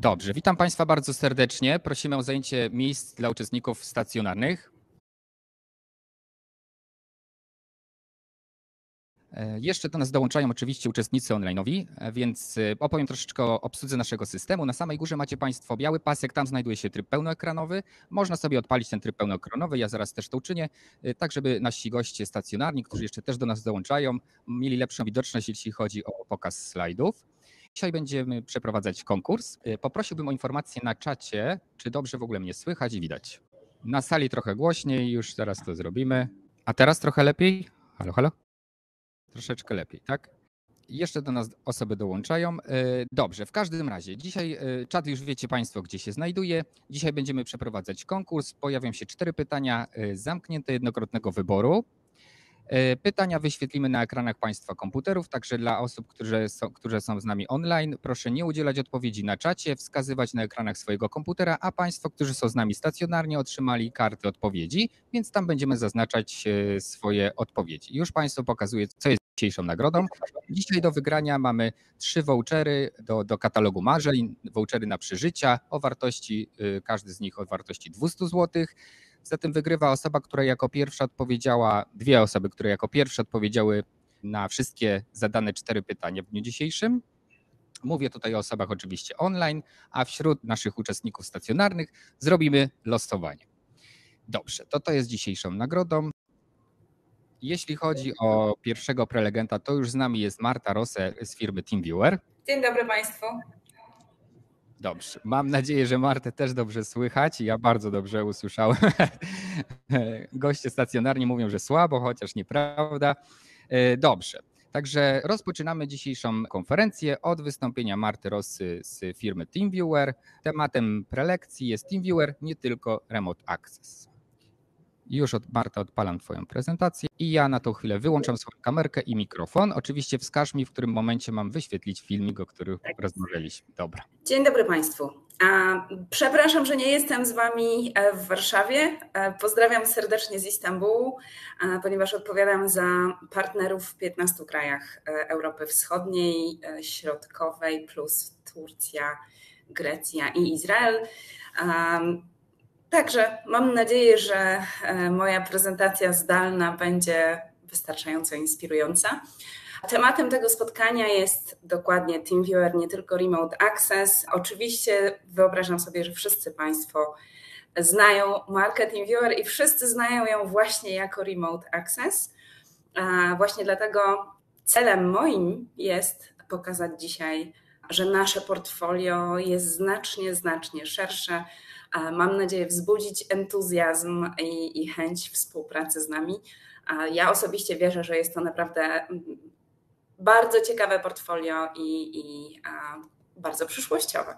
Dobrze, witam Państwa bardzo serdecznie. Prosimy o zajęcie miejsc dla uczestników stacjonarnych. Jeszcze do nas dołączają oczywiście uczestnicy online'owi, więc opowiem troszeczkę o obsłudze naszego systemu. Na samej górze macie Państwo biały pasek, tam znajduje się tryb pełnoekranowy. Można sobie odpalić ten tryb pełnoekranowy, ja zaraz też to uczynię, tak żeby nasi goście stacjonarni, którzy jeszcze też do nas dołączają, mieli lepszą widoczność, jeśli chodzi o pokaz slajdów. Dzisiaj będziemy przeprowadzać konkurs. Poprosiłbym o informację na czacie, czy dobrze w ogóle mnie słychać i widać. Na sali trochę głośniej, już zaraz to zrobimy. A teraz trochę lepiej? Halo, halo? Troszeczkę lepiej, tak? Jeszcze do nas osoby dołączają. Dobrze, w każdym razie dzisiaj czat już wiecie Państwo, gdzie się znajduje. Dzisiaj będziemy przeprowadzać konkurs. Pojawią się 4 pytania zamknięte jednokrotnego wyboru. Pytania wyświetlimy na ekranach Państwa komputerów, także dla osób, które są z nami online, proszę nie udzielać odpowiedzi na czacie, wskazywać na ekranach swojego komputera, a Państwo, którzy są z nami stacjonarnie, otrzymali karty odpowiedzi, więc tam będziemy zaznaczać swoje odpowiedzi. Już Państwu pokazuję, co jest dzisiejszą nagrodą. Dzisiaj do wygrania mamy 3 vouchery do katalogu marzeń, vouchery na przeżycia o wartości, każdy z nich o wartości 200 zł. Zatem wygrywa osoba, która jako pierwsza odpowiedziała, 2 osoby, które jako pierwsze odpowiedziały na wszystkie zadane 4 pytania w dniu dzisiejszym. Mówię tutaj o osobach oczywiście online, a wśród naszych uczestników stacjonarnych zrobimy losowanie. Dobrze, to jest dzisiejszą nagrodą. Jeśli chodzi o pierwszego prelegenta, to już z nami jest Marta Rose z firmy TeamViewer. Dzień dobry Państwu. Dobrze, mam nadzieję, że Martę też dobrze słychać. Ja bardzo dobrze usłyszałem. Goście stacjonarni mówią, że słabo, chociaż nieprawda. Dobrze, także rozpoczynamy dzisiejszą konferencję od wystąpienia Marty Rossy z firmy TeamViewer. Tematem prelekcji jest TeamViewer, nie tylko Remote Access. Już Marta, odpalam Twoją prezentację i ja na tą chwilę wyłączam swoją kamerkę i mikrofon. Oczywiście wskaż mi, w którym momencie mam wyświetlić filmik, o którym rozmawialiśmy. Dobra. Dzień dobry Państwu. Przepraszam, że nie jestem z Wami w Warszawie. Pozdrawiam serdecznie z Istambułu, ponieważ odpowiadam za partnerów w 15 krajach Europy Wschodniej, Środkowej plus Turcja, Grecja i Izrael. Także mam nadzieję, że moja prezentacja zdalna będzie wystarczająco inspirująca. Tematem tego spotkania jest dokładnie TeamViewer, nie tylko Remote Access. Oczywiście wyobrażam sobie, że wszyscy Państwo znają markę TeamViewer i wszyscy znają ją właśnie jako Remote Access. Właśnie dlatego celem moim jest pokazać dzisiaj, że nasze portfolio jest znacznie szersze. Mam nadzieję wzbudzić entuzjazm i chęć współpracy z nami. Ja osobiście wierzę, że jest to naprawdę bardzo ciekawe portfolio i bardzo przyszłościowe.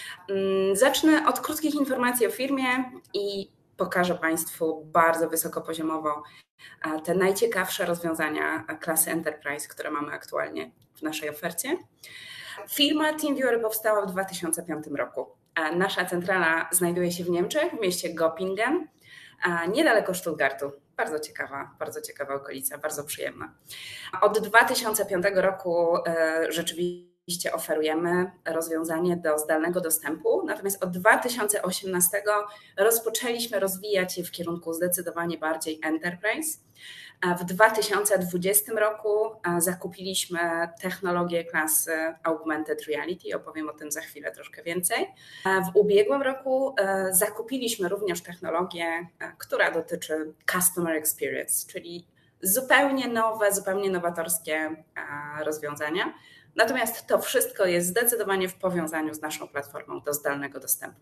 Zacznę od krótkich informacji o firmie i pokażę Państwu bardzo wysokopoziomowo te najciekawsze rozwiązania klasy Enterprise, które mamy aktualnie w naszej ofercie. Firma TeamViewer powstała w 2005 roku. Nasza centrala znajduje się w Niemczech, w mieście Göppingen, niedaleko Stuttgartu. Bardzo ciekawa okolica, bardzo przyjemna. Od 2005 roku rzeczywiście oferujemy rozwiązanie do zdalnego dostępu, natomiast od 2018 rozpoczęliśmy rozwijać je w kierunku zdecydowanie bardziej Enterprise. W 2020 roku zakupiliśmy technologię klasy Augmented Reality, opowiem o tym za chwilę troszkę więcej. W ubiegłym roku zakupiliśmy również technologię, która dotyczy Customer Experience, czyli zupełnie nowe, zupełnie nowatorskie rozwiązania. Natomiast to wszystko jest zdecydowanie w powiązaniu z naszą platformą do zdalnego dostępu.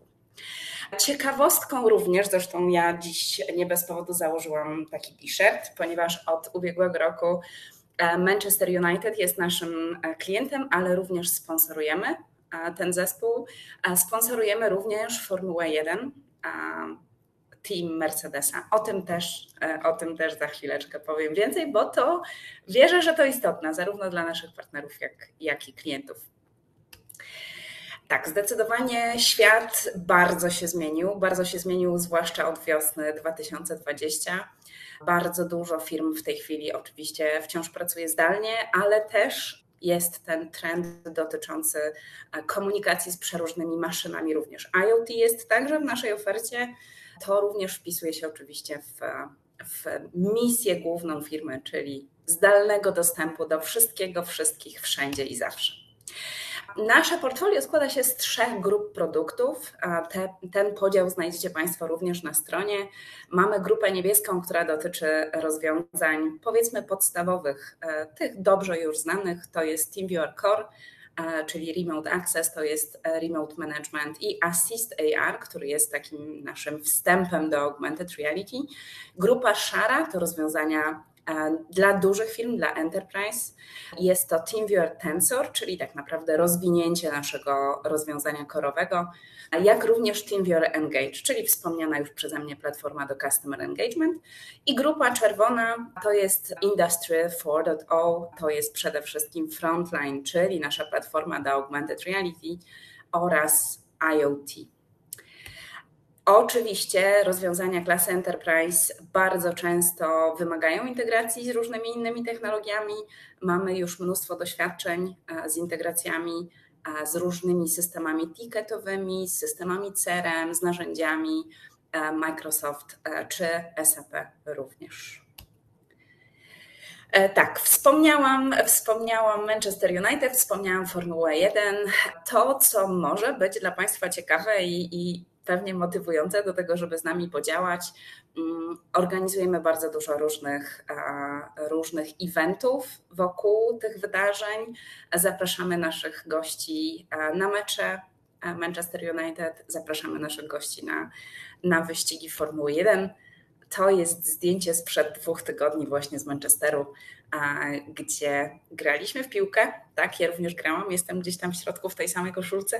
Ciekawostką również, zresztą ja dziś nie bez powodu założyłam taki t-shirt, ponieważ od ubiegłego roku Manchester United jest naszym klientem, ale również sponsorujemy ten zespół. Sponsorujemy również Formułę 1, team Mercedesa. O tym też za chwileczkę powiem więcej, bo to wierzę, że to istotne zarówno dla naszych partnerów, jak i klientów. Tak, zdecydowanie świat bardzo się zmienił, zwłaszcza od wiosny 2020. Bardzo dużo firm w tej chwili oczywiście wciąż pracuje zdalnie, ale też jest ten trend dotyczący komunikacji z przeróżnymi maszynami również. IoT jest także w naszej ofercie. To również wpisuje się oczywiście w misję główną firmy, czyli zdalnego dostępu do wszystkiego, wszystkich, wszędzie i zawsze. Nasze portfolio składa się z 3 grup produktów. Ten podział znajdziecie Państwo również na stronie. Mamy grupę niebieską, która dotyczy rozwiązań powiedzmy podstawowych, tych dobrze już znanych. To jest TeamViewer Core, czyli Remote Access, to jest Remote Management i Assist AR, który jest takim naszym wstępem do Augmented Reality. Grupa szara to rozwiązania dla dużych firm, dla enterprise. Jest to TeamViewer Tensor, czyli tak naprawdę rozwinięcie naszego rozwiązania core'owego, jak również TeamViewer Engage, czyli wspomniana już przeze mnie platforma do Customer Engagement. I grupa czerwona to jest Industry 4.0, to jest przede wszystkim Frontline, czyli nasza platforma do Augmented Reality oraz IoT. Oczywiście rozwiązania klasy Enterprise bardzo często wymagają integracji z różnymi innymi technologiami. Mamy już mnóstwo doświadczeń z integracjami z różnymi systemami ticketowymi, z systemami CRM, z narzędziami Microsoft czy SAP również. Tak, wspomniałam Manchester United, wspomniałam Formułę 1. To, co może być dla Państwa ciekawe i pewnie motywujące do tego, żeby z nami podziałać. Organizujemy bardzo dużo różnych eventów wokół tych wydarzeń. Zapraszamy naszych gości na mecze Manchester United, zapraszamy naszych gości na wyścigi Formuły 1. To jest zdjęcie sprzed 2 tygodni właśnie z Manchesteru, gdzie graliśmy w piłkę. Tak, ja również grałam, jestem gdzieś tam w środku w tej samej koszulce.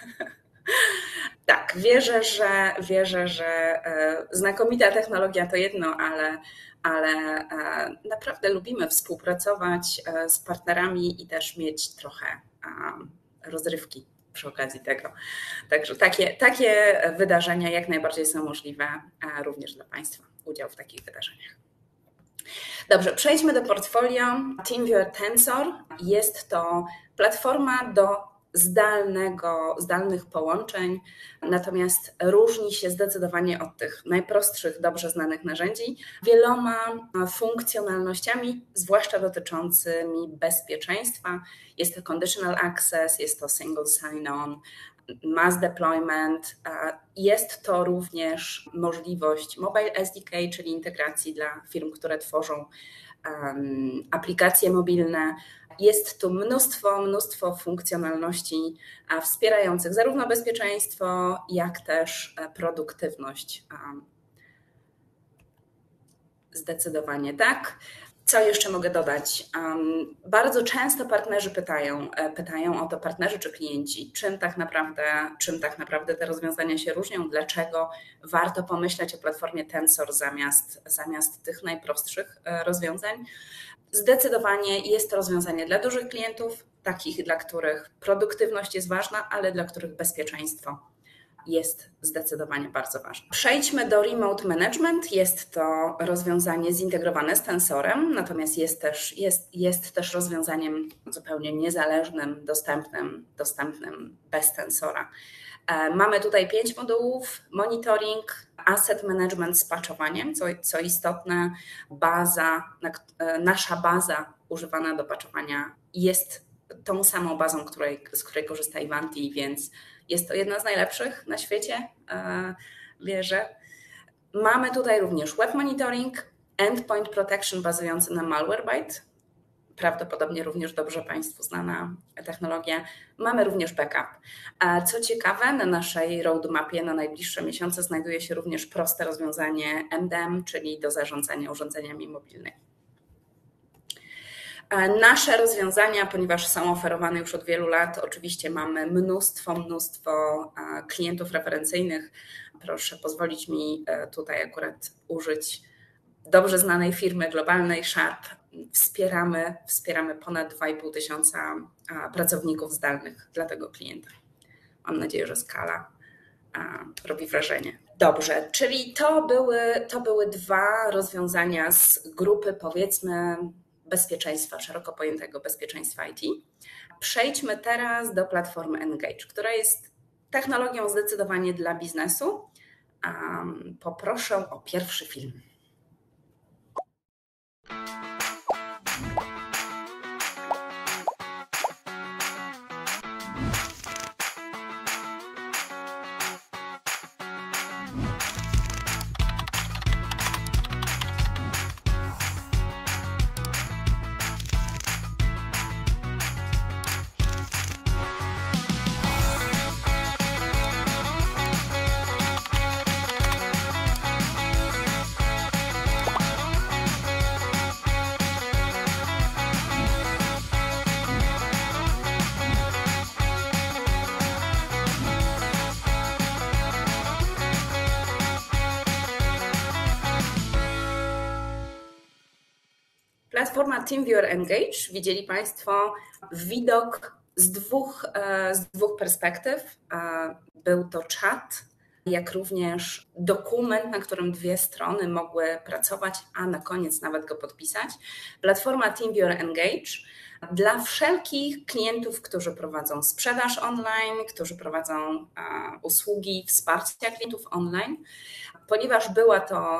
Tak, wierzę, że znakomita technologia to jedno, ale naprawdę lubimy współpracować z partnerami i też mieć trochę rozrywki przy okazji tego. Także takie wydarzenia jak najbardziej są możliwe również dla Państwa, udział w takich wydarzeniach. Dobrze, przejdźmy do portfolio. TeamViewer Tensor jest to platforma do zdalnych połączeń, natomiast różni się zdecydowanie od tych najprostszych, dobrze znanych narzędzi wieloma funkcjonalnościami, zwłaszcza dotyczącymi bezpieczeństwa. Jest to conditional access, jest to single sign-on, mass deployment. Jest to również możliwość mobile SDK, czyli integracji dla firm, które tworzą aplikacje mobilne. Jest tu mnóstwo funkcjonalności wspierających zarówno bezpieczeństwo, jak też produktywność. Zdecydowanie tak. Co jeszcze mogę dodać? Bardzo często partnerzy pytają o to partnerzy czy klienci, czym tak naprawdę te rozwiązania się różnią, dlaczego warto pomyśleć o platformie Tensor zamiast tych najprostszych rozwiązań. Zdecydowanie jest to rozwiązanie dla dużych klientów, takich, dla których produktywność jest ważna, ale dla których bezpieczeństwo jest zdecydowanie bardzo ważne. Przejdźmy do Remote Management. Jest to rozwiązanie zintegrowane z Tensorem, natomiast jest też rozwiązaniem zupełnie niezależnym, dostępnym bez Tensora. Mamy tutaj 5 modułów: monitoring, asset management z patchowaniem, co istotne, nasza baza używana do patchowania jest tą samą bazą, z której korzysta Ivanti, więc jest to jedna z najlepszych na świecie, wierzę. Mamy tutaj również web monitoring, endpoint protection bazujący na Malwarebyte, prawdopodobnie również dobrze Państwu znana technologia. Mamy również backup. Co ciekawe, na naszej roadmapie na najbliższe miesiące znajduje się również proste rozwiązanie MDM, czyli do zarządzania urządzeniami mobilnymi. Nasze rozwiązania, ponieważ są oferowane już od wielu lat, oczywiście mamy mnóstwo klientów referencyjnych. Proszę pozwolić mi tutaj akurat użyć dobrze znanej firmy globalnej Sharp. Wspieramy ponad 2,5 tysiąca pracowników zdalnych dla tego klienta. Mam nadzieję, że skala robi wrażenie. Dobrze, czyli to były 2 rozwiązania z grupy, powiedzmy, bezpieczeństwa, szeroko pojętego bezpieczeństwa IT. Przejdźmy teraz do platformy Engage, która jest technologią zdecydowanie dla biznesu. Poproszę o pierwszy film. Platforma TeamViewer Engage, widzieli Państwo widok z dwóch perspektyw. Był to czat, jak również dokument, na którym dwie strony mogły pracować, a na koniec nawet go podpisać. Platforma TeamViewer Engage dla wszelkich klientów, którzy prowadzą sprzedaż online, którzy prowadzą usługi wsparcia klientów online. Ponieważ była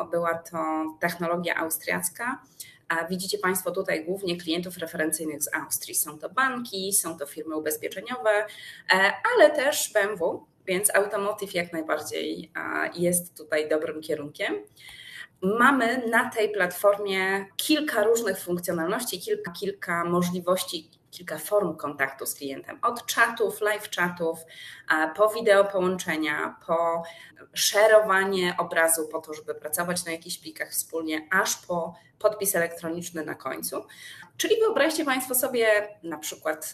to technologia austriacka, a widzicie Państwo tutaj głównie klientów referencyjnych z Austrii. Są to banki, są to firmy ubezpieczeniowe, ale też BMW, więc automotive jak najbardziej jest tutaj dobrym kierunkiem. Mamy na tej platformie kilka różnych funkcjonalności, kilka możliwości, kilka form kontaktu z klientem. Od czatów, live czatów, po wideo połączenia, po szerowanie obrazu po to, żeby pracować na jakichś plikach wspólnie, aż po podpis elektroniczny na końcu. Czyli wyobraźcie Państwo sobie na przykład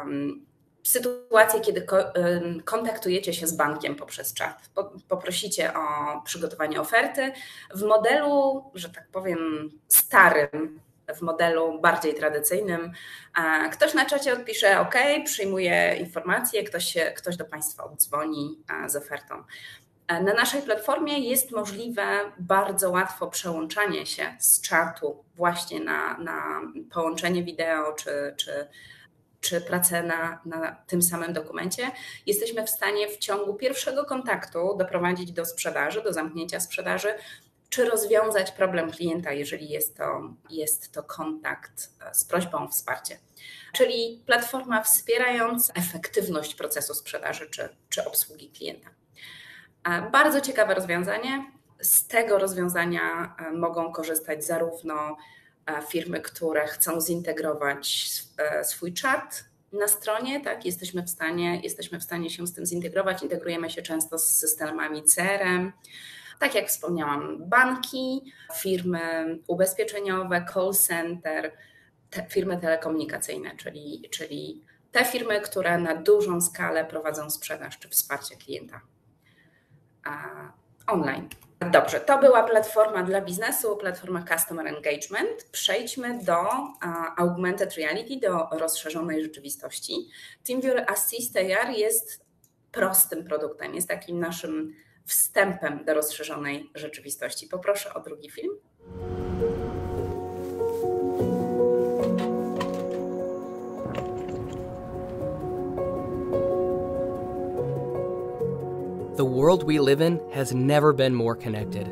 sytuację, kiedy kontaktujecie się z bankiem poprzez czat. Poprosicie o przygotowanie oferty w modelu, że tak powiem, starym, w modelu bardziej tradycyjnym. Ktoś na czacie odpisze OK, przyjmuje informacje, ktoś do Państwa oddzwoni z ofertą. Na naszej platformie jest możliwe bardzo łatwo przełączanie się z czatu właśnie na połączenie wideo czy pracę na tym samym dokumencie. Jesteśmy w stanie w ciągu pierwszego kontaktu doprowadzić do sprzedaży, do zamknięcia sprzedaży, czy rozwiązać problem klienta, jeżeli jest to kontakt z prośbą o wsparcie. Czyli platforma wspierająca efektywność procesu sprzedaży czy obsługi klienta. Bardzo ciekawe rozwiązanie. Z tego rozwiązania mogą korzystać zarówno firmy, które chcą zintegrować swój czat na stronie, tak? Jesteśmy w stanie się z tym zintegrować. Integrujemy się często z systemami CRM. Tak jak wspomniałam, banki, firmy ubezpieczeniowe, call center, firmy telekomunikacyjne, czyli te firmy, które na dużą skalę prowadzą sprzedaż czy wsparcie klienta online. Dobrze, to była platforma dla biznesu, platforma Customer Engagement. Przejdźmy do Augmented Reality, do rozszerzonej rzeczywistości. TeamViewer Assist AR jest prostym produktem, jest takim naszym wstępem do rozszerzonej rzeczywistości. Poproszę o drugi film. The world we live in has never been more connected.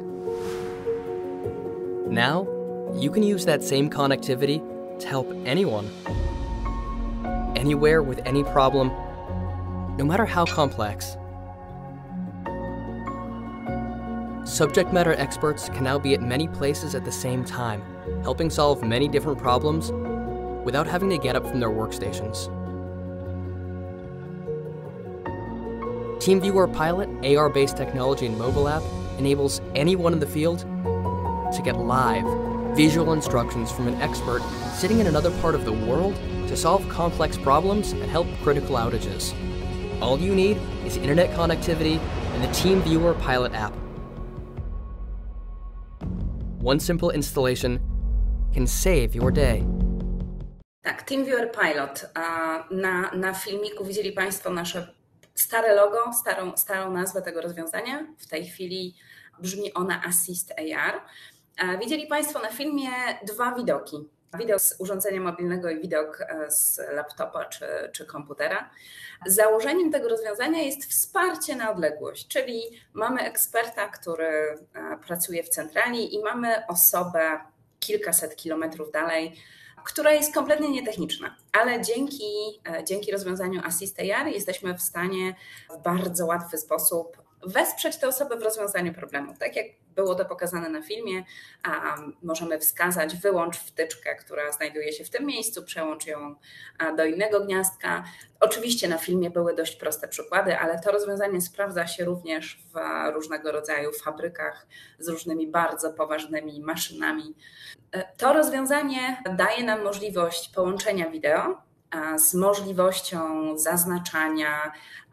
Now, you can use that same connectivity to help anyone, anywhere with any problem, no matter how complex. Subject matter experts can now be at many places at the same time, helping solve many different problems without having to get up from their workstations. TeamViewer Pilot AR-based technology and mobile app enables anyone in the field to get live, visual instructions from an expert sitting in another part of the world to solve complex problems and help critical outages. All you need is internet connectivity and the TeamViewer Pilot app. One simple installation can save your day. Tak, TeamViewer Pilot. Na filmiku widzieli Państwo nasze stare logo, starą nazwę tego rozwiązania. W tej chwili brzmi ona Assist AR. Widzieli Państwo na filmie dwa widoki. widok z urządzenia mobilnego i widok z laptopa czy komputera. Założeniem tego rozwiązania jest wsparcie na odległość, czyli mamy eksperta, który pracuje w centrali i mamy osobę kilkaset kilometrów dalej, która jest kompletnie nietechniczna, ale dzięki rozwiązaniu Assist AR jesteśmy w stanie w bardzo łatwy sposób wesprzeć tę osobę w rozwiązaniu problemu. Tak jak było to pokazane na filmie, możemy wskazać wyłącz wtyczkę, która znajduje się w tym miejscu, przełącz ją do innego gniazdka. Oczywiście na filmie były dość proste przykłady, ale to rozwiązanie sprawdza się również w różnego rodzaju fabrykach z różnymi bardzo poważnymi maszynami. To rozwiązanie daje nam możliwość połączenia wideo z możliwością zaznaczania,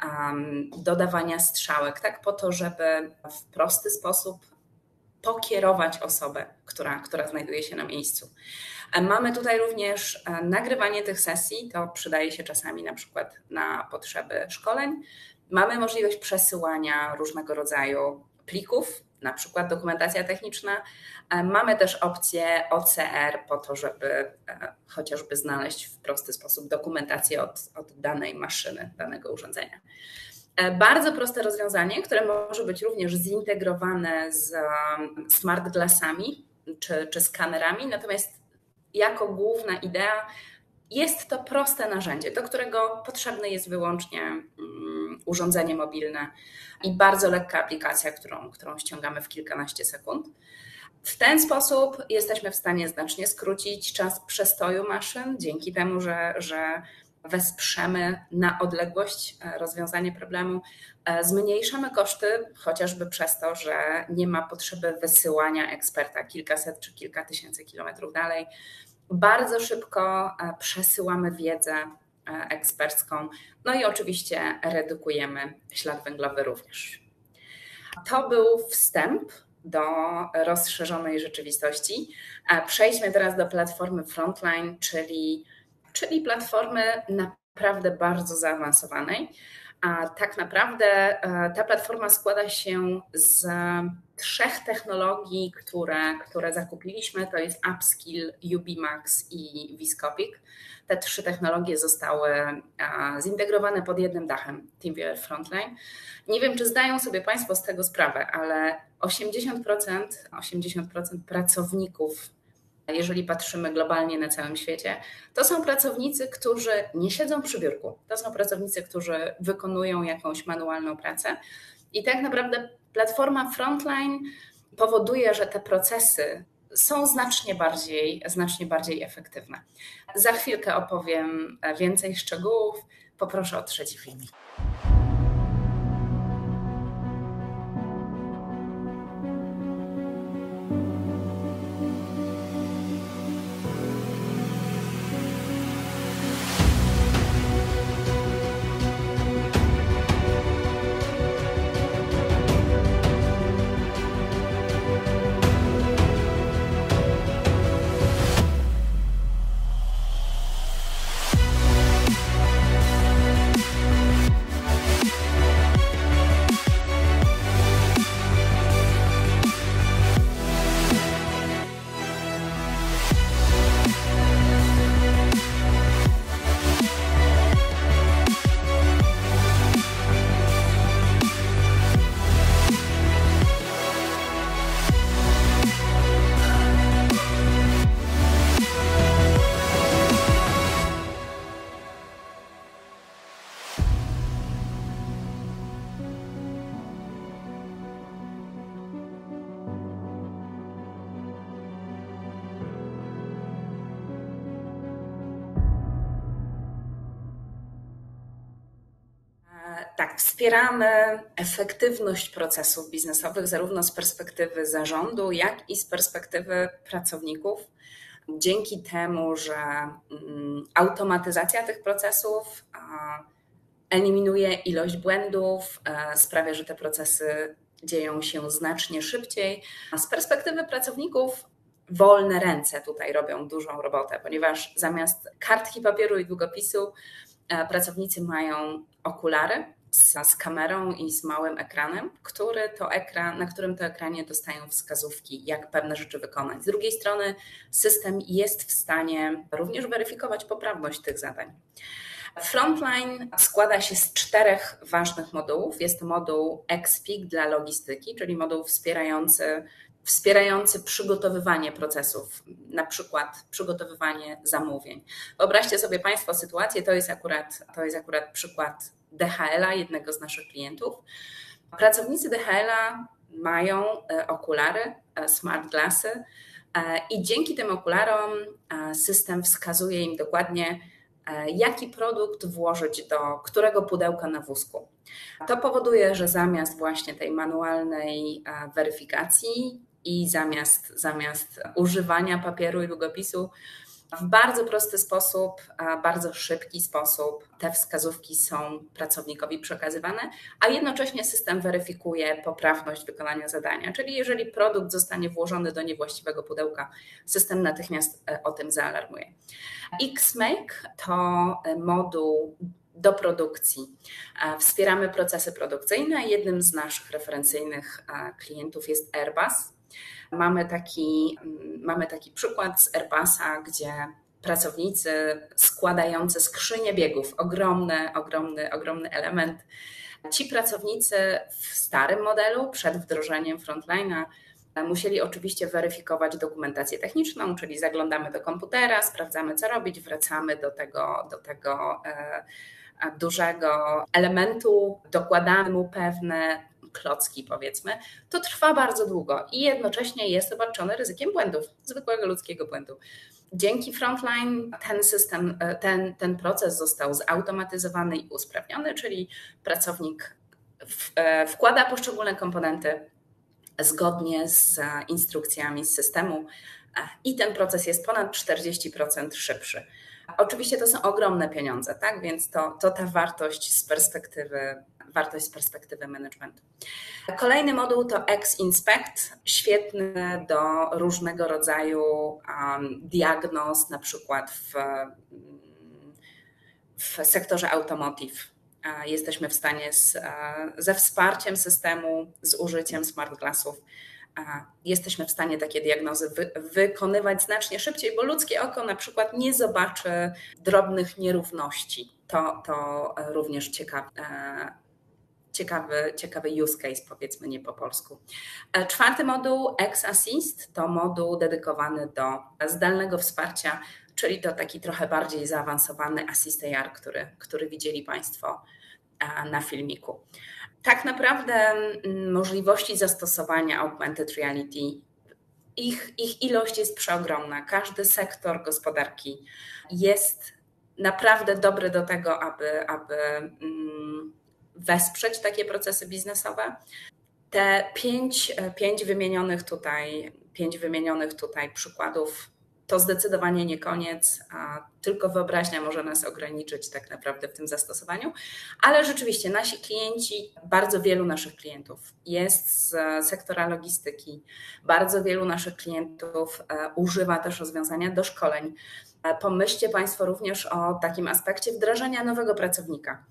dodawania strzałek, tak po to, żeby w prosty sposób pokierować osobę, która znajduje się na miejscu. Mamy tutaj również nagrywanie tych sesji, to przydaje się czasami na przykład na potrzeby szkoleń. Mamy możliwość przesyłania różnego rodzaju plików, na przykład dokumentacja techniczna. Mamy też opcję OCR po to, żeby chociażby znaleźć w prosty sposób dokumentację od danej maszyny, danego urządzenia. Bardzo proste rozwiązanie, które może być również zintegrowane z smart glassami czy skanerami, natomiast jako główna idea jest to proste narzędzie, do którego potrzebne jest wyłącznie urządzenie mobilne i bardzo lekka aplikacja, którą ściągamy w kilkanaście sekund. W ten sposób jesteśmy w stanie znacznie skrócić czas przestoju maszyn, dzięki temu, że wesprzemy na odległość rozwiązanie problemu, zmniejszamy koszty, chociażby przez to, że nie ma potrzeby wysyłania eksperta kilkaset czy kilka tysięcy kilometrów dalej. Bardzo szybko przesyłamy wiedzę ekspercką, no i oczywiście redukujemy ślad węglowy również. To był wstęp do rozszerzonej rzeczywistości. Przejdźmy teraz do platformy Frontline, czyli platformy naprawdę bardzo zaawansowanej. A tak naprawdę ta platforma składa się z 3 technologii, które zakupiliśmy. To jest Upskill, UBmax i Viscopic. Te 3 technologie zostały zintegrowane pod jednym dachem TeamViewer Frontline. Nie wiem, czy zdają sobie Państwo z tego sprawę, ale 80% pracowników, jeżeli patrzymy globalnie na całym świecie, to są pracownicy, którzy nie siedzą przy biurku. To są pracownicy, którzy wykonują jakąś manualną pracę. I tak naprawdę platforma Frontline powoduje, że te procesy są znacznie bardziej efektywne. Za chwilkę opowiem więcej szczegółów. Poproszę o 3. filmik. Tak, wspieramy efektywność procesów biznesowych zarówno z perspektywy zarządu, jak i z perspektywy pracowników. Dzięki temu, że automatyzacja tych procesów eliminuje ilość błędów, sprawia, że te procesy dzieją się znacznie szybciej. A z perspektywy pracowników wolne ręce tutaj robią dużą robotę, ponieważ zamiast kartki papieru i długopisu pracownicy mają okulary, z kamerą i z małym ekranem, na którym to ekranie dostają wskazówki, jak pewne rzeczy wykonać. Z drugiej strony system jest w stanie również weryfikować poprawność tych zadań. Frontline składa się z 4 ważnych modułów. Jest to moduł XPIC dla logistyki, czyli moduł wspierający przygotowywanie procesów, na przykład przygotowywanie zamówień. Wyobraźcie sobie Państwo sytuację, to jest akurat przykład DHL-a, jednego z naszych klientów. Pracownicy DHL-a mają okulary, smart glassy i dzięki tym okularom system wskazuje im dokładnie, jaki produkt włożyć do którego pudełka na wózku. To powoduje, że zamiast właśnie tej manualnej weryfikacji i zamiast używania papieru i długopisu, w bardzo prosty sposób, bardzo szybki sposób te wskazówki są pracownikowi przekazywane, a jednocześnie system weryfikuje poprawność wykonania zadania. Czyli jeżeli produkt zostanie włożony do niewłaściwego pudełka, system natychmiast o tym zaalarmuje. XMake to moduł do produkcji. Wspieramy procesy produkcyjne. Jednym z naszych referencyjnych klientów jest Airbus. Mamy taki przykład z Airbusa, gdzie pracownicy składający skrzynię biegów, ogromny element. Ci pracownicy w starym modelu przed wdrożeniem Frontline'a musieli oczywiście weryfikować dokumentację techniczną, czyli zaglądamy do komputera, sprawdzamy co robić, wracamy do tego dużego elementu, dokładamy mu pewne klocki, powiedzmy. To trwa bardzo długo i jednocześnie jest obarczone ryzykiem błędów, zwykłego ludzkiego błędu. Dzięki Frontline ten proces został zautomatyzowany i usprawniony, czyli pracownik wkłada poszczególne komponenty zgodnie z instrukcjami z systemu i ten proces jest ponad 40% szybszy. Oczywiście to są ogromne pieniądze, tak? Więc to ta wartość z perspektywy managementu. Kolejny moduł to X-Inspect, świetny do różnego rodzaju diagnoz, na przykład w sektorze automotive. Jesteśmy w stanie ze wsparciem systemu, z użyciem smart glassów, jesteśmy w stanie takie diagnozy wykonywać znacznie szybciej, bo ludzkie oko na przykład nie zobaczy drobnych nierówności. To również ciekawy use case, powiedzmy nie po polsku. 4. moduł X-Assist to moduł dedykowany do zdalnego wsparcia, czyli to taki trochę bardziej zaawansowany Assist AR, który widzieli Państwo na filmiku. Tak naprawdę możliwości zastosowania augmented reality, ich ilość jest przeogromna. Każdy sektor gospodarki jest naprawdę dobry do tego, aby wesprzeć takie procesy biznesowe. Te pięć wymienionych tutaj przykładów to zdecydowanie nie koniec, tylko wyobraźnia może nas ograniczyć tak naprawdę w tym zastosowaniu, ale rzeczywiście nasi klienci, bardzo wielu naszych klientów jest z sektora logistyki, bardzo wielu naszych klientów używa też rozwiązania do szkoleń. Pomyślcie Państwo również o takim aspekcie wdrażania nowego pracownika.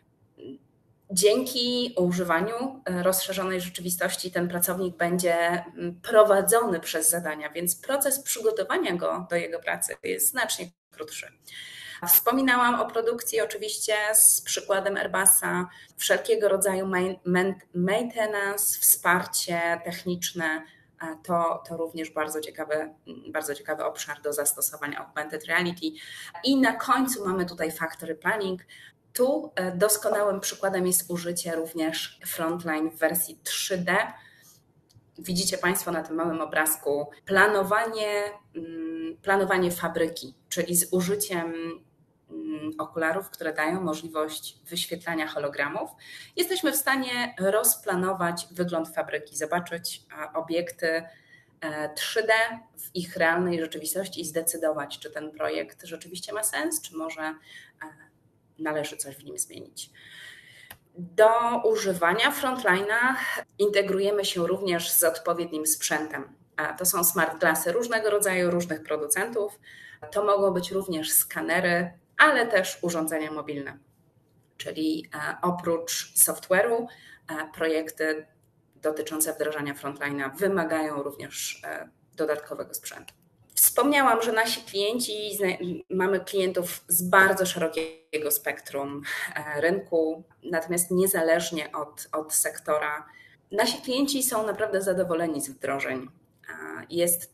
Dzięki używaniu rozszerzonej rzeczywistości ten pracownik będzie prowadzony przez zadania, więc proces przygotowania go do jego pracy jest znacznie krótszy. Wspominałam o produkcji oczywiście z przykładem Airbusa, wszelkiego rodzaju maintenance, wsparcie techniczne, to również bardzo ciekawy obszar do zastosowań augmented reality. I na końcu mamy tutaj factory planning. Tu doskonałym przykładem jest użycie również Frontline w wersji 3D. Widzicie Państwo na tym małym obrazku planowanie fabryki, czyli z użyciem okularów, które dają możliwość wyświetlania hologramów. Jesteśmy w stanie rozplanować wygląd fabryki, zobaczyć obiekty 3D w ich realnej rzeczywistości i zdecydować, czy ten projekt rzeczywiście ma sens, czy może należy coś w nim zmienić. Do używania Frontline'a integrujemy się również z odpowiednim sprzętem. To są smart glassy różnego rodzaju, różnych producentów. To mogą być również skanery, ale też urządzenia mobilne. czyli oprócz software'u projekty dotyczące wdrażania frontline'a wymagają również dodatkowego sprzętu. Wspomniałam, że nasi klienci, mamy klientów z bardzo szerokiego spektrum rynku, natomiast niezależnie od sektora, nasi klienci są naprawdę zadowoleni z wdrożeń. Jest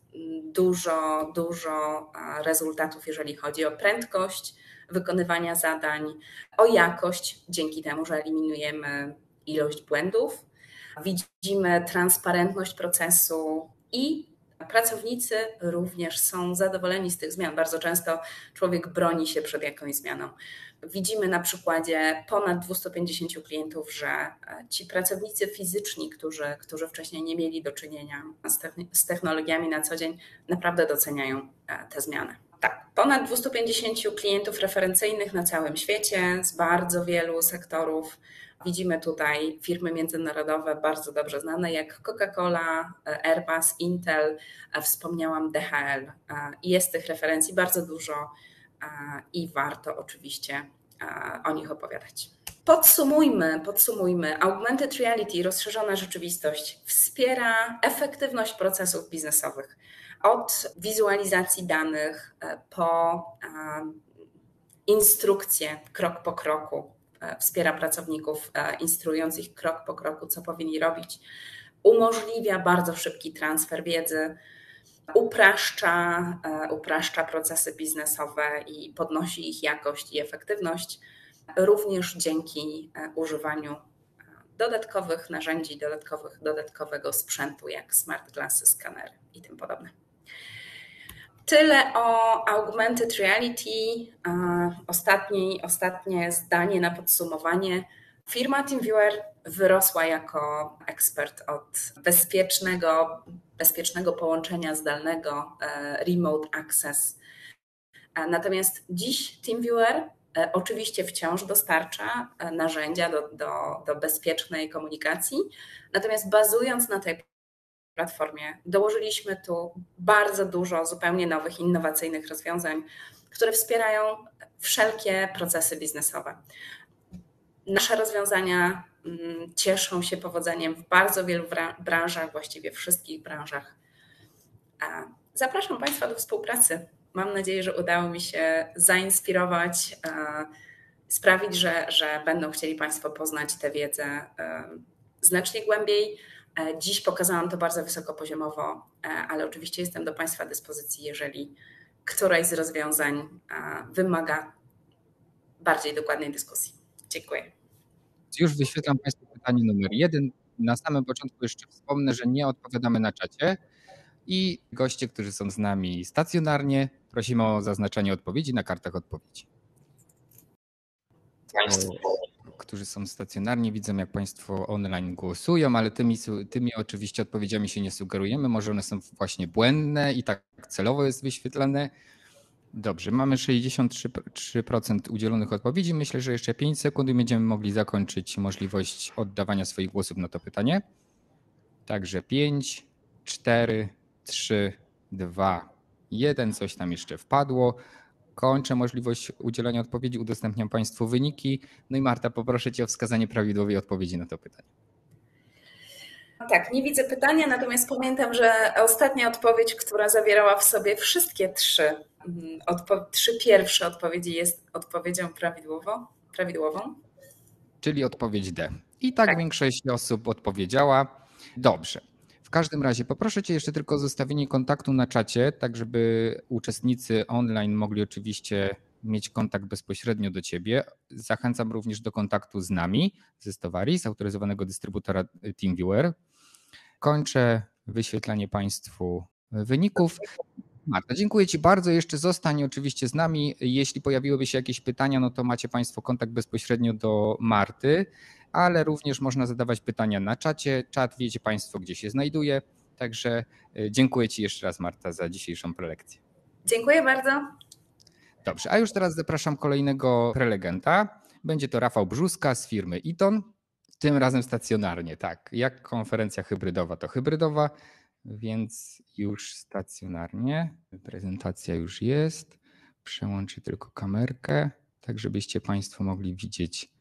dużo rezultatów, jeżeli chodzi o prędkość wykonywania zadań, o jakość, dzięki temu, że eliminujemy ilość błędów. Widzimy transparentność procesu i pracownicy również są zadowoleni z tych zmian. Bardzo często człowiek broni się przed jakąś zmianą. Widzimy na przykładzie ponad 250 klientów, że ci pracownicy fizyczni, którzy wcześniej nie mieli do czynienia z technologiami na co dzień, naprawdę doceniają te zmiany. Tak, ponad 250 klientów referencyjnych na całym świecie z bardzo wielu sektorów. Widzimy tutaj firmy międzynarodowe bardzo dobrze znane jak Coca-Cola, Airbus, Intel, wspomniałam DHL. Jest tych referencji bardzo dużo i warto oczywiście o nich opowiadać. Podsumujmy. Augmented reality, rozszerzona rzeczywistość wspiera efektywność procesów biznesowych. Od wizualizacji danych po instrukcje krok po kroku. Wspiera pracowników, instruując ich krok po kroku, co powinni robić. Umożliwia bardzo szybki transfer wiedzy, upraszcza procesy biznesowe i podnosi ich jakość i efektywność, również dzięki używaniu dodatkowych narzędzi, dodatkowego sprzętu, jak smart glasses, skanery i tym podobne. Tyle o augmented reality. Ostatnie zdanie na podsumowanie. Firma TeamViewer wyrosła jako ekspert od bezpiecznego połączenia zdalnego, remote access. Natomiast dziś TeamViewer oczywiście wciąż dostarcza narzędzia do bezpiecznej komunikacji, natomiast bazując na tej platformie dołożyliśmy tu bardzo dużo zupełnie nowych, innowacyjnych rozwiązań, które wspierają wszelkie procesy biznesowe. Nasze rozwiązania cieszą się powodzeniem w bardzo wielu branżach, właściwie wszystkich branżach. Zapraszam Państwa do współpracy. Mam nadzieję, że udało mi się zainspirować, sprawić, że będą chcieli Państwo poznać tę wiedzę znacznie głębiej. Dziś pokazałam to bardzo wysokopoziomowo, ale oczywiście jestem do Państwa dyspozycji, jeżeli któraś z rozwiązań wymaga bardziej dokładnej dyskusji. Dziękuję. Już wyświetlam Państwu pytanie numer 1. Na samym początku jeszcze wspomnę, że nie odpowiadamy na czacie i goście, którzy są z nami stacjonarnie, prosimy o zaznaczenie odpowiedzi na kartach odpowiedzi. Którzy są stacjonarnie, widzą jak Państwo online głosują, ale tymi oczywiście odpowiedziami się nie sugerujemy. Może one są właśnie błędne i tak celowo jest wyświetlane. Dobrze, mamy 63% udzielonych odpowiedzi. Myślę, że jeszcze 5 sekund i będziemy mogli zakończyć możliwość oddawania swoich głosów na to pytanie. Także 5, 4, 3, 2, 1. Coś tam jeszcze wpadło. Kończę możliwość udzielenia odpowiedzi, udostępniam Państwu wyniki. No i Marta, poproszę Cię o wskazanie prawidłowej odpowiedzi na to pytanie. Tak, nie widzę pytania, natomiast pamiętam, że ostatnia odpowiedź, która zawierała w sobie wszystkie trzy pierwsze odpowiedzi, jest odpowiedzią prawidłową. Czyli odpowiedź D. I tak większość osób odpowiedziała. Dobrze. W każdym razie poproszę Cię jeszcze tylko o zostawienie kontaktu na czacie, tak żeby uczestnicy online mogli oczywiście mieć kontakt bezpośrednio do Ciebie. Zachęcam również do kontaktu z nami, ze Stovaris, autoryzowanego dystrybutora TeamViewer. Kończę wyświetlanie Państwu wyników. Marta, dziękuję Ci bardzo. Jeszcze zostań oczywiście z nami. Jeśli pojawiłyby się jakieś pytania, no to macie Państwo kontakt bezpośrednio do Marty, ale również można zadawać pytania na czacie. Czat wiecie Państwo, gdzie się znajduje. Także dziękuję Ci jeszcze raz, Marta, za dzisiejszą prelekcję. Dziękuję bardzo. Dobrze, a już teraz zapraszam kolejnego prelegenta. Będzie to Rafał Brzuska z firmy Eaton. Tym razem stacjonarnie, tak. Jak konferencja hybrydowa, to hybrydowa, więc już stacjonarnie. Prezentacja już jest. Przełączę tylko kamerkę, tak żebyście Państwo mogli widzieć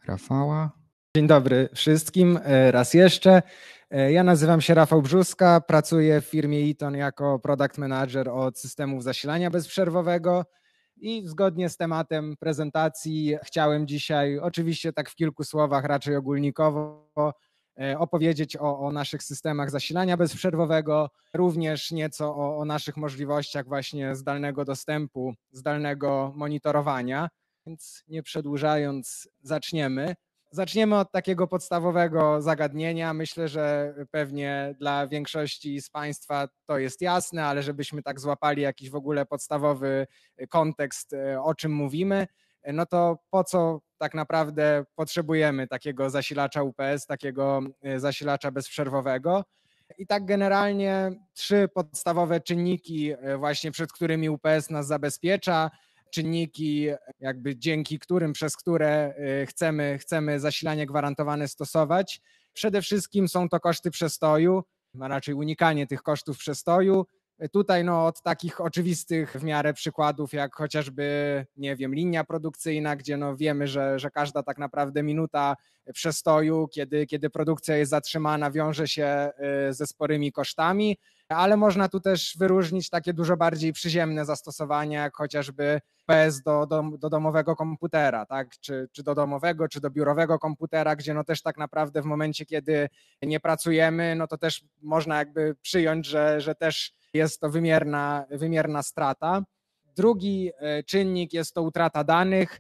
Rafała. Dzień dobry wszystkim, raz jeszcze. Ja nazywam się Rafał Brzuska, pracuję w firmie Eaton jako product manager od systemów zasilania bezprzerwowego i zgodnie z tematem prezentacji chciałem dzisiaj, oczywiście tak w kilku słowach, raczej ogólnikowo, opowiedzieć o naszych systemach zasilania bezprzerwowego, również nieco o naszych możliwościach właśnie zdalnego dostępu, zdalnego monitorowania, więc nie przedłużając, zaczniemy. Zaczniemy od takiego podstawowego zagadnienia. Myślę, że pewnie dla większości z Państwa to jest jasne, ale żebyśmy tak złapali jakiś w ogóle podstawowy kontekst, o czym mówimy, no to po co tak naprawdę potrzebujemy takiego zasilacza UPS, takiego zasilacza bezprzerwowego? I tak generalnie 3 podstawowe czynniki właśnie, przed którymi UPS nas zabezpiecza, czynniki jakby dzięki którym, przez które chcemy zasilanie gwarantowane stosować. Przede wszystkim są to koszty przestoju, a raczej unikanie tych kosztów przestoju. Tutaj od takich oczywistych w miarę przykładów, jak chociażby, nie wiem, linia produkcyjna, gdzie wiemy, że każda tak naprawdę minuta przestoju, kiedy produkcja jest zatrzymana, wiąże się ze sporymi kosztami, ale można tu też wyróżnić takie dużo bardziej przyziemne zastosowania, jak chociażby PS do domowego komputera, tak? Czy do domowego, czy do biurowego komputera, gdzie też tak naprawdę w momencie, kiedy nie pracujemy, to też można jakby przyjąć, że też jest to wymierna strata. Drugi czynnik jest to utrata danych.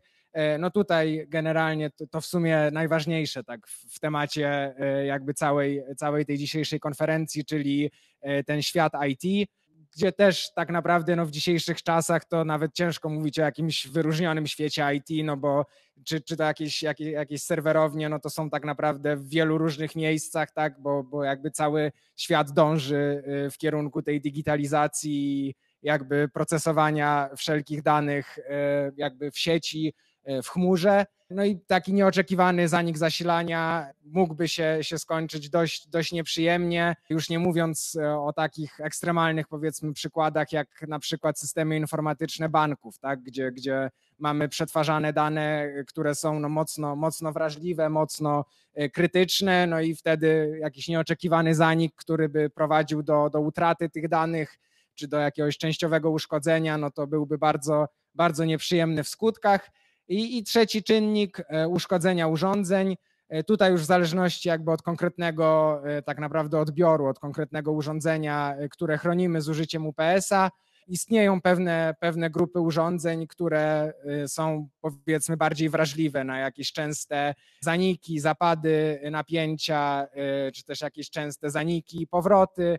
Tutaj generalnie to w sumie najważniejsze tak w temacie jakby całej tej dzisiejszej konferencji, czyli ten świat IT, gdzie też tak naprawdę w dzisiejszych czasach to nawet ciężko mówić o jakimś wyróżnionym świecie IT, bo czy to jakieś serwerownie, to są tak naprawdę w wielu różnych miejscach, tak, bo jakby cały świat dąży w kierunku tej digitalizacji, jakby procesowania wszelkich danych jakby w sieci, w chmurze. I taki nieoczekiwany zanik zasilania mógłby się skończyć dość nieprzyjemnie, już nie mówiąc o takich ekstremalnych, powiedzmy, przykładach, jak na przykład systemy informatyczne banków, tak, gdzie mamy przetwarzane dane, które są mocno wrażliwe, mocno krytyczne, i wtedy jakiś nieoczekiwany zanik, który by prowadził do utraty tych danych, czy do jakiegoś częściowego uszkodzenia, to byłby bardzo, bardzo nieprzyjemny w skutkach. I trzeci czynnik, uszkodzenia urządzeń. Tutaj już w zależności jakby od konkretnego tak naprawdę odbioru, od konkretnego urządzenia, które chronimy z użyciem UPS-a, istnieją pewne grupy urządzeń, które są, powiedzmy, bardziej wrażliwe na jakieś częste zaniki, zapady napięcia, czy też jakieś częste zaniki, powroty.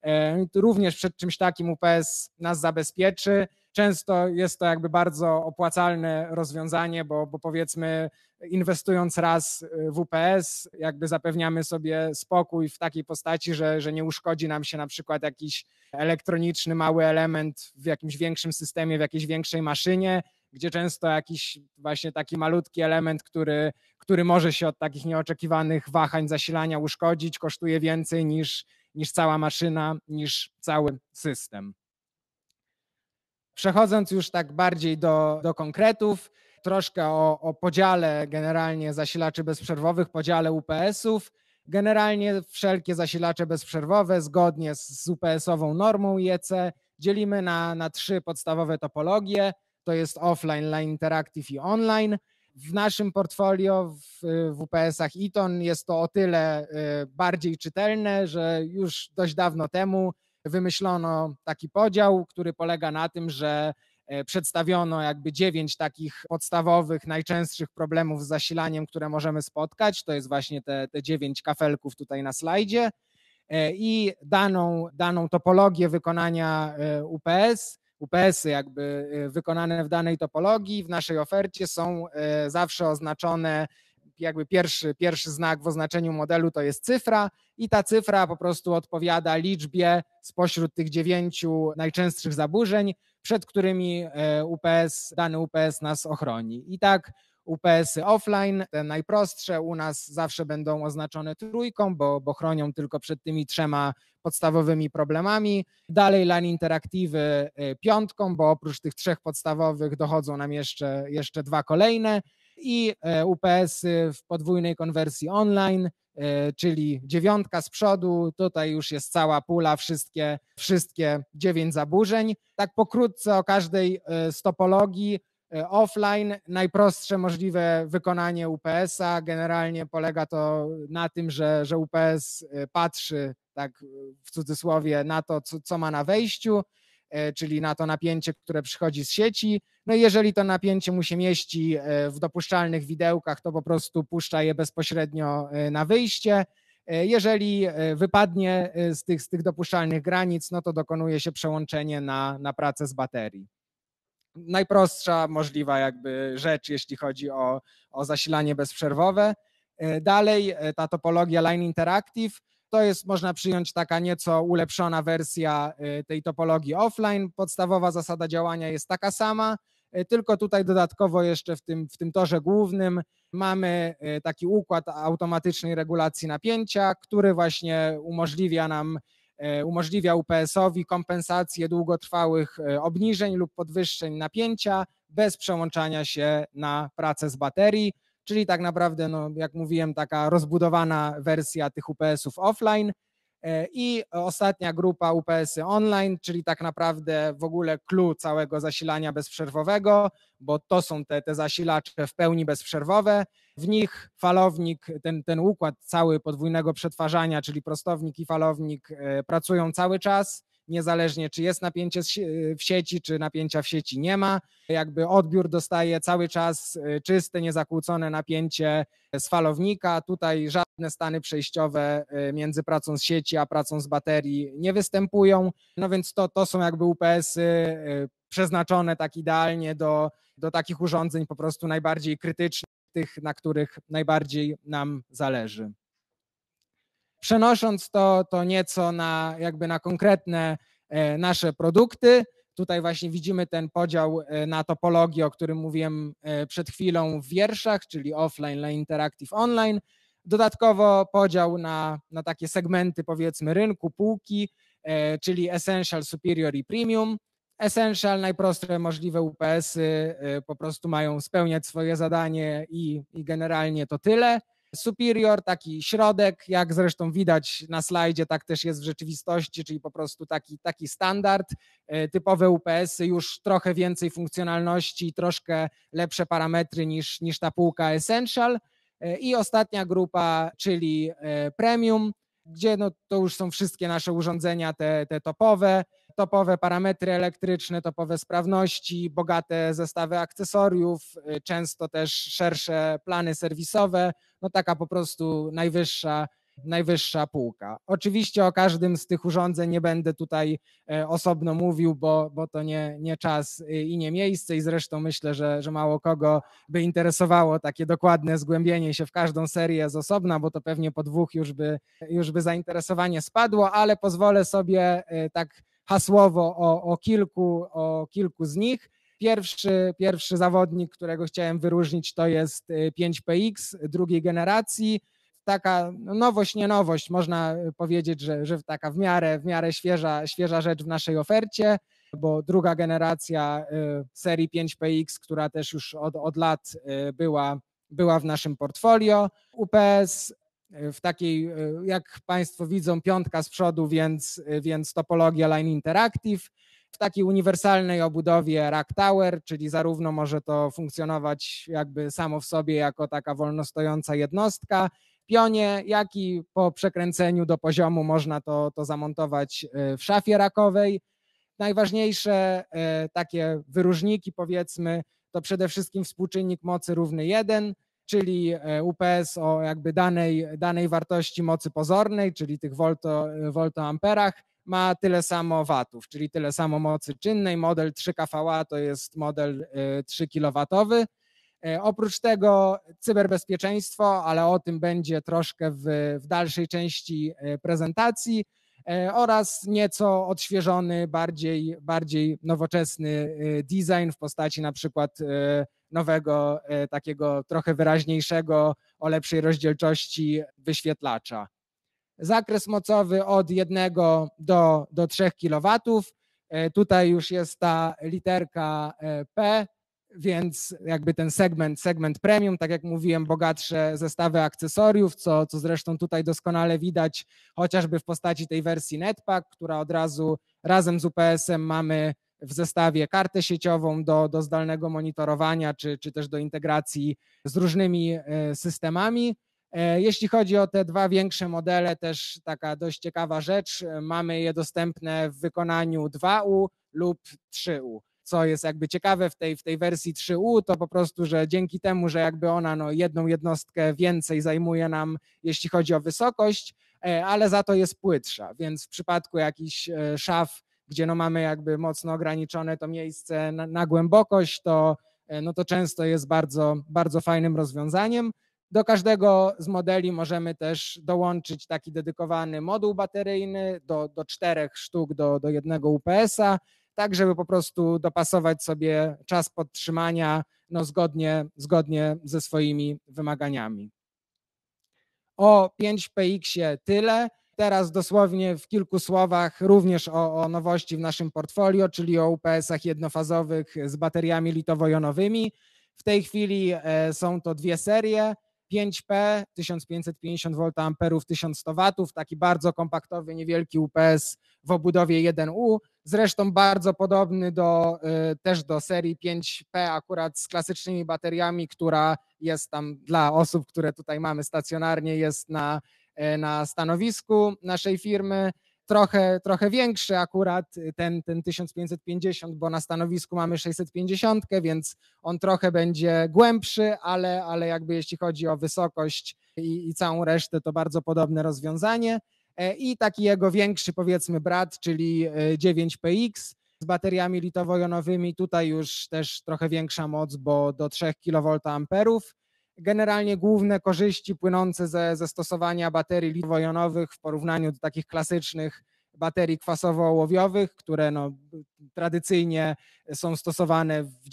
Również przed czymś takim UPS nas zabezpieczy. Często jest to jakby bardzo opłacalne rozwiązanie, bo powiedzmy, inwestując raz w UPS, jakby zapewniamy sobie spokój w takiej postaci, że nie uszkodzi nam się na przykład jakiś elektroniczny mały element w jakimś większym systemie, w jakiejś większej maszynie, gdzie często jakiś właśnie taki malutki element, który może się od takich nieoczekiwanych wahań zasilania uszkodzić, kosztuje więcej niż cała maszyna, niż cały system. Przechodząc już tak bardziej do konkretów, troszkę o podziale generalnie zasilaczy bezprzerwowych, podziale UPS-ów. Generalnie wszelkie zasilacze bezprzerwowe zgodnie z UPS-ową normą IEC dzielimy na 3 podstawowe topologie. To jest offline, line interactive i online. W naszym portfolio w UPS-ach Eaton jest to o tyle bardziej czytelne, że już dość dawno temu wymyślono taki podział, który polega na tym, że przedstawiono jakby 9 takich podstawowych, najczęstszych problemów z zasilaniem, które możemy spotkać. To jest właśnie te 9 kafelków tutaj na slajdzie i daną topologię wykonania UPS-y jakby wykonane w danej topologii w naszej ofercie są zawsze oznaczone, jakby pierwszy znak w oznaczeniu modelu to jest cyfra i ta cyfra po prostu odpowiada liczbie spośród tych 9 najczęstszych zaburzeń, przed którymi dany UPS nas ochroni. I tak UPS-y offline, te najprostsze u nas zawsze będą oznaczone 3, bo chronią tylko przed tymi 3 podstawowymi problemami. Dalej line interaktywy 5, bo oprócz tych 3 podstawowych dochodzą nam jeszcze 2 kolejne. i UPS-y w podwójnej konwersji online, czyli 9 z przodu, tutaj już jest cała pula, wszystkie 9 zaburzeń. Tak pokrótce o każdej z topologii. Offline, najprostsze możliwe wykonanie UPS-a. Generalnie polega to na tym, że UPS patrzy, tak w cudzysłowie, na to, co ma na wejściu, czyli na to napięcie, które przychodzi z sieci. No i jeżeli to napięcie mu się mieści w dopuszczalnych widełkach, to po prostu puszcza je bezpośrednio na wyjście. Jeżeli wypadnie z tych dopuszczalnych granic, no to dokonuje się przełączenie na pracę z baterii. Najprostsza możliwa jakby rzecz, jeśli chodzi o zasilanie bezprzerwowe. Dalej ta topologia Line Interactive to jest, można przyjąć, taka nieco ulepszona wersja tej topologii offline. Podstawowa zasada działania jest taka sama, tylko tutaj dodatkowo jeszcze w tym torze głównym mamy taki układ automatycznej regulacji napięcia, który właśnie umożliwia UPS-owi kompensację długotrwałych obniżeń lub podwyższeń napięcia bez przełączania się na pracę z baterii, czyli tak naprawdę, no, jak mówiłem, taka rozbudowana wersja tych UPS-ów offline. I ostatnia grupa UPS-y online, czyli tak naprawdę w ogóle clue całego zasilania bezprzerwowego, bo to są te zasilacze w pełni bezprzerwowe. W nich falownik, ten układ cały podwójnego przetwarzania, czyli prostownik i falownik pracują cały czas, niezależnie czy jest napięcie w sieci, czy napięcia w sieci nie ma. Jakby odbiór dostaje cały czas czyste, niezakłócone napięcie z falownika. Tutaj żadne stany przejściowe między pracą z sieci a pracą z baterii nie występują. No więc to są jakby UPS-y przeznaczone tak idealnie do takich urządzeń po prostu najbardziej krytycznych, tych, na których najbardziej nam zależy. Przenosząc to nieco na konkretne nasze produkty, tutaj właśnie widzimy ten podział na topologię, o którym mówiłem przed chwilą w wierszach, czyli offline, Line Interactive, online. Dodatkowo podział na takie segmenty, powiedzmy, rynku, półki, czyli Essential, Superior i Premium. Essential, najprostsze możliwe UPS-y po prostu mają spełniać swoje zadanie i generalnie to tyle. Superior, taki środek, jak zresztą widać na slajdzie, tak też jest w rzeczywistości, czyli po prostu taki standard. Typowe UPS-y, już trochę więcej funkcjonalności, troszkę lepsze parametry niż ta półka Essential. I ostatnia grupa, czyli Premium, gdzie no to już są wszystkie nasze urządzenia, te topowe parametry elektryczne, topowe sprawności, bogate zestawy akcesoriów, często też szersze plany serwisowe, no taka po prostu najwyższa półka. Oczywiście o każdym z tych urządzeń nie będę tutaj osobno mówił, bo to nie czas i nie miejsce i zresztą myślę, że mało kogo by interesowało takie dokładne zgłębienie się w każdą serię z osobna, bo to pewnie po dwóch już by zainteresowanie spadło, ale pozwolę sobie tak hasłowo o kilku z nich. Pierwszy zawodnik, którego chciałem wyróżnić, to jest 5PX drugiej generacji. Taka nowość, nie nowość, można powiedzieć, że taka w miarę świeża rzecz w naszej ofercie, bo druga generacja serii 5PX, która też już od lat była w naszym portfolio. UPS w takiej, jak Państwo widzą, 5 z przodu, więc topologia Line Interactive. W takiej uniwersalnej obudowie Rack Tower, czyli zarówno może to funkcjonować jakby samo w sobie jako taka wolnostojąca jednostka, pionie, jak i po przekręceniu do poziomu można to zamontować w szafie rackowej. Najważniejsze takie wyróżniki, powiedzmy, to przede wszystkim współczynnik mocy równy 1, czyli UPS o jakby danej wartości mocy pozornej, czyli tych voltoamperach, ma tyle samo watów, czyli tyle samo mocy czynnej. Model 3 kVA to jest model 3 kW. Oprócz tego cyberbezpieczeństwo, ale o tym będzie troszkę w dalszej części prezentacji, oraz nieco odświeżony, bardziej nowoczesny design w postaci na przykład nowego, takiego trochę wyraźniejszego, o lepszej rozdzielczości wyświetlacza. Zakres mocowy od 1 do 3 kW. Tutaj już jest ta literka P więc jakby ten segment premium, tak jak mówiłem, bogatsze zestawy akcesoriów, co zresztą tutaj doskonale widać chociażby w postaci tej wersji Netpack, która od razu razem z UPS-em mamy w zestawie kartę sieciową do zdalnego monitorowania, czy też do integracji z różnymi systemami. Jeśli chodzi o te dwa większe modele, też taka dość ciekawa rzecz, mamy je dostępne w wykonaniu 2U lub 3U. Co jest jakby ciekawe w tej wersji 3U, to po prostu, że dzięki temu, że jakby ona jedną jednostkę więcej zajmuje nam, jeśli chodzi o wysokość, ale za to jest płytsza, więc w przypadku jakichś szaf, gdzie mamy jakby mocno ograniczone to miejsce na głębokość, to często jest bardzo, bardzo fajnym rozwiązaniem. Do każdego z modeli możemy też dołączyć taki dedykowany moduł bateryjny do 4 sztuk do jednego UPS-a, tak żeby po prostu dopasować sobie czas podtrzymania zgodnie ze swoimi wymaganiami. O 5PX-ie tyle. Teraz dosłownie w kilku słowach również o nowości w naszym portfolio, czyli o UPS-ach jednofazowych z bateriami litowo-jonowymi. W tej chwili są to dwie serie. 5P 1550 VA 1100 W, taki bardzo kompaktowy, niewielki UPS w obudowie 1U, zresztą bardzo podobny też do serii 5P akurat z klasycznymi bateriami, która jest tam dla osób, które tutaj mamy stacjonarnie, jest na stanowisku naszej firmy. Trochę większy akurat ten 1550, bo na stanowisku mamy 650, więc on trochę będzie głębszy, ale jakby jeśli chodzi o wysokość i całą resztę, to bardzo podobne rozwiązanie. I taki jego większy, powiedzmy, brat, czyli 9PX z bateriami litowo-jonowymi. Tutaj już też trochę większa moc, bo do 3 kVA. Generalnie główne korzyści płynące ze stosowania baterii litowo-jonowych w porównaniu do takich klasycznych baterii kwasowo-ołowiowych, które tradycyjnie są stosowane w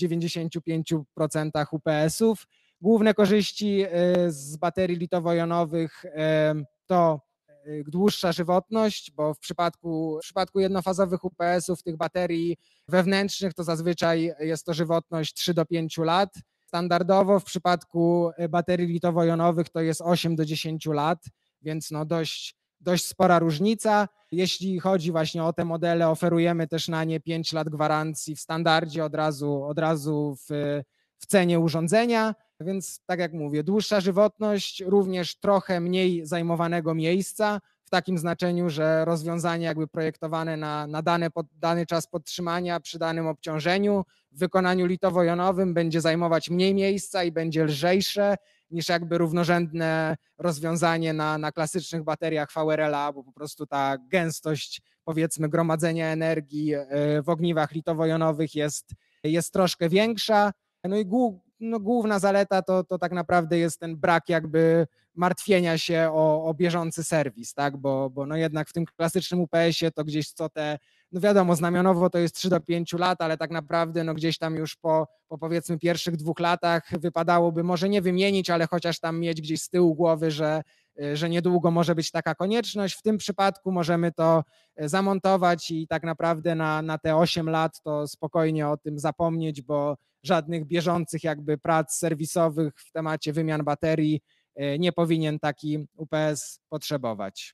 95% UPS-ów. Główne korzyści z baterii litowo-jonowych to dłuższa żywotność, bo w przypadku jednofazowych UPS-ów, tych baterii wewnętrznych, to zazwyczaj jest to żywotność 3 do 5 lat. Standardowo w przypadku baterii litowo-jonowych to jest 8 do 10 lat, więc dość spora różnica. Jeśli chodzi właśnie o te modele, oferujemy też na nie 5 lat gwarancji w standardzie od razu w cenie urządzenia, więc tak jak mówię, dłuższa żywotność, również trochę mniej zajmowanego miejsca, w takim znaczeniu, że rozwiązanie jakby projektowane na dany czas podtrzymania przy danym obciążeniu w wykonaniu litowo-jonowym będzie zajmować mniej miejsca i będzie lżejsze niż jakby równorzędne rozwiązanie na klasycznych bateriach VRLA, bo po prostu ta gęstość, powiedzmy, gromadzenia energii w ogniwach litowo-jonowych jest troszkę większa. No i główna zaleta to tak naprawdę jest ten brak jakby martwienia się o bieżący serwis, tak? Bo jednak w tym klasycznym UPS-ie to gdzieś wiadomo, znamionowo to jest 3 do 5 lat, ale tak naprawdę gdzieś tam już po powiedzmy pierwszych 2 latach wypadałoby może nie wymienić, ale chociaż tam mieć gdzieś z tyłu głowy, że niedługo może być taka konieczność. W tym przypadku możemy to zamontować i tak naprawdę na te 8 lat to spokojnie o tym zapomnieć, bo żadnych bieżących jakby prac serwisowych w temacie wymian baterii nie powinien taki UPS potrzebować.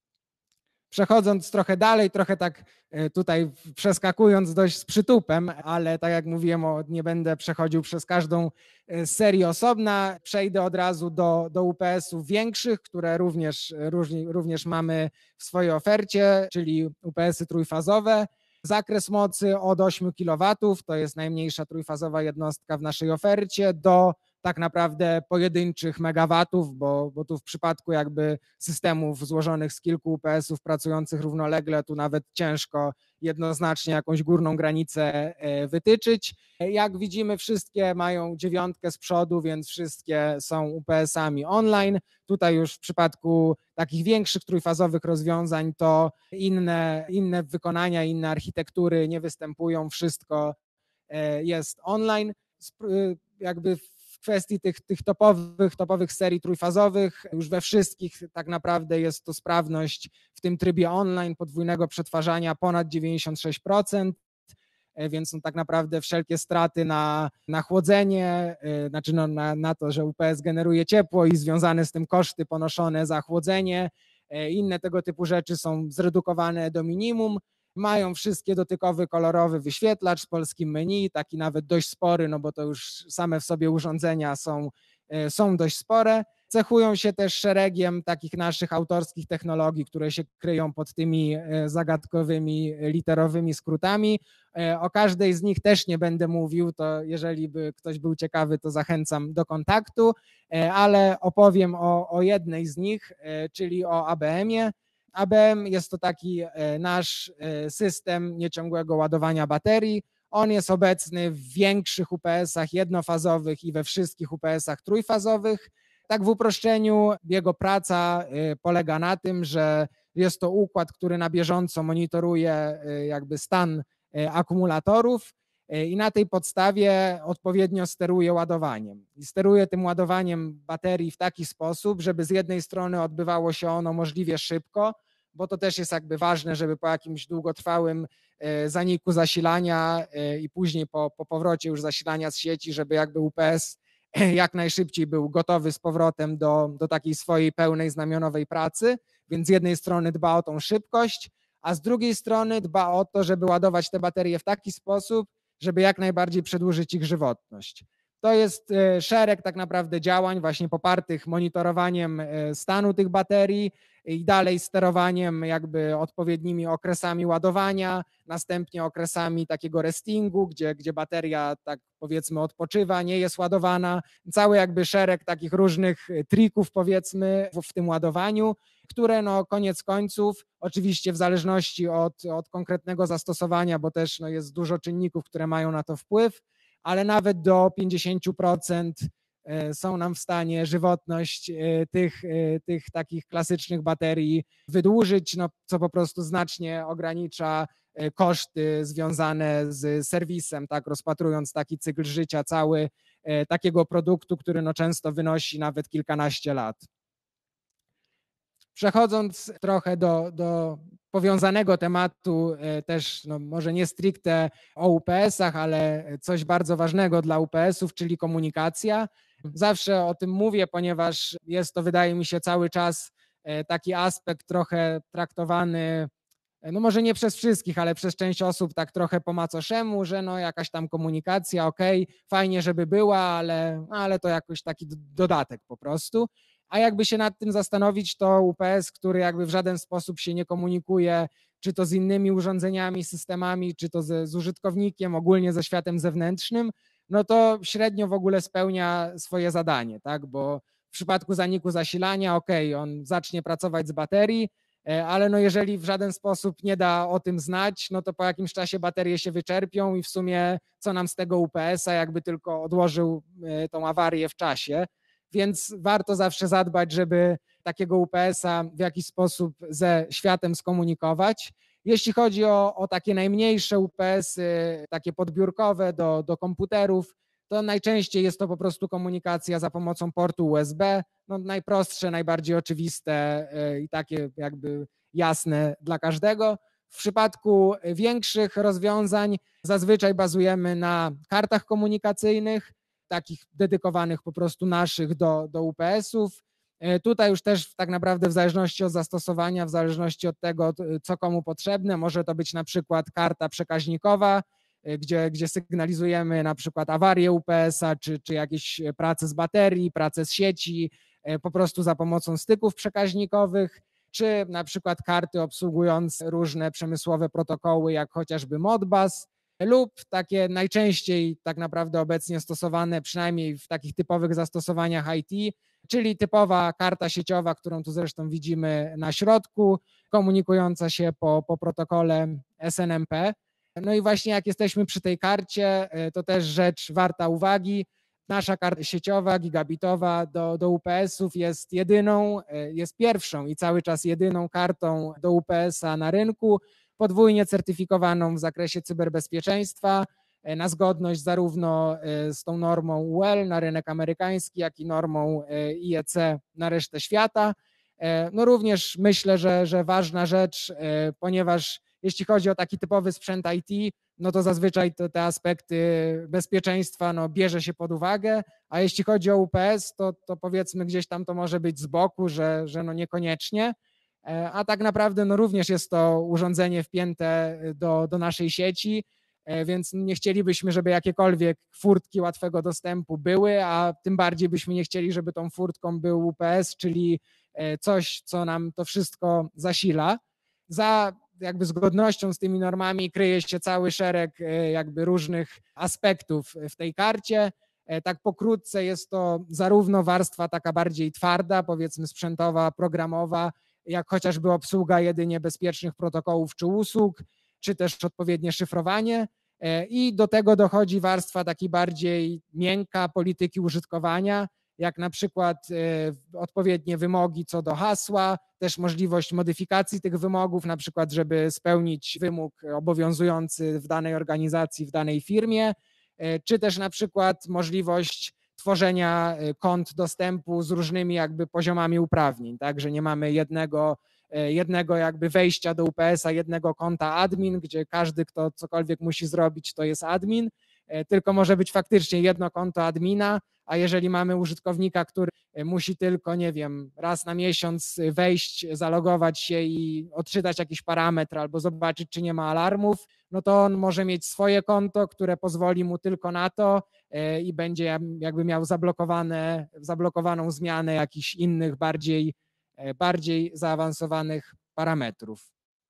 Przechodząc trochę dalej, trochę tak tutaj przeskakując dość z przytupem, ale tak jak mówiłem, nie będę przechodził przez każdą serię osobna, przejdę od razu do UPS-ów większych, które również mamy w swojej ofercie, czyli UPS-y trójfazowe. Zakres mocy od 8 kW, to jest najmniejsza trójfazowa jednostka w naszej ofercie, do tak naprawdę pojedynczych megawatów, bo tu w przypadku jakby systemów złożonych z kilku UPS-ów pracujących równolegle, tu nawet ciężko jednoznacznie jakąś górną granicę wytyczyć. Jak widzimy, wszystkie mają 9 z przodu, więc wszystkie są UPS-ami online. Tutaj już w przypadku takich większych trójfazowych rozwiązań to inne wykonania, inne architektury nie występują, wszystko jest online. Jakby w kwestii tych topowych serii trójfazowych, już we wszystkich tak naprawdę jest to sprawność w tym trybie online podwójnego przetwarzania ponad 96%. więc no tak naprawdę wszelkie straty na chłodzenie, znaczy no na to, że UPS generuje ciepło i związane z tym koszty ponoszone za chłodzenie, inne tego typu rzeczy są zredukowane do minimum. Mają wszystkie dotykowy, kolorowy wyświetlacz z polskim menu, taki nawet dość spory, no bo to już same w sobie urządzenia są dość spore. Cechują się też szeregiem takich naszych autorskich technologii, które się kryją pod tymi zagadkowymi literowymi skrótami. O każdej z nich też nie będę mówił, to jeżeli by ktoś był ciekawy, to zachęcam do kontaktu, ale opowiem o jednej z nich, czyli o ABM-ie. ABM jest to taki nasz system nieciągłego ładowania baterii. On jest obecny w większych UPS-ach jednofazowych i we wszystkich UPS-ach trójfazowych. Tak w uproszczeniu jego praca polega na tym, że jest to układ, który na bieżąco monitoruje jakby stan akumulatorów i na tej podstawie odpowiednio steruje ładowaniem. I steruje tym ładowaniem baterii w taki sposób, żeby z jednej strony odbywało się ono możliwie szybko, bo to też jest jakby ważne, żeby po jakimś długotrwałym zaniku zasilania i później po powrocie już zasilania z sieci, żeby jakby UPS jak najszybciej był gotowy z powrotem do takiej swojej pełnej znamionowej pracy, więc z jednej strony dba o tą szybkość, a z drugiej strony dba o to, żeby ładować te baterie w taki sposób, żeby jak najbardziej przedłużyć ich żywotność. To jest szereg tak naprawdę działań właśnie popartych monitorowaniem stanu tych baterii i dalej sterowaniem jakby odpowiednimi okresami ładowania, następnie okresami takiego restingu, gdzie bateria tak powiedzmy odpoczywa, nie jest ładowana. Cały jakby szereg takich różnych trików powiedzmy w tym ładowaniu, które no koniec końców oczywiście w zależności od konkretnego zastosowania, bo też no jest dużo czynników, które mają na to wpływ, ale nawet do 50% są nam w stanie żywotność tych takich klasycznych baterii wydłużyć, no, co po prostu znacznie ogranicza koszty związane z serwisem, tak, rozpatrując taki cykl życia cały takiego produktu, który no często wynosi nawet kilkanaście lat. Przechodząc trochę do powiązanego tematu, też no może nie stricte o UPS-ach, ale coś bardzo ważnego dla UPS-ów, czyli komunikacja. Zawsze o tym mówię, ponieważ jest to, wydaje mi się, cały czas taki aspekt trochę traktowany, no może nie przez wszystkich, ale przez część osób tak trochę po macoszemu, że no jakaś tam komunikacja, okej, fajnie, żeby była, ale to jakoś taki dodatek po prostu. A jakby się nad tym zastanowić, to UPS, który jakby w żaden sposób się nie komunikuje, czy to z innymi urządzeniami, systemami, czy to z użytkownikiem, ogólnie ze światem zewnętrznym, no to średnio w ogóle spełnia swoje zadanie, tak? Bo w przypadku zaniku zasilania, on zacznie pracować z baterii, ale no jeżeli w żaden sposób nie da o tym znać, no to po jakimś czasie baterie się wyczerpią i w sumie co nam z tego UPS-a, jakby tylko odłożył tą awarię w czasie. Więc warto zawsze zadbać, żeby takiego UPS-a w jakiś sposób ze światem skomunikować. Jeśli chodzi o takie najmniejsze UPS-y, takie podbiórkowe do komputerów, to najczęściej jest to po prostu komunikacja za pomocą portu USB. No najprostsze, najbardziej oczywiste i takie jakby jasne dla każdego. W przypadku większych rozwiązań zazwyczaj bazujemy na kartach komunikacyjnych, takich dedykowanych po prostu naszych do UPS-ów. Tutaj już też tak naprawdę w zależności od zastosowania, w zależności od tego, co komu potrzebne, może to być na przykład karta przekaźnikowa, gdzie sygnalizujemy na przykład awarię UPS-a, czy jakieś prace z baterii, prace z sieci, po prostu za pomocą styków przekaźnikowych, czy na przykład karty obsługujące różne przemysłowe protokoły, jak chociażby Modbus, lub takie najczęściej tak naprawdę obecnie stosowane, przynajmniej w takich typowych zastosowaniach IT, czyli typowa karta sieciowa, którą tu zresztą widzimy na środku, komunikująca się po protokole SNMP. No i właśnie jak jesteśmy przy tej karcie, to też rzecz warta uwagi. Nasza karta sieciowa, gigabitowa do UPS-ów jest pierwszą i cały czas jedyną kartą do UPS-a na rynku, podwójnie certyfikowaną w zakresie cyberbezpieczeństwa, na zgodność zarówno z tą normą UL na rynek amerykański, jak i normą IEC na resztę świata. No również myślę, że ważna rzecz, ponieważ jeśli chodzi o taki typowy sprzęt IT, no to zazwyczaj te aspekty bezpieczeństwa no, bierze się pod uwagę, a jeśli chodzi o UPS, to powiedzmy gdzieś tam to może być z boku, że no niekoniecznie, a tak naprawdę no również jest to urządzenie wpięte do naszej sieci, więc nie chcielibyśmy, żeby jakiekolwiek furtki łatwego dostępu były, a tym bardziej byśmy nie chcieli, żeby tą furtką był UPS, czyli coś, co nam to wszystko zasila. Za jakby zgodnością z tymi normami kryje się cały szereg jakby różnych aspektów w tej karcie. Tak pokrótce jest to zarówno warstwa taka bardziej twarda, powiedzmy sprzętowa, programowa, jak chociażby obsługa jedynie bezpiecznych protokołów czy usług, czy też odpowiednie szyfrowanie. I do tego dochodzi warstwa takiej bardziej miękka polityki użytkowania, jak na przykład odpowiednie wymogi co do hasła, też możliwość modyfikacji tych wymogów, na przykład żeby spełnić wymóg obowiązujący w danej organizacji, w danej firmie, czy też na przykład możliwość tworzenia kont dostępu z różnymi jakby poziomami uprawnień, tak, że nie mamy jednego jakby wejścia do UPS-a, jednego konta admin, gdzie każdy, kto cokolwiek musi zrobić, to jest admin, tylko może być faktycznie jedno konto admina, a jeżeli mamy użytkownika, który musi tylko, nie wiem, raz na miesiąc wejść, zalogować się i odczytać jakiś parametr albo zobaczyć, czy nie ma alarmów, no to on może mieć swoje konto, które pozwoli mu tylko na to i będzie jakby miał zablokowaną zmianę jakichś innych, bardziej zaawansowanych parametrów.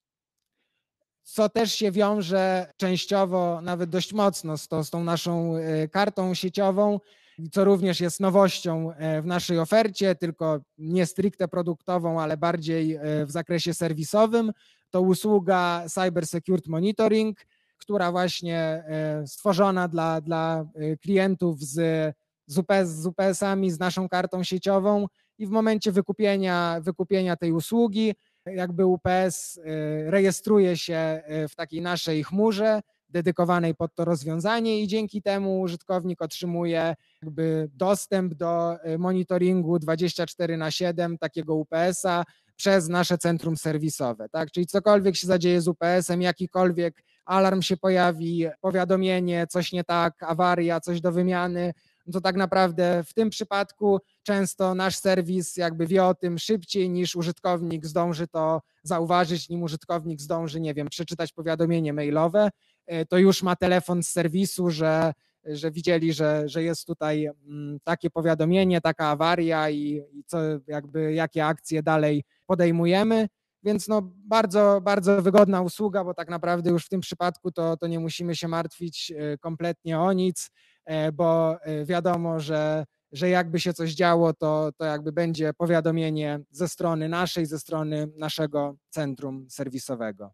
Co też się wiąże częściowo, nawet dość mocno z tą naszą kartą sieciową, co również jest nowością w naszej ofercie, tylko nie stricte produktową, ale bardziej w zakresie serwisowym, to usługa Cyber Secured Monitoring, która właśnie stworzona dla klientów z UPS-ami, z naszą kartą sieciową i w momencie wykupienia tej usługi jakby UPS rejestruje się w takiej naszej chmurze dedykowanej pod to rozwiązanie i dzięki temu użytkownik otrzymuje jakby dostęp do monitoringu 24/7 takiego UPS-a przez nasze centrum serwisowe, tak? Czyli cokolwiek się zadzieje z UPS-em, jakikolwiek alarm się pojawi, powiadomienie, coś nie tak, awaria, coś do wymiany, no to tak naprawdę w tym przypadku często nasz serwis jakby wie o tym szybciej niż użytkownik zdąży to zauważyć, nim użytkownik zdąży, nie wiem, przeczytać powiadomienie mailowe, to już ma telefon z serwisu, że widzieli, że jest tutaj takie powiadomienie, taka awaria i co jakby jakie akcje dalej podejmujemy. Więc no bardzo, bardzo wygodna usługa, bo tak naprawdę już w tym przypadku to nie musimy się martwić kompletnie o nic, bo wiadomo, że jakby się coś działo, to jakby będzie powiadomienie ze strony naszego centrum serwisowego.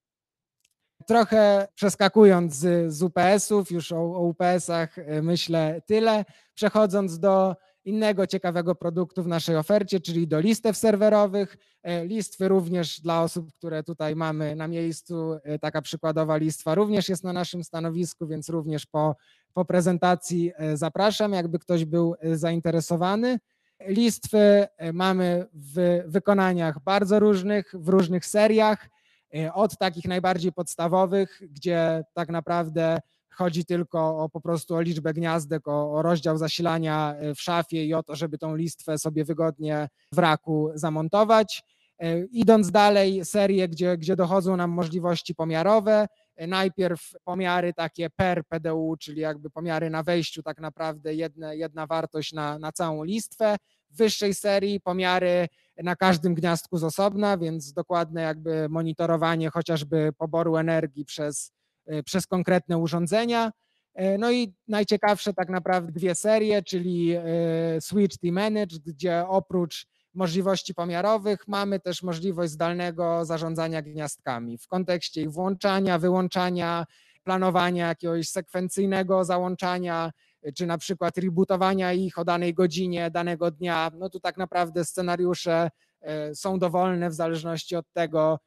Trochę przeskakując z UPS-ów, już o UPS-ach myślę tyle, przechodząc do innego ciekawego produktu w naszej ofercie, czyli do listew serwerowych. Listwy również dla osób, które tutaj mamy na miejscu, taka przykładowa listwa również jest na naszym stanowisku, więc również po prezentacji zapraszam, jakby ktoś był zainteresowany. Listwy mamy w wykonaniach bardzo różnych, w różnych seriach, od takich najbardziej podstawowych, gdzie tak naprawdę chodzi tylko po prostu o liczbę gniazdek, o rozdział zasilania w szafie i o to, żeby tą listwę sobie wygodnie w raku zamontować. Idąc dalej, serie, gdzie dochodzą nam możliwości pomiarowe. Najpierw pomiary takie per PDU, czyli jakby pomiary na wejściu, tak naprawdę jedna wartość na całą listwę. W wyższej serii pomiary na każdym gniazdku z osobna, więc dokładne jakby monitorowanie chociażby poboru energii przez konkretne urządzenia. No i najciekawsze tak naprawdę dwie serie, czyli Switched i Managed, gdzie oprócz możliwości pomiarowych mamy też możliwość zdalnego zarządzania gniazdkami w kontekście ich włączania, wyłączania, planowania jakiegoś sekwencyjnego załączania, czy na przykład rebootowania ich o danej godzinie, danego dnia. No tu tak naprawdę scenariusze są dowolne w zależności od tego,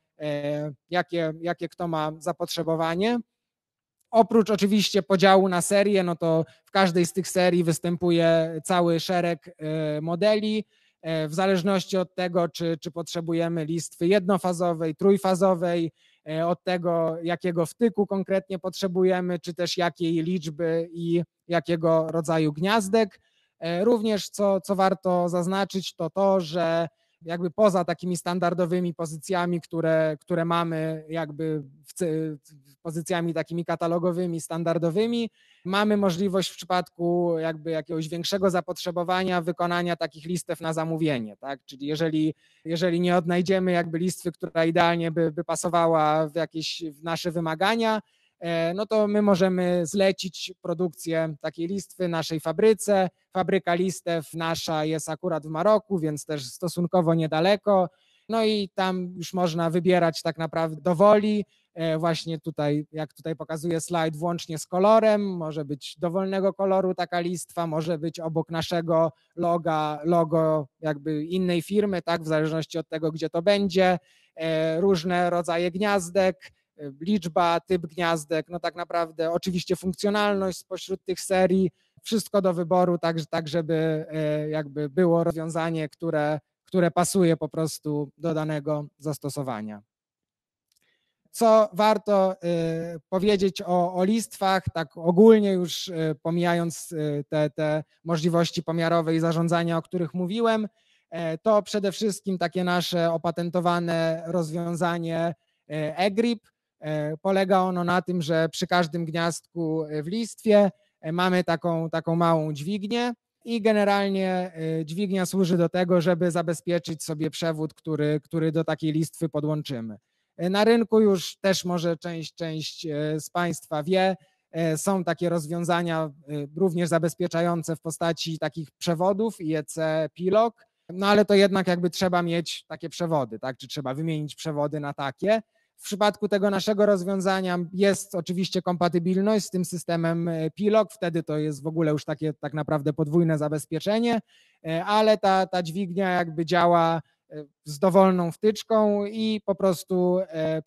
jakie kto ma zapotrzebowanie. Oprócz oczywiście podziału na serie, no to w każdej z tych serii występuje cały szereg modeli, w zależności od tego, czy potrzebujemy listwy jednofazowej, trójfazowej, od tego, jakiego wtyku konkretnie potrzebujemy, czy też jakiej liczby i jakiego rodzaju gniazdek. Również co warto zaznaczyć, to, że jakby poza takimi standardowymi pozycjami, które mamy jakby pozycjami takimi katalogowymi, standardowymi, mamy możliwość w przypadku jakby jakiegoś większego zapotrzebowania wykonania takich listew na zamówienie, tak? Czyli jeżeli nie odnajdziemy jakby listwy, która idealnie by pasowała w nasze wymagania, no to my możemy zlecić produkcję takiej listwy naszej fabryce. Fabryka listew nasza jest akurat w Maroku, więc też stosunkowo niedaleko. No i tam już można wybierać tak naprawdę do woli. Właśnie tutaj, jak tutaj pokazuje slajd, włącznie z kolorem. Może być dowolnego koloru taka listwa, może być obok naszego logo jakby innej firmy, tak, w zależności od tego, gdzie to będzie. Różne rodzaje gniazdek, liczba, typ gniazdek, no tak naprawdę oczywiście funkcjonalność spośród tych serii, wszystko do wyboru, tak żeby jakby było rozwiązanie, które pasuje po prostu do danego zastosowania. Co warto powiedzieć o listwach, tak ogólnie już pomijając te możliwości pomiarowe i zarządzania, o których mówiłem, to przede wszystkim takie nasze opatentowane rozwiązanie eGrip. Polega ono na tym, że przy każdym gniazdku w listwie mamy taką małą dźwignię i generalnie dźwignia służy do tego, żeby zabezpieczyć sobie przewód, który do takiej listwy podłączymy. Na rynku już też może część z Państwa wie, są takie rozwiązania również zabezpieczające w postaci takich przewodów IEC P-Log, no ale to jednak jakby trzeba mieć takie przewody, tak? Czy trzeba wymienić przewody na takie. W przypadku tego naszego rozwiązania jest oczywiście kompatybilność z tym systemem P-Log, wtedy to jest w ogóle już takie tak naprawdę podwójne zabezpieczenie, ale ta dźwignia jakby działa z dowolną wtyczką i po prostu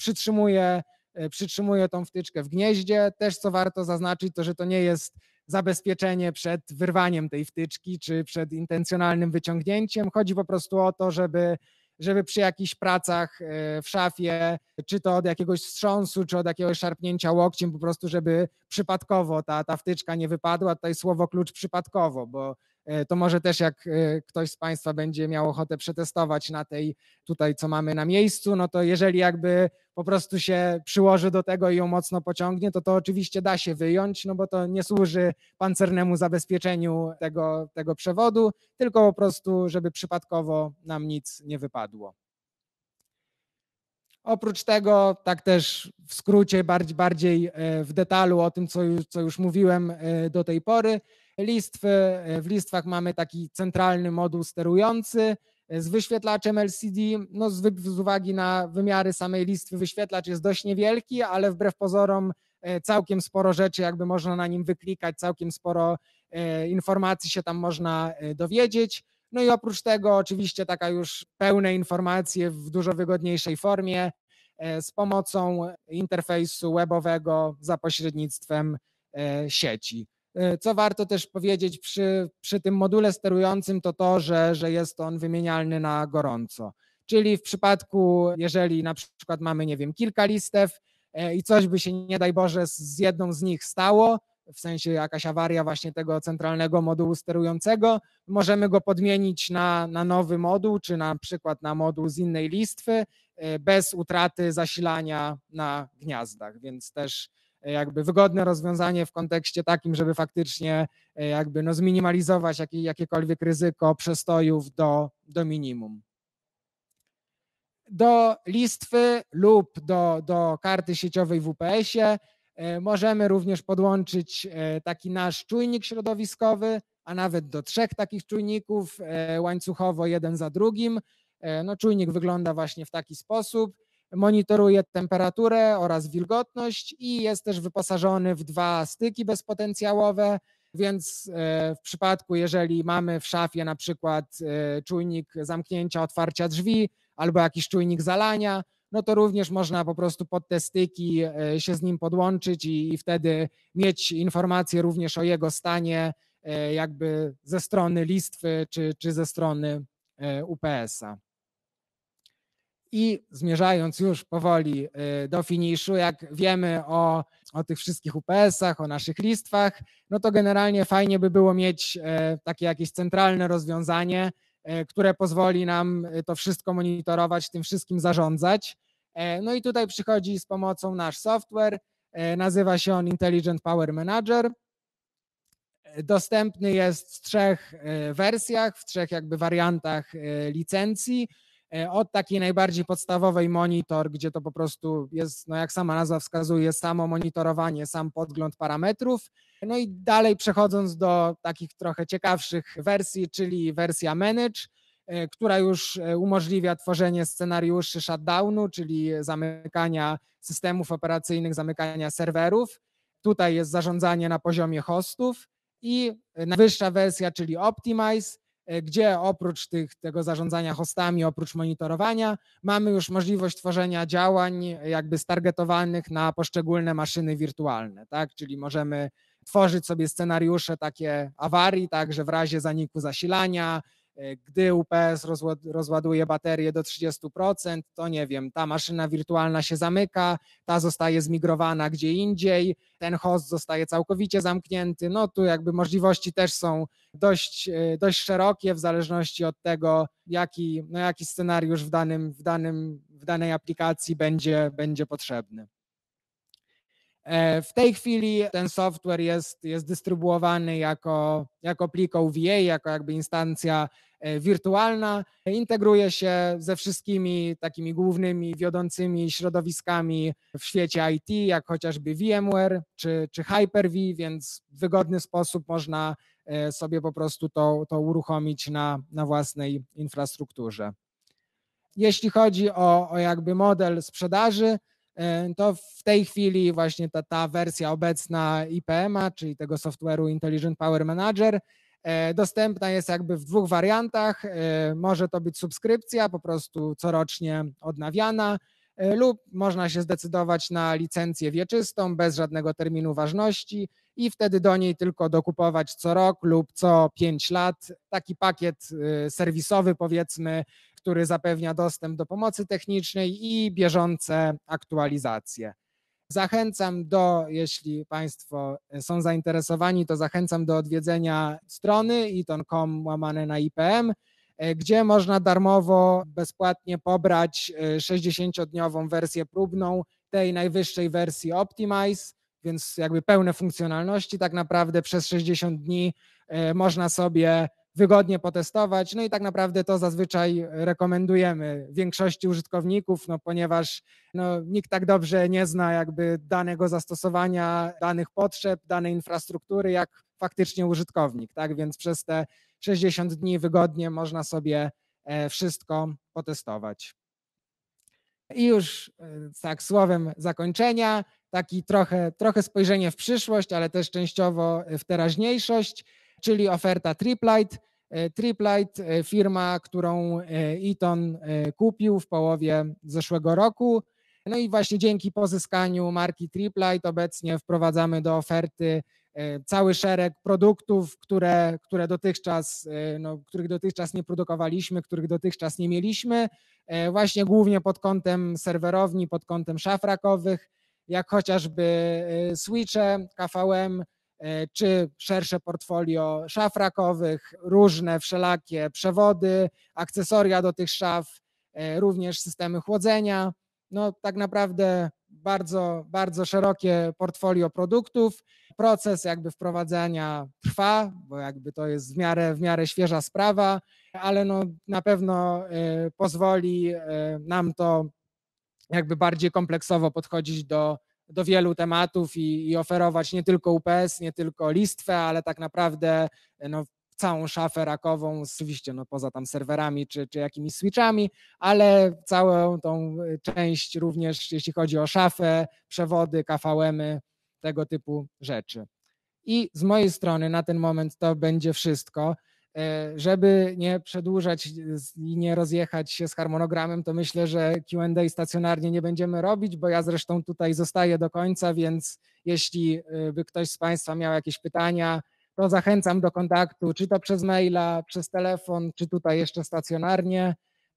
przytrzymuje tą wtyczkę w gnieździe. Też co warto zaznaczyć, to że to nie jest zabezpieczenie przed wyrwaniem tej wtyczki czy przed intencjonalnym wyciągnięciem. Chodzi po prostu o to, żeby przy jakichś pracach w szafie, czy to od jakiegoś wstrząsu, czy od jakiegoś szarpnięcia łokciem, po prostu żeby przypadkowo ta wtyczka nie wypadła. Tutaj słowo klucz przypadkowo, bo to może też jak ktoś z Państwa będzie miał ochotę przetestować na tej tutaj, co mamy na miejscu, no to jeżeli jakby po prostu się przyłoży do tego i ją mocno pociągnie, to oczywiście da się wyjąć, no bo to nie służy pancernemu zabezpieczeniu tego przewodu, tylko po prostu, żeby przypadkowo nam nic nie wypadło. Oprócz tego, tak też w skrócie, bardziej w detalu o tym, co już mówiłem do tej pory, w listwach mamy taki centralny moduł sterujący z wyświetlaczem LCD. No z uwagi na wymiary samej listwy wyświetlacz jest dość niewielki, ale wbrew pozorom całkiem sporo rzeczy jakby można na nim wyklikać, całkiem sporo informacji się tam można dowiedzieć. No i oprócz tego oczywiście taka już pełne informacje w dużo wygodniejszej formie z pomocą interfejsu webowego za pośrednictwem sieci. Co warto też powiedzieć przy tym module sterującym, to, że jest on wymienialny na gorąco. Czyli w przypadku, jeżeli na przykład mamy, nie wiem, kilka listew i coś by się, nie daj Boże, z jedną z nich stało, w sensie jakaś awaria właśnie tego centralnego modułu sterującego, możemy go podmienić na nowy moduł, czy na przykład na moduł z innej listwy, bez utraty zasilania na gniazdach, więc też jakby wygodne rozwiązanie w kontekście takim, żeby faktycznie jakby zminimalizować jakiekolwiek ryzyko przestojów do minimum. Do listwy lub do karty sieciowej w UPS-ie możemy również podłączyć taki nasz czujnik środowiskowy, a nawet do 3 takich czujników łańcuchowo jeden za drugim. No, czujnik wygląda właśnie w taki sposób. Monitoruje temperaturę oraz wilgotność i jest też wyposażony w 2 styki bezpotencjałowe, więc w przypadku, jeżeli mamy w szafie na przykład czujnik zamknięcia, otwarcia drzwi albo jakiś czujnik zalania, no to również można po prostu pod te styki się z nim podłączyć i wtedy mieć informacje również o jego stanie jakby ze strony listwy czy ze strony UPS-a. I zmierzając już powoli do finiszu, jak wiemy o tych wszystkich UPS-ach, o naszych listwach, no to generalnie fajnie by było mieć takie jakieś centralne rozwiązanie, które pozwoli nam to wszystko monitorować, tym wszystkim zarządzać. No i tutaj przychodzi z pomocą nasz software, nazywa się on Intelligent Power Manager. Dostępny jest w 3 wersjach, w 3 jakby wariantach licencji. Od takiej najbardziej podstawowej monitor, gdzie to po prostu jest, no jak sama nazwa wskazuje, samo monitorowanie, sam podgląd parametrów. No i dalej przechodząc do takich trochę ciekawszych wersji, czyli wersja Manage, która już umożliwia tworzenie scenariuszy shutdownu, czyli zamykania systemów operacyjnych, zamykania serwerów. Tutaj jest zarządzanie na poziomie hostów i najwyższa wersja, czyli Optimize, gdzie oprócz tego zarządzania hostami, oprócz monitorowania, mamy już możliwość tworzenia działań jakby stargetowanych na poszczególne maszyny wirtualne, tak? Czyli możemy tworzyć sobie scenariusze takie awarii, tak, że w razie zaniku zasilania, gdy UPS rozładuje baterię do 30%, to nie wiem, ta maszyna wirtualna się zamyka, ta zostaje zmigrowana gdzie indziej, ten host zostaje całkowicie zamknięty. No tu jakby możliwości też są dość szerokie w zależności od tego, jaki scenariusz w danej aplikacji będzie potrzebny. W tej chwili ten software jest dystrybuowany jako plik OVA, jako jakby instancja wirtualna. Integruje się ze wszystkimi takimi głównymi, wiodącymi środowiskami w świecie IT, jak chociażby VMware czy Hyper-V, więc w wygodny sposób można sobie po prostu to uruchomić na własnej infrastrukturze. Jeśli chodzi o jakby model sprzedaży, to w tej chwili właśnie ta wersja obecna IPM-a, czyli tego software'u Intelligent Power Manager, dostępna jest jakby w 2 wariantach. Może to być subskrypcja, po prostu corocznie odnawiana, lub można się zdecydować na licencję wieczystą bez żadnego terminu ważności i wtedy do niej tylko dokupować co rok lub co 5 lat. Taki pakiet serwisowy, powiedzmy, który zapewnia dostęp do pomocy technicznej i bieżące aktualizacje. Zachęcam jeśli Państwo są zainteresowani, to zachęcam do odwiedzenia strony iton.com/IPM, gdzie można darmowo, bezpłatnie pobrać 60-dniową wersję próbną tej najwyższej wersji Optimize, więc jakby pełne funkcjonalności tak naprawdę przez 60 dni można sobie wygodnie potestować. No i tak naprawdę to zazwyczaj rekomendujemy większości użytkowników, no ponieważ nikt tak dobrze nie zna jakby danego zastosowania, danych potrzeb, danej infrastruktury, jak faktycznie użytkownik, tak? Więc przez te 60 dni wygodnie można sobie wszystko potestować. I już tak słowem zakończenia, taki trochę spojrzenie w przyszłość, ale też częściowo w teraźniejszość, czyli oferta Triplight. Triplight, firma, którą Eaton kupił w połowie zeszłego roku. No i właśnie dzięki pozyskaniu marki Triplight obecnie wprowadzamy do oferty cały szereg produktów, których dotychczas nie produkowaliśmy, których dotychczas nie mieliśmy, właśnie głównie pod kątem serwerowni, pod kątem szaf rackowych, jak chociażby switche, KVM, czy szersze portfolio szaf rackowych, różne wszelakie przewody, akcesoria do tych szaf, również systemy chłodzenia. No tak naprawdę bardzo, bardzo szerokie portfolio produktów. Proces jakby wprowadzania trwa, bo jakby to jest w miarę świeża sprawa, ale na pewno pozwoli nam to jakby bardziej kompleksowo podchodzić do wielu tematów i oferować nie tylko UPS, nie tylko listwę, ale tak naprawdę całą szafę rackową, oczywiście poza tam serwerami czy jakimiś switchami, ale całą tą część również jeśli chodzi o szafę, przewody, KVM-y, tego typu rzeczy. I z mojej strony na ten moment to będzie wszystko. Żeby nie przedłużać i nie rozjechać się z harmonogramem, to myślę, że Q&A stacjonarnie nie będziemy robić, bo ja zresztą tutaj zostaję do końca, więc jeśli by ktoś z Państwa miał jakieś pytania, to zachęcam do kontaktu, czy to przez maila, przez telefon, czy tutaj jeszcze stacjonarnie.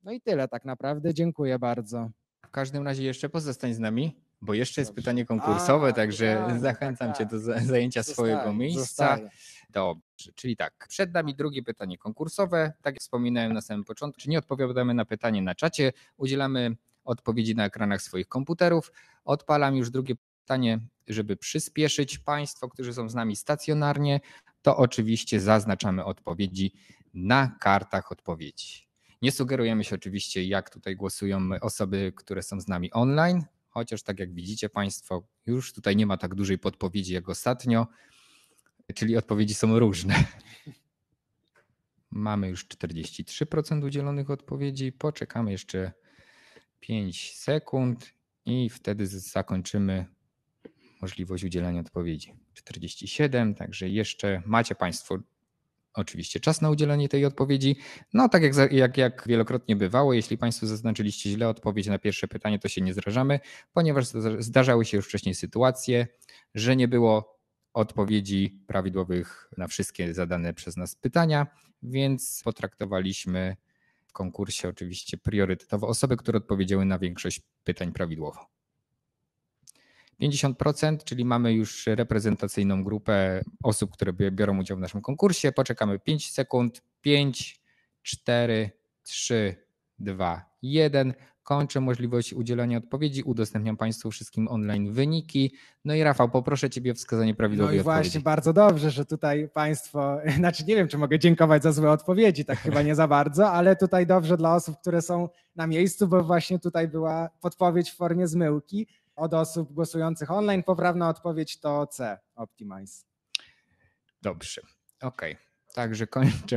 No i tyle tak naprawdę. Dziękuję bardzo. W każdym razie jeszcze pozostań z nami, bo jeszcze jest Dobrze. pytanie konkursowe, Tak, także tak, zachęcam tak, cię tak. do zajęcia swojego Zostaję, miejsca. zostaję. Dobrze, czyli tak, przed nami drugie pytanie konkursowe. Tak jak wspominałem na samym początku, czy nie odpowiadamy na pytanie na czacie, udzielamy odpowiedzi na ekranach swoich komputerów. Odpalam już drugie pytanie, żeby przyspieszyć Państwo, którzy są z nami stacjonarnie, to oczywiście zaznaczamy odpowiedzi na kartach odpowiedzi. Nie sugerujemy się oczywiście, jak tutaj głosują osoby, które są z nami online, chociaż tak jak widzicie Państwo, już tutaj nie ma tak dużej podpowiedzi jak ostatnio, czyli odpowiedzi są różne. Mamy już 43% udzielonych odpowiedzi, poczekamy jeszcze 5 sekund i wtedy zakończymy możliwość udzielenia odpowiedzi. 47, także jeszcze macie Państwo oczywiście czas na udzielenie tej odpowiedzi. No tak jak wielokrotnie bywało, jeśli Państwo zaznaczyliście źle odpowiedź na pierwsze pytanie, to się nie zrażamy, ponieważ zdarzały się już wcześniej sytuacje, że nie było odpowiedzi prawidłowych na wszystkie zadane przez nas pytania, więc potraktowaliśmy w konkursie oczywiście priorytetowo osoby, które odpowiedziały na większość pytań prawidłowo. 50%, czyli mamy już reprezentacyjną grupę osób, które biorą udział w naszym konkursie. Poczekamy 5 sekund. 5, 4, 3, 2, 1. Kończę możliwość udzielenia odpowiedzi. Udostępniam Państwu wszystkim online wyniki. No i Rafał, poproszę Ciebie o wskazanie prawidłowej odpowiedzi. No i właśnie bardzo dobrze, że tutaj Państwo, znaczy nie wiem, czy mogę dziękować za złe odpowiedzi, tak chyba nie za bardzo, ale tutaj dobrze dla osób, które są na miejscu, bo właśnie tutaj była podpowiedź w formie zmyłki. Od osób głosujących online poprawna odpowiedź to C, Optimize. Dobrze, okej. Także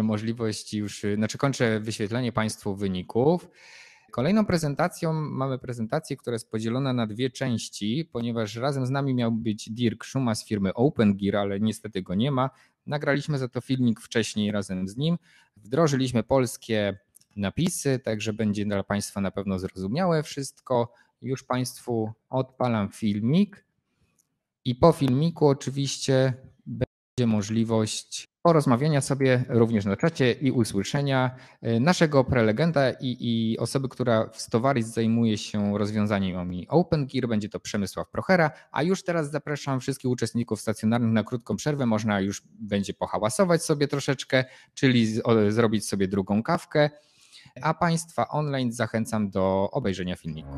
kończę wyświetlenie Państwu wyników. Kolejną prezentacją mamy prezentację, która jest podzielona na dwie części, ponieważ razem z nami miał być Dirk Szuma z firmy OpenGear, ale niestety go nie ma. Nagraliśmy za to filmik wcześniej razem z nim. Wdrożyliśmy polskie napisy, także będzie dla Państwa na pewno zrozumiałe wszystko. Już Państwu odpalam filmik i po filmiku oczywiście będzie możliwość porozmawiania sobie również na czacie i usłyszenia naszego prelegenta i osoby, która w Stowaris zajmuje się rozwiązaniami OpenGear. Będzie to Przemysław Prochera, a już teraz zapraszam wszystkich uczestników stacjonarnych na krótką przerwę. Można już będzie pohałasować sobie troszeczkę, czyli zrobić sobie drugą kawkę, a Państwa online zachęcam do obejrzenia filmiku.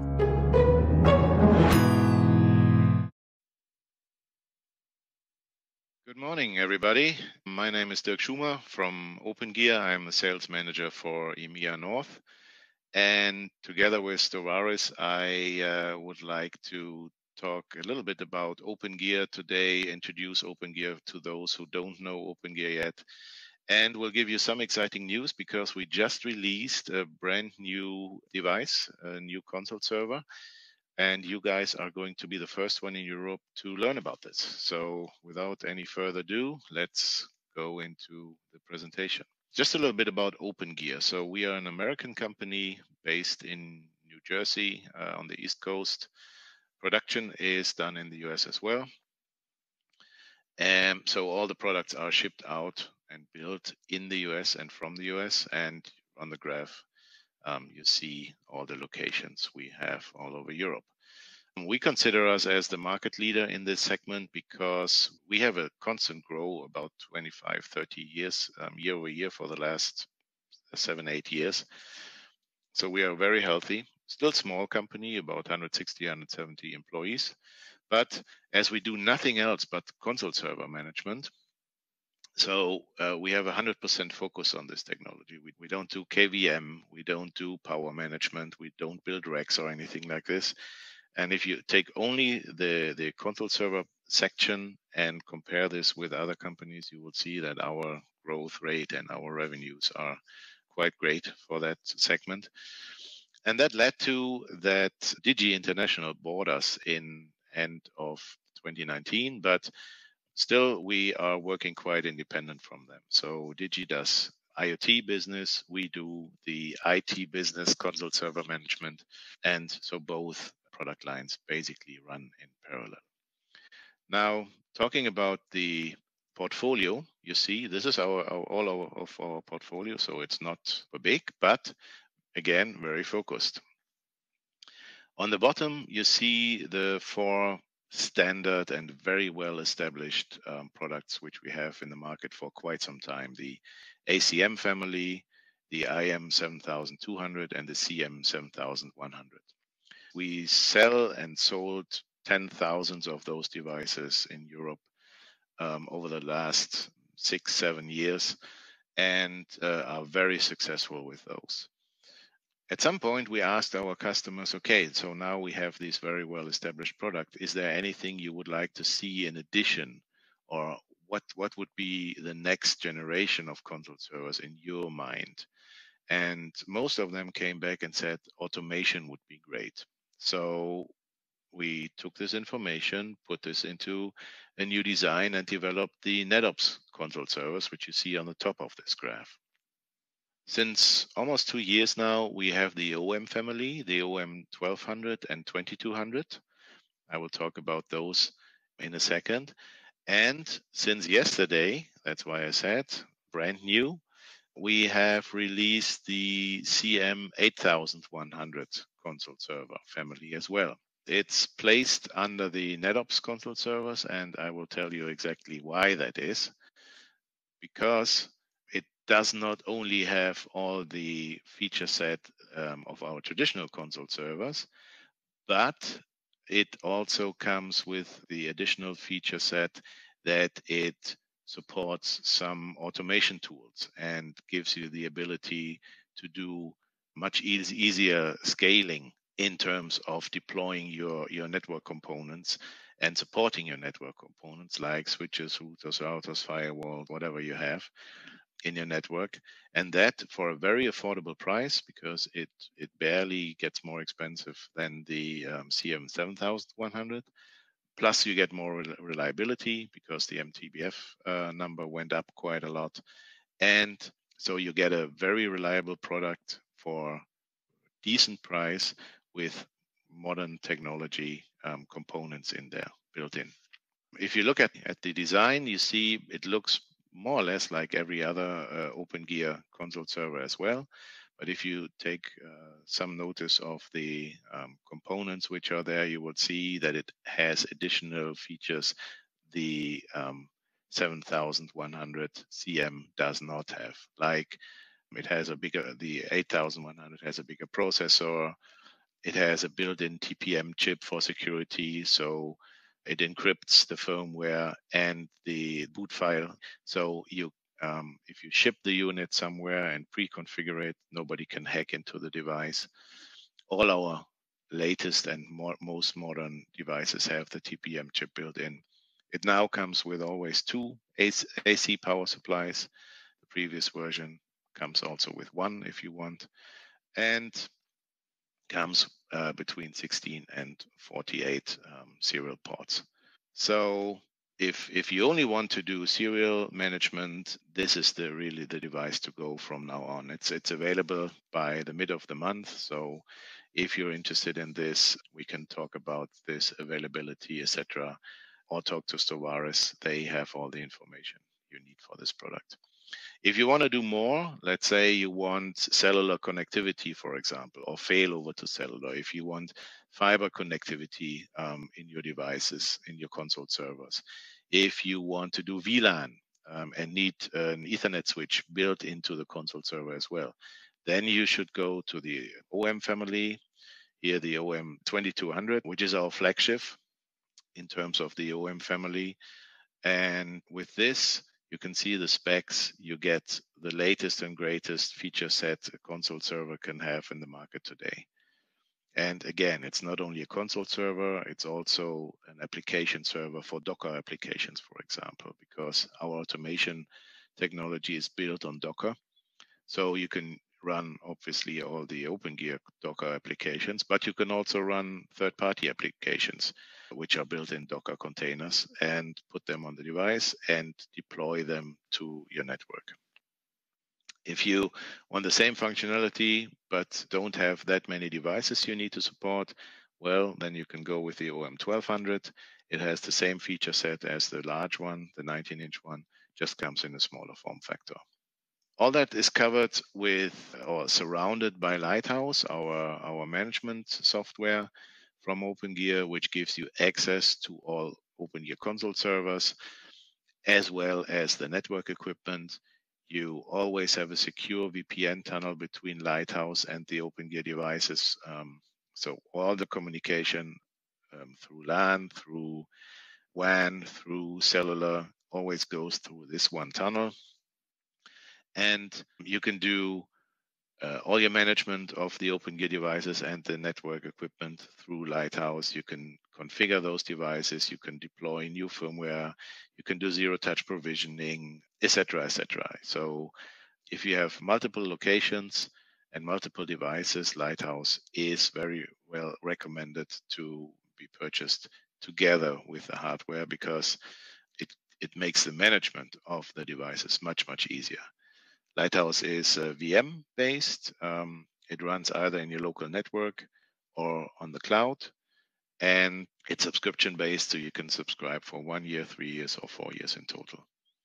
Good morning, everybody. My name is Dirk Schumer from OpenGear. I'm the sales manager for EMEA North. And together with Stovaris, I would like to talk a little bit about OpenGear today, introduce OpenGear to those who don't know OpenGear yet. And we'll give you some exciting news because we just released a brand new device, a new console server. And you guys are going to be the first one in Europe to learn about this. So without any further ado, let's go into the presentation. Just a little bit about OpenGear. So we are an American company based in New Jersey on the East Coast. Production is done in the US as well. And so all the products are shipped out and built in the US and from the US. And on the graph, you see all the locations we have all over Europe. We consider us as the market leader in this segment because we have a constant growth about 25, 30 years, year over year for the last 7, 8 years. So we are very healthy, still small company, about 160, 170 employees. But as we do nothing else but console server management, so we have 100% focus on this technology. We don't do KVM, we don't do power management, we don't build racks or anything like this. And if you take only the console server section and compare this with other companies, you will see that our growth rate and our revenues are quite great for that segment. And that led to that Digi International bought us in end of 2019, but still, we are working quite independent from them. So Digi does IoT business, we do the IT business, console server management, and so both product lines basically run in parallel. Now, talking about the portfolio, you see, this is all of our portfolio, so it's not big, but again, very focused. On the bottom, you see the 4 standard and very well established products which we have in the market for quite some time. The ACM family, the IM7200 and the CM7100. We sell and sold 10,000 of those devices in Europe over the last 6-7 years and are very successful with those. At some point, we asked our customers, okay, so now we have this very well-established product. Is there anything you would like to see in addition? Or what would be the next generation of console servers in your mind? And most of them came back and said automation would be great. So we took this information, put this into a new design and developed the NetOps console servers, which you see on the top of this graph. Since almost 2 years now, we have the OM family, the OM 1200 and 2200. I will talk about those in a second. And since yesterday, that's why I said brand new, we have released the CM 8100 console server family as well. It's placed under the NetOps console servers, and I will tell you exactly why that is. Because it does not only have all the feature set of our traditional console servers, but it also comes with the additional feature set that it supports some automation tools and gives you the ability to do much easier scaling in terms of deploying your network components and supporting your network components like switches, routers, routers, firewalls, whatever you have in your network. And that for a very affordable price, because it barely gets more expensive than the CM7100. Plus you get more reliability because the MTBF number went up quite a lot. And so you get a very reliable product for decent price with modern technology components in there built in. If you look at the design, you see it looks more or less like every other OpenGear console server as well. But if you take some notice of the components which are there, you will see that it has additional features the 7100 CM does not have. Like it has the 8100 has a bigger processor. It has a built-in TPM chip for security, so it encrypts the firmware and the boot file. So you, if you ship the unit somewhere and pre-configure it, nobody can hack into the device. All our latest and most modern devices have the TPM chip built in. It now comes with always 2 AC power supplies. The previous version comes also with 1 if you want, and comes between 16 and 48 serial ports. So if you only want to do serial management, this is really the device to go from now on. It's available by the mid of the month. So if you're interested in this, we can talk about this availability, etc., or talk to Stovaris. They have all the information you need for this product. If you want to do more, let's say you want cellular connectivity, for example, or failover to cellular, if you want fiber connectivity in your devices, in your console servers, if you want to do VLAN and need an Ethernet switch built into the console server as well, then you should go to the OM family, here the OM 2200, which is our flagship in terms of the OM family. And with this, you can see the specs. You get the latest and greatest feature set a console server can have in the market today. And again, it's not only a console server, it's also an application server for Docker applications, for example, because our automation technology is built on Docker. So you can run, obviously, all the OpenGear Docker applications, but you can also run third-party applications which are built in Docker containers and put them on the device and deploy them to your network. If you want the same functionality but don't have that many devices you need to support, well, then you can go with the OM 1200. It has the same feature set as the large one, the 19-inch one, just comes in a smaller form factor. All that is covered with or surrounded by Lighthouse, our management software from OpenGear, which gives you access to all OpenGear console servers, as well as the network equipment. You always have a secure VPN tunnel between Lighthouse and the OpenGear devices. So all the communication through LAN, through WAN, through cellular, always goes through this one tunnel. And you can do all your management of the OpenGear devices and the network equipment through Lighthouse. You can configure those devices, you can deploy new firmware, you can do zero-touch provisioning, etc., etc. So if you have multiple locations and multiple devices, Lighthouse is very well recommended to be purchased together with the hardware, because it makes the management of the devices much, much easier. Lighthouse is VM based. It runs either in your local network or on the cloud, and it's subscription based, so you can subscribe for 1 year, 3 years, or 4 years in total.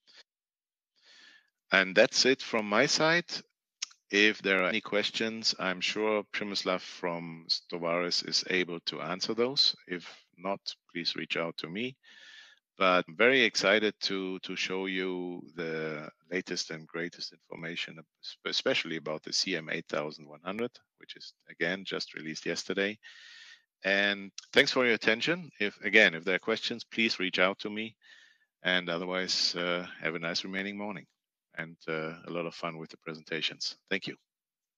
And that's it from my side. If there are any questions, I'm sure Przemysław from Stovaris is able to answer those. If not, please reach out to me. But I'm very excited to show you the latest and greatest information, especially about the CM8100, which is, again, just released yesterday. And thanks for your attention. If there are questions, please reach out to me. And otherwise, have a nice remaining morning and a lot of fun with the presentations. Thank you.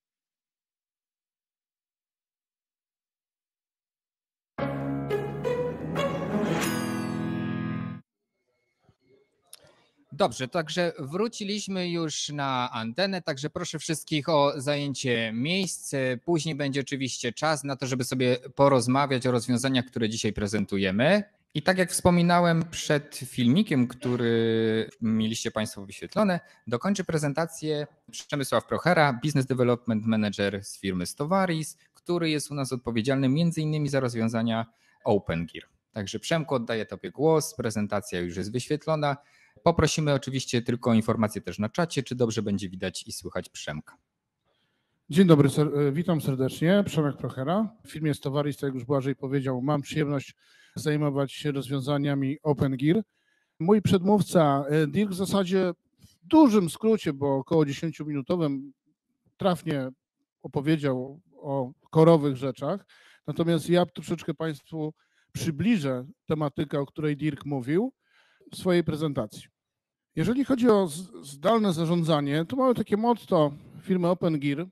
Dobrze, także wróciliśmy już na antenę, także proszę wszystkich o zajęcie miejsc. Później będzie oczywiście czas na to, żeby sobie porozmawiać o rozwiązaniach, które dzisiaj prezentujemy. I tak jak wspominałem przed filmikiem, który mieliście Państwo wyświetlone, dokończy prezentację Przemysław Prochera, Business Development Manager z firmy Stovaris, który jest u nas odpowiedzialny m.in. za rozwiązania OpenGear. Także Przemku, oddaję Tobie głos, prezentacja już jest wyświetlona. Poprosimy oczywiście tylko o informację też na czacie, czy dobrze będzie widać i słychać Przemka. Dzień dobry, witam serdecznie. Przemek Prochera. W firmie Stovaris, tak jak już Błażej powiedział, mam przyjemność zajmować się rozwiązaniami OpenGear. Mój przedmówca Dirk w zasadzie w dużym skrócie, bo około 10-minutowym, trafnie opowiedział o korowych rzeczach. Natomiast ja troszeczkę Państwu przybliżę tematykę, o której Dirk mówił w swojej prezentacji. Jeżeli chodzi o zdalne zarządzanie, to mamy takie motto firmy OpenGear,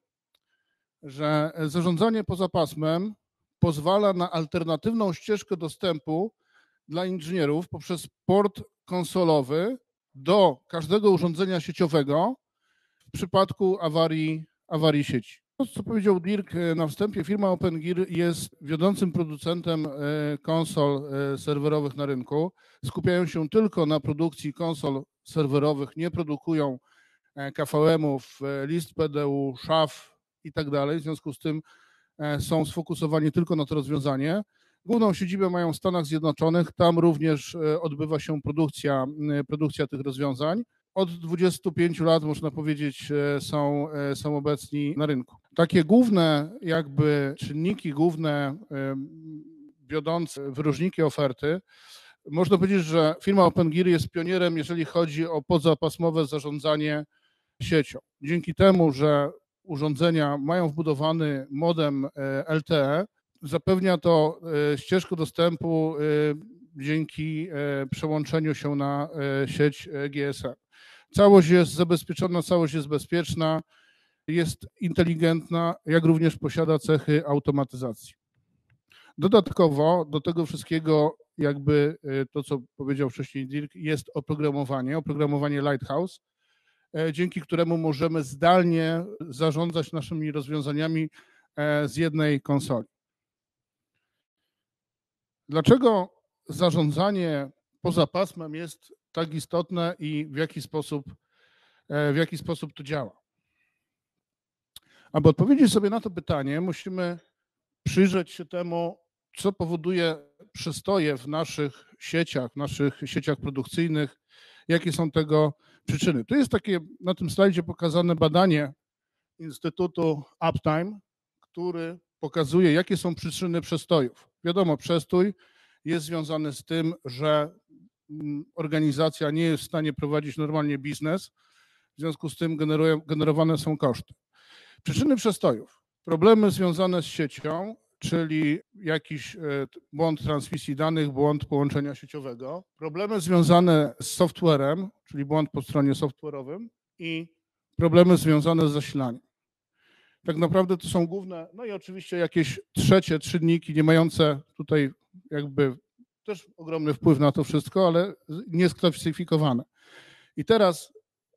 że zarządzanie poza pasmem pozwala na alternatywną ścieżkę dostępu dla inżynierów poprzez port konsolowy do każdego urządzenia sieciowego w przypadku awarii sieci. To, co powiedział Dirk na wstępie, firma OpenGear jest wiodącym producentem konsol serwerowych na rynku. Skupiają się tylko na produkcji konsol serwerowych, nie produkują KVM-ów, list PDU, szaf i tak dalej. W związku z tym są sfokusowani tylko na to rozwiązanie. Główną siedzibę mają w Stanach Zjednoczonych, tam również odbywa się produkcja tych rozwiązań. Od 25 lat, można powiedzieć, są obecni na rynku. Takie główne czynniki, główne wiodące wyróżniki oferty, można powiedzieć, że firma OpenGear jest pionierem, jeżeli chodzi o pozapasmowe zarządzanie siecią. Dzięki temu, że urządzenia mają wbudowany modem LTE, zapewnia to ścieżkę dostępu dzięki przełączeniu się na sieć GSM. Całość jest zabezpieczona, całość jest bezpieczna, jest inteligentna, jak również posiada cechy automatyzacji. Dodatkowo do tego wszystkiego, to, co powiedział wcześniej Dirk, jest oprogramowanie Lighthouse, dzięki któremu możemy zdalnie zarządzać naszymi rozwiązaniami z jednej konsoli. Dlaczego zarządzanie poza pasmem jest tak istotne i w jaki sposób to działa? Aby odpowiedzieć sobie na to pytanie, musimy przyjrzeć się temu, co powoduje przystoje w naszych sieciach produkcyjnych, jakie są tego przyczyny. Tu jest takie na tym slajdzie pokazane badanie Instytutu Uptime, który pokazuje, jakie są przyczyny przestojów. Wiadomo, przestój jest związany z tym, że organizacja nie jest w stanie prowadzić normalnie biznes, w związku z tym generowane są koszty. Przyczyny przestojów. Problemy związane z siecią, czyli jakiś błąd transmisji danych, błąd połączenia sieciowego. Problemy związane z softwarem, czyli błąd po stronie software'owym i problemy związane z zasilaniem. Tak naprawdę to są główne, no i oczywiście jakieś trzecie czynniki nie mające tutaj jakby też ogromny wpływ na to wszystko, ale niesklasyfikowane. I teraz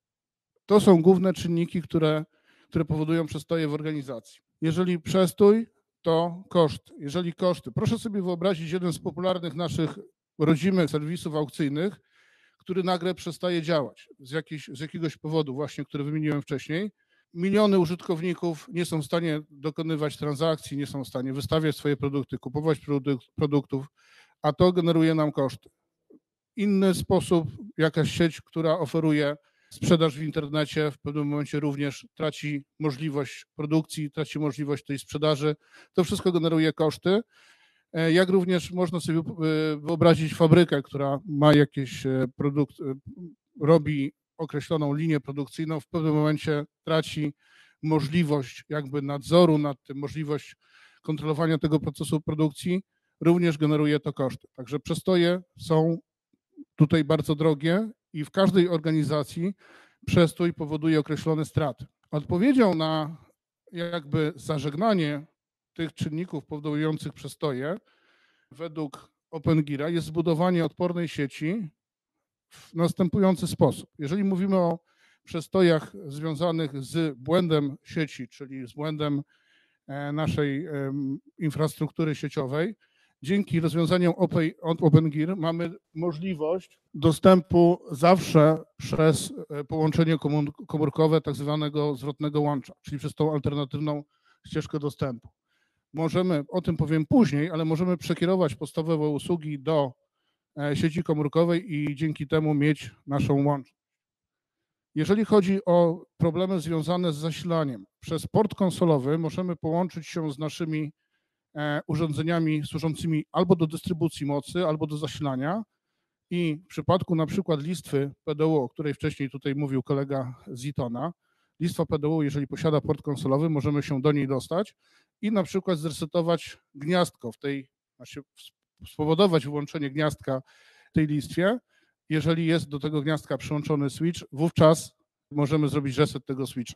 to są główne czynniki, które powodują przestoje w organizacji. Jeżeli przestój, to koszt. Jeżeli koszty, proszę sobie wyobrazić jeden z popularnych naszych rodzimych serwisów aukcyjnych, który nagle przestaje działać z jakiegoś powodu właśnie, który wymieniłem wcześniej. Miliony użytkowników nie są w stanie dokonywać transakcji, nie są w stanie wystawiać swoje produkty, kupować produktów, a to generuje nam koszty. Inny sposób, jakaś sieć, która oferuje sprzedaż w internecie, w pewnym momencie również traci możliwość produkcji, traci możliwość tej sprzedaży. To wszystko generuje koszty. Jak również można sobie wyobrazić fabrykę, która ma jakiś produkt, robi określoną linię produkcyjną, w pewnym momencie traci możliwość jakby nadzoru nad tym, możliwość kontrolowania tego procesu produkcji, również generuje to koszty. Także przestoje są tutaj bardzo drogie i w każdej organizacji przestój powoduje określone straty. Odpowiedzią na jakby zażegnanie tych czynników powodujących przestoje według OpenGeara jest zbudowanie odpornej sieci w następujący sposób. Jeżeli mówimy o przestojach związanych z błędem sieci, czyli z błędem naszej infrastruktury sieciowej, dzięki rozwiązaniom OpenGear mamy możliwość dostępu zawsze przez połączenie komórkowe tak zwanego zwrotnego łącza, czyli przez tą alternatywną ścieżkę dostępu. Możemy, o tym powiem później, ale możemy przekierować podstawowe usługi do sieci komórkowej i dzięki temu mieć naszą łączność. Jeżeli chodzi o problemy związane z zasilaniem, przez port konsolowy możemy połączyć się z naszymi urządzeniami służącymi albo do dystrybucji mocy, albo do zasilania i w przypadku na przykład listwy PDU, o której wcześniej tutaj mówił kolega z Eatona, listwa PDU, jeżeli posiada port konsolowy, możemy się do niej dostać i na przykład zresetować gniazdko znaczy spowodować wyłączenie gniazdka w tej listwie. Jeżeli jest do tego gniazdka przyłączony switch, wówczas możemy zrobić reset tego switcha.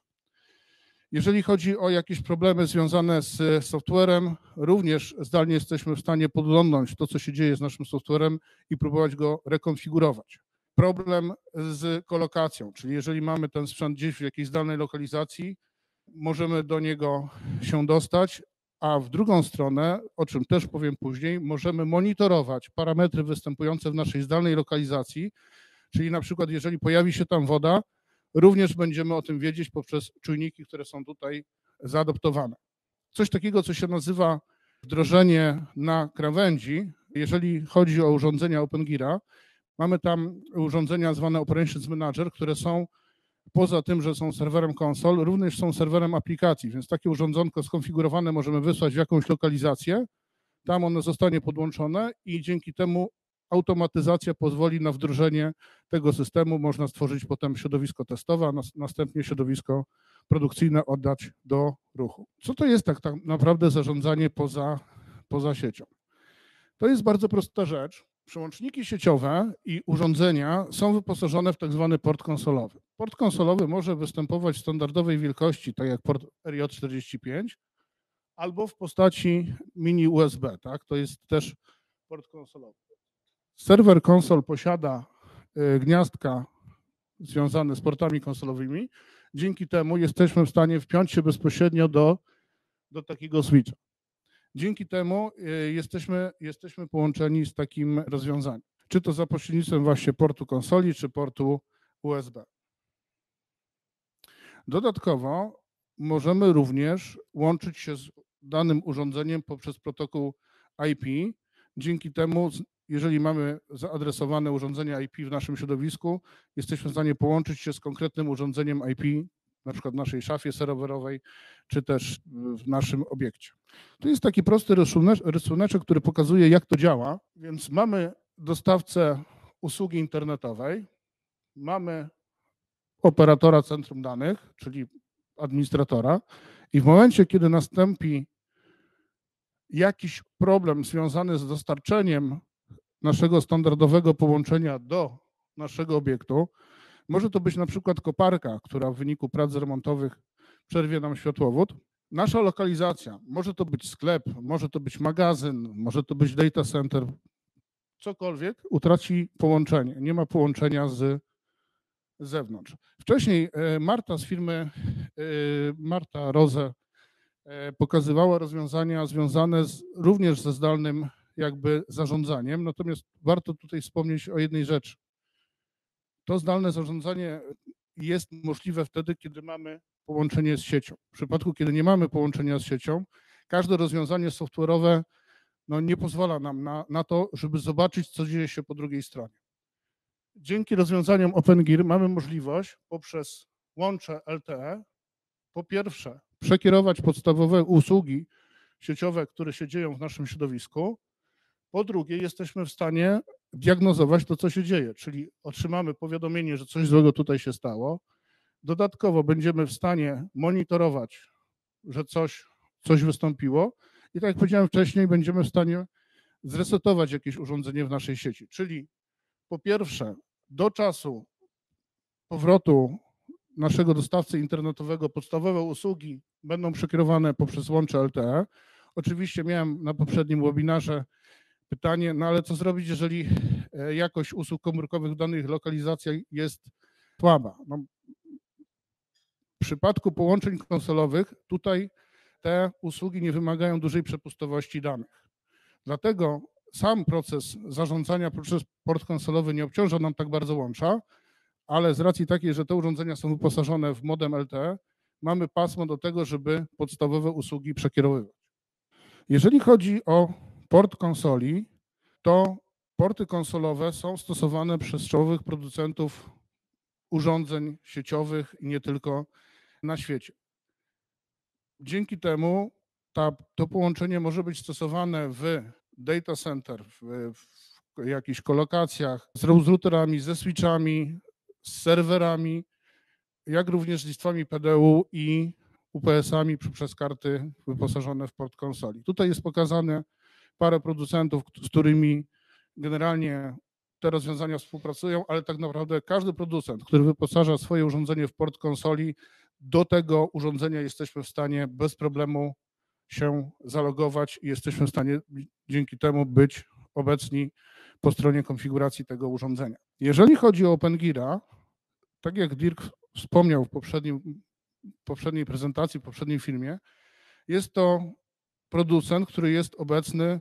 Jeżeli chodzi o jakieś problemy związane z softwarem, również zdalnie jesteśmy w stanie podglądnąć to, co się dzieje z naszym softwarem i próbować go rekonfigurować. Problem z kolokacją, czyli jeżeli mamy ten sprzęt gdzieś w jakiejś zdalnej lokalizacji, możemy do niego się dostać, a w drugą stronę, o czym też powiem później, możemy monitorować parametry występujące w naszej zdalnej lokalizacji, czyli na przykład jeżeli pojawi się tam woda, również będziemy o tym wiedzieć poprzez czujniki, które są tutaj zaadoptowane. Coś takiego, co się nazywa wdrożenie na krawędzi. Jeżeli chodzi o urządzenia OpenGeara, mamy tam urządzenia zwane Operations Manager, które są poza tym, że są serwerem konsol, również są serwerem aplikacji, więc takie urządzonko skonfigurowane możemy wysłać w jakąś lokalizację, tam ono zostanie podłączone i dzięki temu automatyzacja pozwoli na wdrożenie tego systemu. Można stworzyć potem środowisko testowe, a następnie środowisko produkcyjne oddać do ruchu. Co to jest tak naprawdę zarządzanie poza siecią? To jest bardzo prosta rzecz. Przełączniki sieciowe i urządzenia są wyposażone w tak zwany port konsolowy. Port konsolowy może występować w standardowej wielkości, tak jak port RJ45, albo w postaci mini USB, tak? To jest też port konsolowy. Serwer konsol posiada gniazdka związane z portami konsolowymi. Dzięki temu jesteśmy w stanie wpiąć się bezpośrednio do takiego switcha. Dzięki temu jesteśmy połączeni z takim rozwiązaniem. Czy to za pośrednictwem właśnie portu konsoli, czy portu USB. Dodatkowo możemy również łączyć się z danym urządzeniem poprzez protokół IP. Dzięki temu jeżeli mamy zaadresowane urządzenia IP w naszym środowisku, jesteśmy w stanie połączyć się z konkretnym urządzeniem IP, na przykład w naszej szafie serwerowej, czy też w naszym obiekcie. To jest taki prosty rysuneczek, który pokazuje, jak to działa. Więc mamy dostawcę usługi internetowej, mamy operatora centrum danych, czyli administratora, i w momencie, kiedy nastąpi jakiś problem związany z dostarczeniem naszego standardowego połączenia do naszego obiektu, może to być na przykład koparka, która w wyniku prac remontowych przerwie nam światłowód. Nasza lokalizacja, może to być sklep, może to być magazyn, może to być data center, cokolwiek, utraci połączenie, nie ma połączenia z zewnątrz. Wcześniej Marta z firmy, Marta Rose, pokazywała rozwiązania związane również ze zdalnym jakby zarządzaniem, natomiast warto tutaj wspomnieć o jednej rzeczy. To zdalne zarządzanie jest możliwe wtedy, kiedy mamy połączenie z siecią. W przypadku, kiedy nie mamy połączenia z siecią, każde rozwiązanie software'owe nie pozwala nam na to, żeby zobaczyć, co dzieje się po drugiej stronie. Dzięki rozwiązaniom OpenGear mamy możliwość poprzez łącze LTE po pierwsze przekierować podstawowe usługi sieciowe, które się dzieją w naszym środowisku. Po drugie, jesteśmy w stanie diagnozować to, co się dzieje, czyli otrzymamy powiadomienie, że coś złego tutaj się stało. Dodatkowo będziemy w stanie monitorować, że coś wystąpiło i tak jak powiedziałem wcześniej, będziemy w stanie zresetować jakieś urządzenie w naszej sieci. Czyli po pierwsze, do czasu powrotu naszego dostawcy internetowego podstawowe usługi będą przekierowane poprzez łącze LTE. Oczywiście miałem na poprzednim webinarze pytanie, ale co zrobić, jeżeli jakość usług komórkowych w danych lokalizacjach jest słaba? W przypadku połączeń konsolowych tutaj te usługi nie wymagają dużej przepustowości danych. Dlatego sam proces zarządzania przez port konsolowy nie obciąża nam tak bardzo łącza, ale z racji takiej, że te urządzenia są wyposażone w modem LTE, mamy pasmo do tego, żeby podstawowe usługi przekierowywać. Jeżeli chodzi o port konsoli, to porty konsolowe są stosowane przez czołowych producentów urządzeń sieciowych i nie tylko na świecie. Dzięki temu to połączenie może być stosowane w data center, w jakichś kolokacjach, z routerami, ze switchami, z serwerami, jak również z listwami PDU i UPS-ami przez karty wyposażone w port konsoli. Tutaj jest pokazane parę producentów, z którymi generalnie te rozwiązania współpracują, ale tak naprawdę każdy producent, który wyposaża swoje urządzenie w port konsoli, do tego urządzenia jesteśmy w stanie bez problemu się zalogować i jesteśmy w stanie dzięki temu być obecni po stronie konfiguracji tego urządzenia. Jeżeli chodzi o OpenGeara, tak jak Dirk wspomniał w poprzedniej prezentacji, w poprzednim filmie, jest to producent, który jest obecny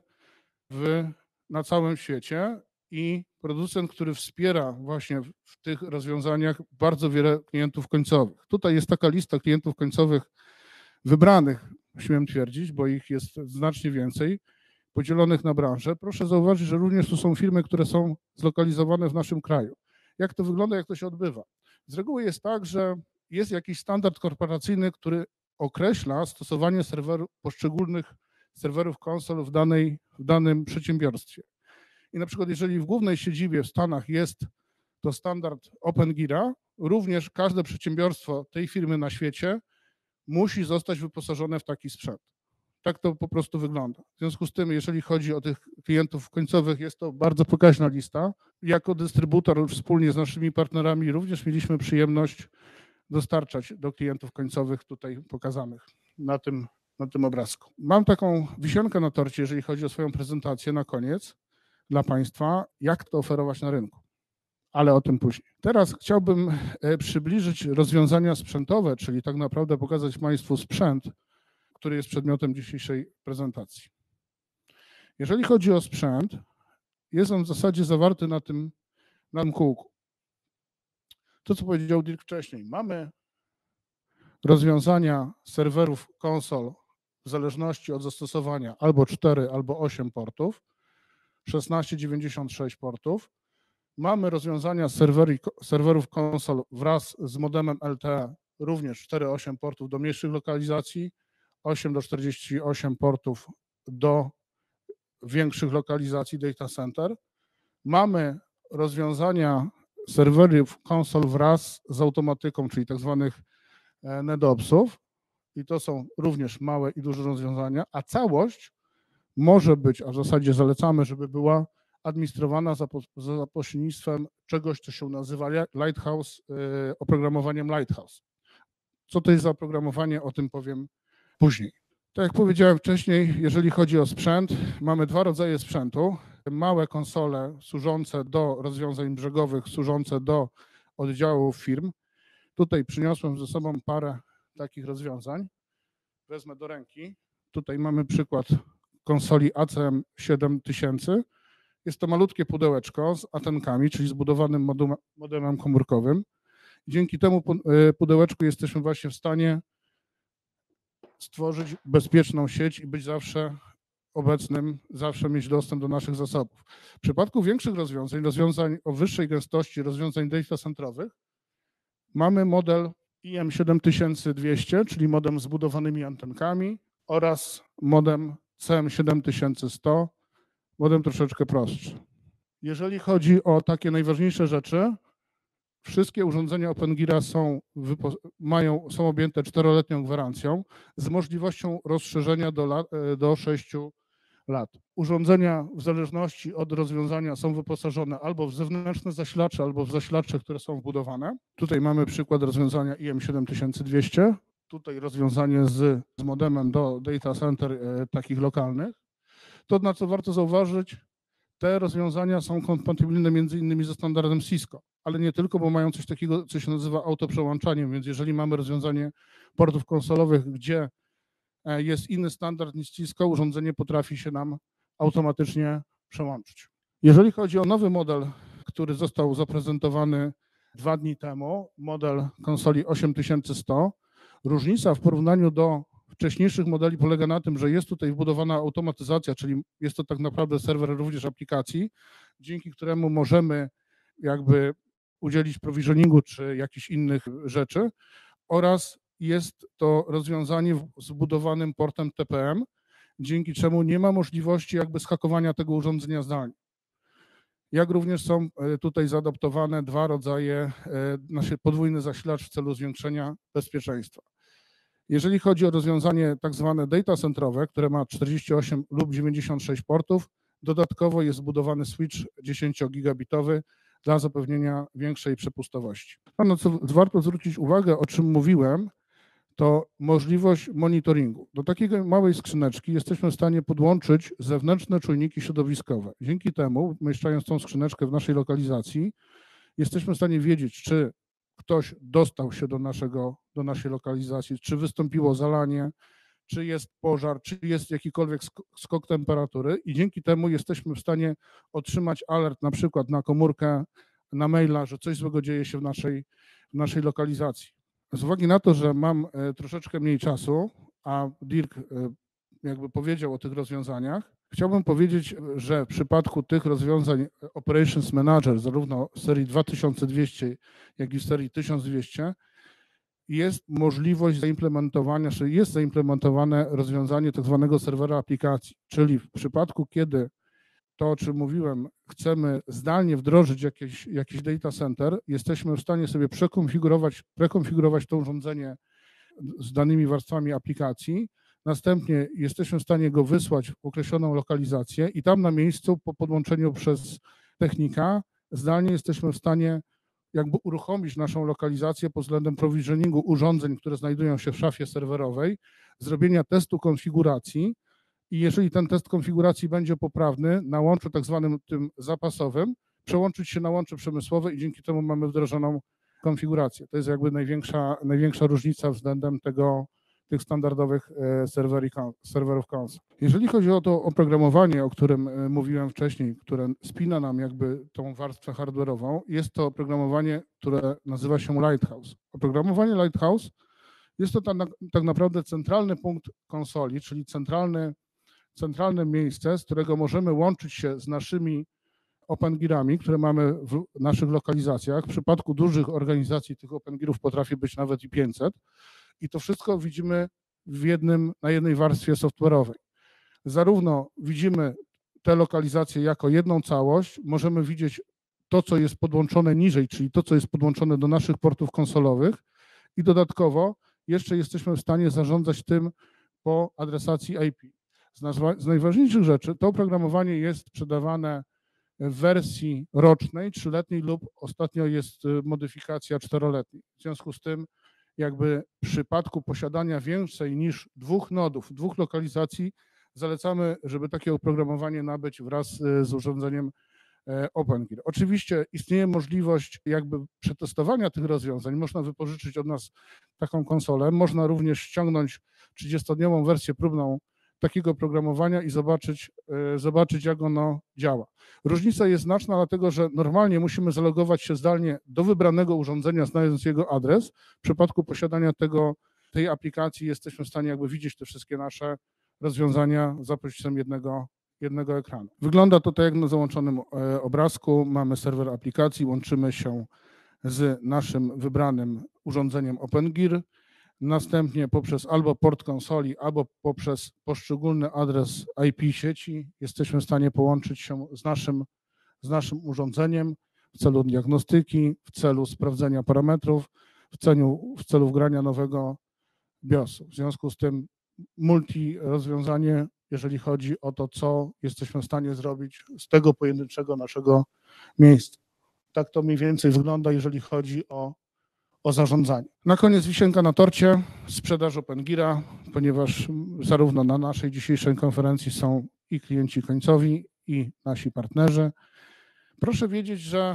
na całym świecie i producent, który wspiera właśnie w tych rozwiązaniach bardzo wiele klientów końcowych. Tutaj jest taka lista klientów końcowych wybranych, śmiem twierdzić, bo ich jest znacznie więcej, podzielonych na branże. Proszę zauważyć, że również tu są firmy, które są zlokalizowane w naszym kraju. Jak to wygląda, jak to się odbywa? Z reguły jest tak, że jest jakiś standard korporacyjny, który określa stosowanie poszczególnych serwerów konsol w danym przedsiębiorstwie. I na przykład jeżeli w głównej siedzibie w Stanach jest to standard OpenGeara, również każde przedsiębiorstwo tej firmy na świecie musi zostać wyposażone w taki sprzęt. Tak to po prostu wygląda. W związku z tym, jeżeli chodzi o tych klientów końcowych, jest to bardzo pokaźna lista. Jako dystrybutor wspólnie z naszymi partnerami również mieliśmy przyjemność dostarczać do klientów końcowych tutaj pokazanych na tym obrazku. Mam taką wisienkę na torcie, jeżeli chodzi o swoją prezentację na koniec dla Państwa, jak to oferować na rynku, ale o tym później. Teraz chciałbym przybliżyć rozwiązania sprzętowe, czyli tak naprawdę pokazać Państwu sprzęt, który jest przedmiotem dzisiejszej prezentacji. Jeżeli chodzi o sprzęt, jest on w zasadzie zawarty na tym kółku. To, co powiedział Dirk wcześniej, mamy rozwiązania serwerów konsol w zależności od zastosowania albo 4, albo 8 portów. 1696 portów. Mamy rozwiązania serwerów konsol wraz z modemem LTE, również 4-8 portów do mniejszych lokalizacji, 8 do 48 portów do większych lokalizacji data center. Mamy rozwiązania serwerów konsol wraz z automatyką, czyli tak zwanych NetOpsów, i to są również małe i duże rozwiązania, a całość może być, a w zasadzie zalecamy, żeby była administrowana za pośrednictwem czegoś, co się nazywa Lighthouse, oprogramowaniem Lighthouse. Co to jest za oprogramowanie, o tym powiem później. Tak jak powiedziałem wcześniej, jeżeli chodzi o sprzęt, mamy dwa rodzaje sprzętu. Małe konsole służące do rozwiązań brzegowych, służące do oddziałów firm. Tutaj przyniosłem ze sobą parę takich rozwiązań. Wezmę do ręki. Tutaj mamy przykład konsoli ACM 7000. Jest to malutkie pudełeczko z antenkami, czyli zbudowanym modemem komórkowym. Dzięki temu pudełeczku jesteśmy właśnie w stanie stworzyć bezpieczną sieć i być zawsze obecnym, zawsze mieć dostęp do naszych zasobów. W przypadku większych rozwiązań o wyższej gęstości, rozwiązań data centrowych, mamy model IM7200, czyli modem z zbudowanymi antenkami, oraz modem CM7100, modem troszeczkę prostszy. Jeżeli chodzi o takie najważniejsze rzeczy, wszystkie urządzenia OpenGeara są objęte 4-letnią gwarancją z możliwością rozszerzenia do 6 lat. Urządzenia w zależności od rozwiązania są wyposażone albo w zewnętrzne zasilacze, albo w zasilacze, które są wbudowane. Tutaj mamy przykład rozwiązania IM7200. Tutaj rozwiązanie z modemem do data center takich lokalnych. To, na co warto zauważyć, te rozwiązania są kompatybilne między innymi ze standardem Cisco, ale nie tylko, bo mają coś takiego, co się nazywa autoprzełączaniem, więc jeżeli mamy rozwiązanie portów konsolowych, gdzie jest inny standard niż Cisco, urządzenie potrafi się nam automatycznie przełączyć. Jeżeli chodzi o nowy model, który został zaprezentowany 2 dni temu, model konsoli 8100, różnica w porównaniu do wcześniejszych modeli polega na tym, że jest tutaj wbudowana automatyzacja, czyli jest to tak naprawdę serwer również aplikacji, dzięki któremu możemy jakby udzielić provisioningu czy jakichś innych rzeczy, oraz jest to rozwiązanie z wbudowanym portem TPM, dzięki czemu nie ma możliwości jakby zhakowania tego urządzenia zdalnie. Jak również są tutaj zaadaptowane 2 rodzaje, podwójny zasilacz w celu zwiększenia bezpieczeństwa. Jeżeli chodzi o rozwiązanie tak zwane data centrowe, które ma 48 lub 96 portów, dodatkowo jest zbudowany switch 10-gigabitowy dla zapewnienia większej przepustowości. Na co warto zwrócić uwagę, o czym mówiłem, to możliwość monitoringu. Do takiej małej skrzyneczki jesteśmy w stanie podłączyć zewnętrzne czujniki środowiskowe. Dzięki temu, umieszczając tą skrzyneczkę w naszej lokalizacji, jesteśmy w stanie wiedzieć, czy ktoś dostał się do naszej lokalizacji, czy wystąpiło zalanie, czy jest pożar, czy jest jakikolwiek skok temperatury, i dzięki temu jesteśmy w stanie otrzymać alert na przykład na komórkę, na maila, że coś złego dzieje się w naszej lokalizacji. Z uwagi na to, że mam troszeczkę mniej czasu, a Dirk jakby powiedział o tych rozwiązaniach, chciałbym powiedzieć, że w przypadku tych rozwiązań Operations Manager, zarówno w serii 2200, jak i w serii 1200, jest możliwość zaimplementowania, czy jest zaimplementowane rozwiązanie tak zwanego serwera aplikacji, czyli w przypadku, kiedy to, o czym mówiłem, chcemy zdalnie wdrożyć jakiś data center, jesteśmy w stanie sobie prekonfigurować to urządzenie z danymi warstwami aplikacji. Następnie jesteśmy w stanie go wysłać w określoną lokalizację i tam na miejscu po podłączeniu przez technika zdalnie jesteśmy w stanie jakby uruchomić naszą lokalizację pod względem provisioningu urządzeń, które znajdują się w szafie serwerowej, zrobienia testu konfiguracji, i jeżeli ten test konfiguracji będzie poprawny, na łączu tak zwanym tym zapasowym, przełączyć się na łącze przemysłowe i dzięki temu mamy wdrożoną konfigurację. To jest jakby największa różnica względem tych standardowych serwerów konsol. Jeżeli chodzi o to oprogramowanie, o którym mówiłem wcześniej, które spina nam jakby tą warstwę hardware'ową, jest to oprogramowanie, które nazywa się Lighthouse. Oprogramowanie Lighthouse jest to tak naprawdę centralny punkt konsoli, czyli centralne miejsce, z którego możemy łączyć się z naszymi OpenGearami, które mamy w naszych lokalizacjach. W przypadku dużych organizacji tych OpenGearów potrafi być nawet i 500 i to wszystko widzimy na jednej warstwie software'owej. Zarówno widzimy te lokalizacje jako jedną całość, możemy widzieć to, co jest podłączone niżej, czyli to, co jest podłączone do naszych portów konsolowych i dodatkowo jeszcze jesteśmy w stanie zarządzać tym po adresacji IP. Z najważniejszych rzeczy to oprogramowanie jest sprzedawane w wersji rocznej, 3-letniej lub ostatnio jest modyfikacja 4-letniej. W związku z tym jakby w przypadku posiadania więcej niż 2 nodów, 2 lokalizacji zalecamy, żeby takie oprogramowanie nabyć wraz z urządzeniem OpenGear. Oczywiście istnieje możliwość jakby przetestowania tych rozwiązań. Można wypożyczyć od nas taką konsolę. Można również ściągnąć 30-dniową wersję próbną takiego oprogramowania i zobaczyć, jak ono działa. Różnica jest znaczna, dlatego że normalnie musimy zalogować się zdalnie do wybranego urządzenia, znając jego adres. W przypadku posiadania tej aplikacji jesteśmy w stanie jakby widzieć te wszystkie nasze rozwiązania za pośrednictwem jednego ekranu. Wygląda to tak jak na załączonym obrazku. Mamy serwer aplikacji, łączymy się z naszym wybranym urządzeniem OpenGear. Następnie poprzez albo port konsoli, albo poprzez poszczególny adres IP sieci jesteśmy w stanie połączyć się z naszym urządzeniem w celu diagnostyki, w celu sprawdzenia parametrów, w celu wgrania nowego BIOS-u. W związku z tym multi rozwiązanie, jeżeli chodzi o to, co jesteśmy w stanie zrobić z tego pojedynczego naszego miejsca. Tak to mniej więcej wygląda, jeżeli chodzi o zarządzanie. Na koniec wisienka na torcie, sprzedaż OpenGeara, ponieważ zarówno na naszej dzisiejszej konferencji są i klienci końcowi, i nasi partnerzy. Proszę wiedzieć, że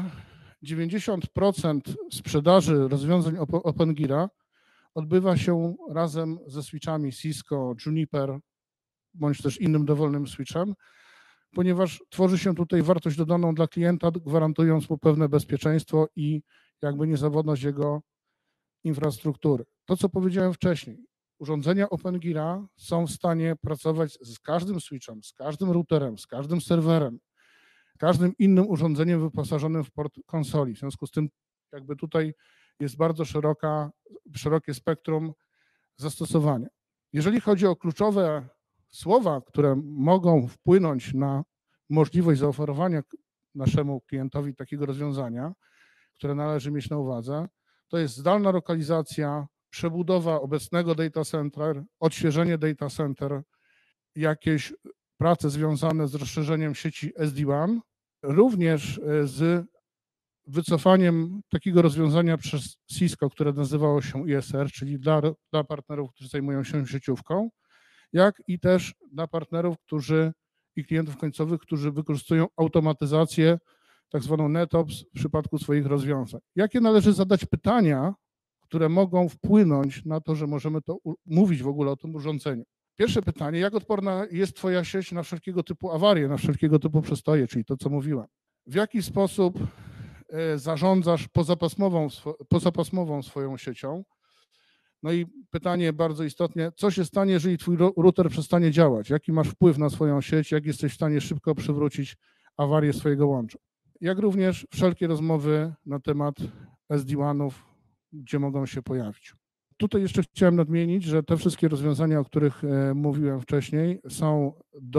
90% sprzedaży rozwiązań OpenGeara odbywa się razem ze switchami Cisco, Juniper, bądź też innym dowolnym switchem, ponieważ tworzy się tutaj wartość dodaną dla klienta, gwarantując mu pewne bezpieczeństwo i jakby niezawodność jego infrastruktury. To, co powiedziałem wcześniej, urządzenia OpenGeara są w stanie pracować z każdym switchem, z każdym routerem, z każdym serwerem, każdym innym urządzeniem wyposażonym w port konsoli. W związku z tym jakby tutaj jest bardzo szerokie spektrum zastosowania. Jeżeli chodzi o kluczowe słowa, które mogą wpłynąć na możliwość zaoferowania naszemu klientowi takiego rozwiązania, które należy mieć na uwadze, to jest zdalna lokalizacja, przebudowa obecnego data center, odświeżenie data center, jakieś prace związane z rozszerzeniem sieci SD-WAN, również z wycofaniem takiego rozwiązania przez Cisco, które nazywało się ISR, czyli dla partnerów, którzy zajmują się sieciówką, jak i też dla partnerów i klientów końcowych, którzy wykorzystują automatyzację, tak zwaną NetOps w przypadku swoich rozwiązań. Jakie należy zadać pytania, które mogą wpłynąć na to, że możemy mówić w ogóle o tym urządzeniu? Pierwsze pytanie, jak odporna jest Twoja sieć na wszelkiego typu awarie, na wszelkiego typu przestoje, czyli to, co mówiłem. W jaki sposób zarządzasz pozapasmową swoją siecią? No i pytanie bardzo istotne, co się stanie, jeżeli Twój router przestanie działać? Jaki masz wpływ na swoją sieć? Jak jesteś w stanie szybko przywrócić awarię swojego łącza? Jak również wszelkie rozmowy na temat SD-WAN-ów, gdzie mogą się pojawić. Tutaj jeszcze chciałem nadmienić, że te wszystkie rozwiązania, o których mówiłem wcześniej, są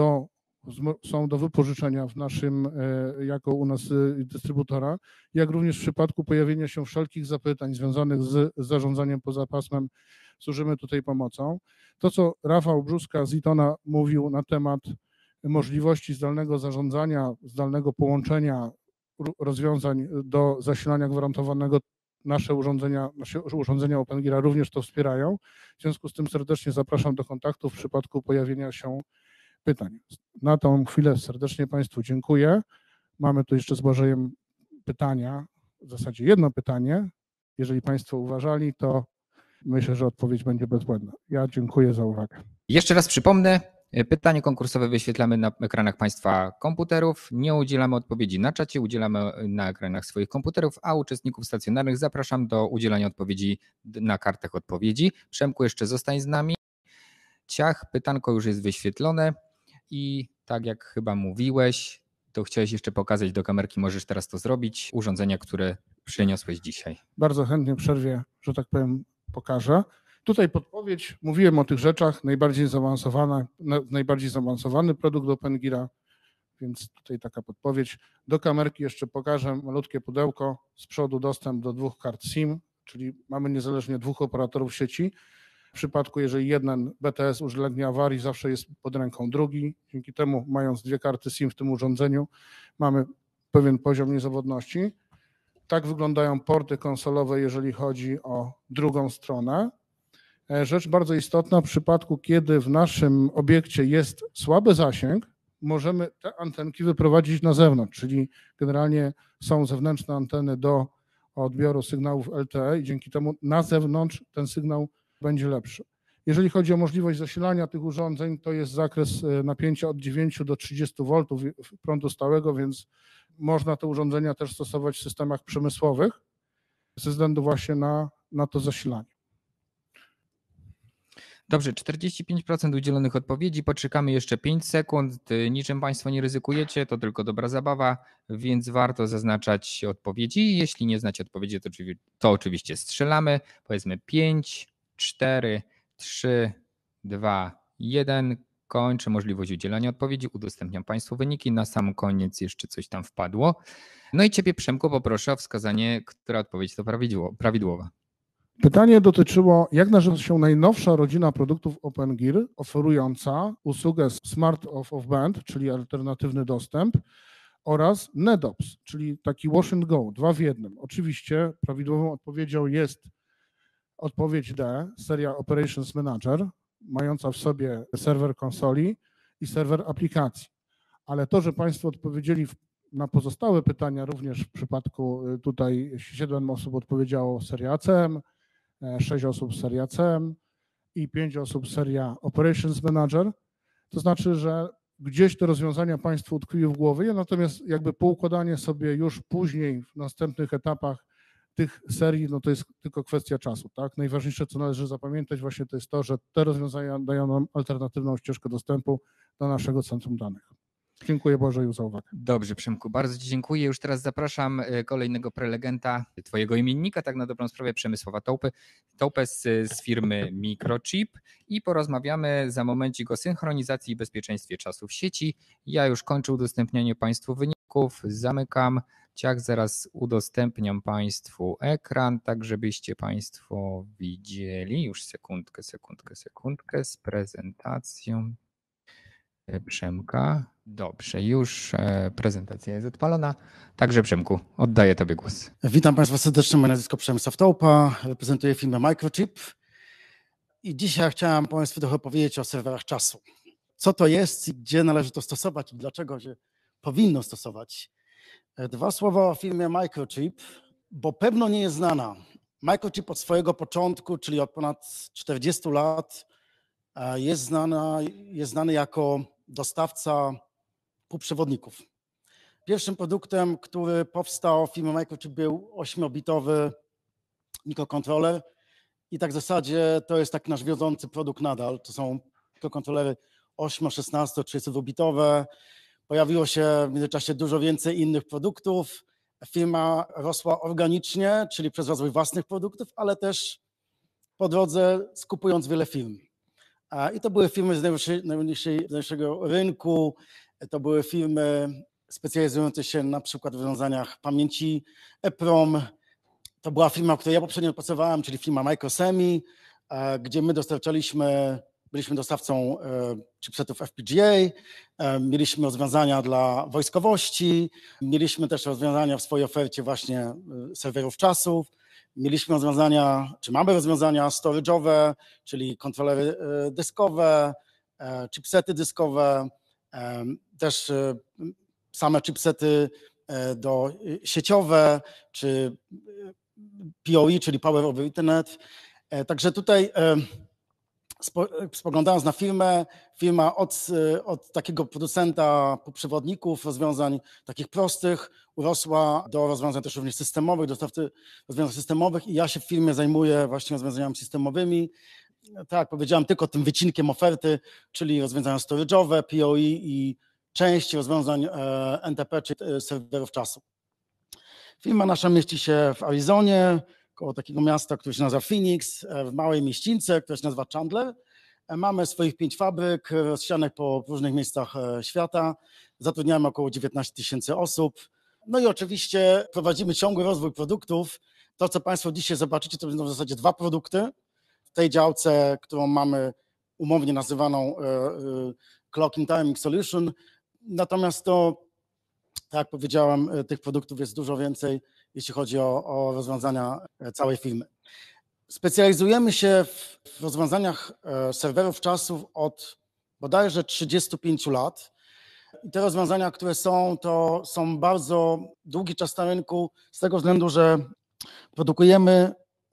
do wypożyczenia w naszym, jako u nas dystrybutora, jak również w przypadku pojawienia się wszelkich zapytań związanych z zarządzaniem poza pasmem, służymy tutaj pomocą. To, co Rafał Brzuska z Itona mówił na temat możliwości zdalnego zarządzania, zdalnego połączenia rozwiązań do zasilania gwarantowanego, nasze urządzenia OpenGeara również to wspierają. W związku z tym serdecznie zapraszam do kontaktu w przypadku pojawienia się pytań. Na tą chwilę serdecznie Państwu dziękuję. Mamy tu jeszcze z Błażejem pytania, w zasadzie jedno pytanie. Jeżeli Państwo uważali, to myślę, że odpowiedź będzie bezbłędna. Ja dziękuję za uwagę. Jeszcze raz przypomnę, pytanie konkursowe wyświetlamy na ekranach Państwa komputerów. Nie udzielamy odpowiedzi na czacie, udzielamy na ekranach swoich komputerów, a uczestników stacjonarnych zapraszam do udzielania odpowiedzi na kartach odpowiedzi. Przemku, jeszcze zostań z nami. Ciach, pytanko już jest wyświetlone. i tak jak chyba mówiłeś, to chciałeś jeszcze pokazać do kamerki, możesz teraz to zrobić, urządzenia, które przyniosłeś dzisiaj. Bardzo chętnie w przerwie, że tak powiem, pokażę. Tutaj podpowiedź, mówiłem o tych rzeczach, najbardziej zaawansowany produkt OpenGeara, więc tutaj taka podpowiedź. Do kamerki jeszcze pokażę malutkie pudełko, z przodu dostęp do 2 kart SIM, czyli mamy niezależnie 2 operatorów sieci. W przypadku, jeżeli jeden BTS ulegnie awarii, zawsze jest pod ręką drugi. Dzięki temu, mając 2 karty SIM w tym urządzeniu, mamy pewien poziom niezawodności. Tak wyglądają porty konsolowe, jeżeli chodzi o drugą stronę. Rzecz bardzo istotna, w przypadku, kiedy w naszym obiekcie jest słaby zasięg, możemy te antenki wyprowadzić na zewnątrz, czyli generalnie są zewnętrzne anteny do odbioru sygnałów LTE i dzięki temu na zewnątrz ten sygnał będzie lepszy. Jeżeli chodzi o możliwość zasilania tych urządzeń, to jest zakres napięcia od 9 do 30 V prądu stałego, więc można te urządzenia też stosować w systemach przemysłowych ze względu właśnie na to zasilanie. Dobrze, 45% udzielonych odpowiedzi, poczekamy jeszcze 5 sekund. Niczym Państwo nie ryzykujecie, to tylko dobra zabawa, więc warto zaznaczać odpowiedzi. Jeśli nie znacie odpowiedzi, to oczywiście strzelamy. Powiedzmy 5, 4, 3, 2, 1. Kończę możliwość udzielania odpowiedzi, udostępniam Państwu wyniki. Na sam koniec jeszcze coś tam wpadło. No i Ciebie, Przemku, poproszę o wskazanie, która odpowiedź to prawidłowa. Pytanie dotyczyło, jak nazywa się najnowsza rodzina produktów OpenGear oferująca usługę Smart Off Band, czyli alternatywny dostęp, oraz NetOps, czyli taki wash and go, 2 w 1. Oczywiście prawidłową odpowiedzią jest odpowiedź D, seria Operations Manager, mająca w sobie serwer konsoli i serwer aplikacji. Ale to, że Państwo odpowiedzieli na pozostałe pytania, również w przypadku tutaj 7 osób odpowiedziało seria ACM, 6 osób seria CM i 5 osób seria Operations Manager, to znaczy, że gdzieś te rozwiązania Państwu utkwiły w głowie, natomiast jakby poukładanie sobie już później w następnych etapach tych serii, no to jest tylko kwestia czasu, tak? Najważniejsze, co należy zapamiętać właśnie, to jest to, że te rozwiązania dają nam alternatywną ścieżkę dostępu do naszego centrum danych. Dziękuję Bożeju za uwagę. Dobrze, Przemku, bardzo Ci dziękuję. Już teraz zapraszam kolejnego prelegenta, Twojego imiennika, tak na dobrą sprawę, Przemysława Tołpę z firmy Microchip i porozmawiamy za momencik o synchronizacji i bezpieczeństwie czasu w sieci. Ja już kończę udostępnianie Państwu wyników, zamykam. Zaraz udostępniam Państwu ekran, tak żebyście Państwo widzieli. Już sekundkę z prezentacją Przemka. Dobrze, już prezentacja jest odpalona. Także Przemku, oddaję Tobie głos. Witam Państwa serdecznie, moje nazwisko Przemysław Tołpa, reprezentuję firmę Microchip i dzisiaj chciałem Państwu trochę powiedzieć o serwerach czasu. Co to jest i gdzie należy to stosować i dlaczego się powinno stosować. 2 słowa o firmie Microchip, bo pewno nie jest znana. Microchip od swojego początku, czyli od ponad 40 lat jest znany jako dostawca półprzewodników. Pierwszym produktem, który powstał w firmie Microchip, był 8-bitowy mikrokontroler i tak w zasadzie to jest taki nasz wiodący produkt nadal. To są mikrokontrolery 8, 16, 32-bitowe. Pojawiło się w międzyczasie dużo więcej innych produktów. Firma rosła organicznie, czyli przez rozwój własnych produktów, ale też po drodze skupując wiele firm. I to były firmy z najmniejszego rynku, to były firmy specjalizujące się na przykład w rozwiązaniach pamięci EPROM. To była firma, w której ja poprzednio pracowałem, czyli firma Microsemi, gdzie my byliśmy dostawcą chipsetów FPGA, mieliśmy rozwiązania dla wojskowości, mieliśmy też rozwiązania w swojej ofercie właśnie serwerów czasów, mieliśmy rozwiązania, czy mamy rozwiązania storage'owe, czyli kontrolery dyskowe, chipsety dyskowe, też same chipsety sieciowe, czy PoE, czyli Power over Ethernet. Także tutaj spoglądając na firmę, firma od takiego producenta półprzewodników, rozwiązań takich prostych, urosła do rozwiązań też również systemowych, dostawcy rozwiązań systemowych i ja się w firmie zajmuję właśnie rozwiązaniami systemowymi tak jak powiedziałem, tylko tym wycinkiem oferty, czyli rozwiązania storage'owe, PoE i część rozwiązań NTP, czyli serwerów czasu. Firma nasza mieści się w Arizonie, koło takiego miasta, które się nazywa Phoenix, w małej mieścińce, która się nazywa Chandler. Mamy swoich 5 fabryk rozsianych po różnych miejscach świata. Zatrudniamy około 19 000 osób. No i oczywiście prowadzimy ciągły rozwój produktów. To, co Państwo dzisiaj zobaczycie, to będą w zasadzie 2 produkty. W tej działce, którą mamy umownie nazywaną Clock in Timing Solution. Natomiast to, tak jak powiedziałem, tych produktów jest dużo więcej, jeśli chodzi o rozwiązania całej firmy. Specjalizujemy się w rozwiązaniach serwerów czasów od bodajże 35 lat. I te rozwiązania, które są, to są bardzo długi czas na rynku z tego względu, że produkujemy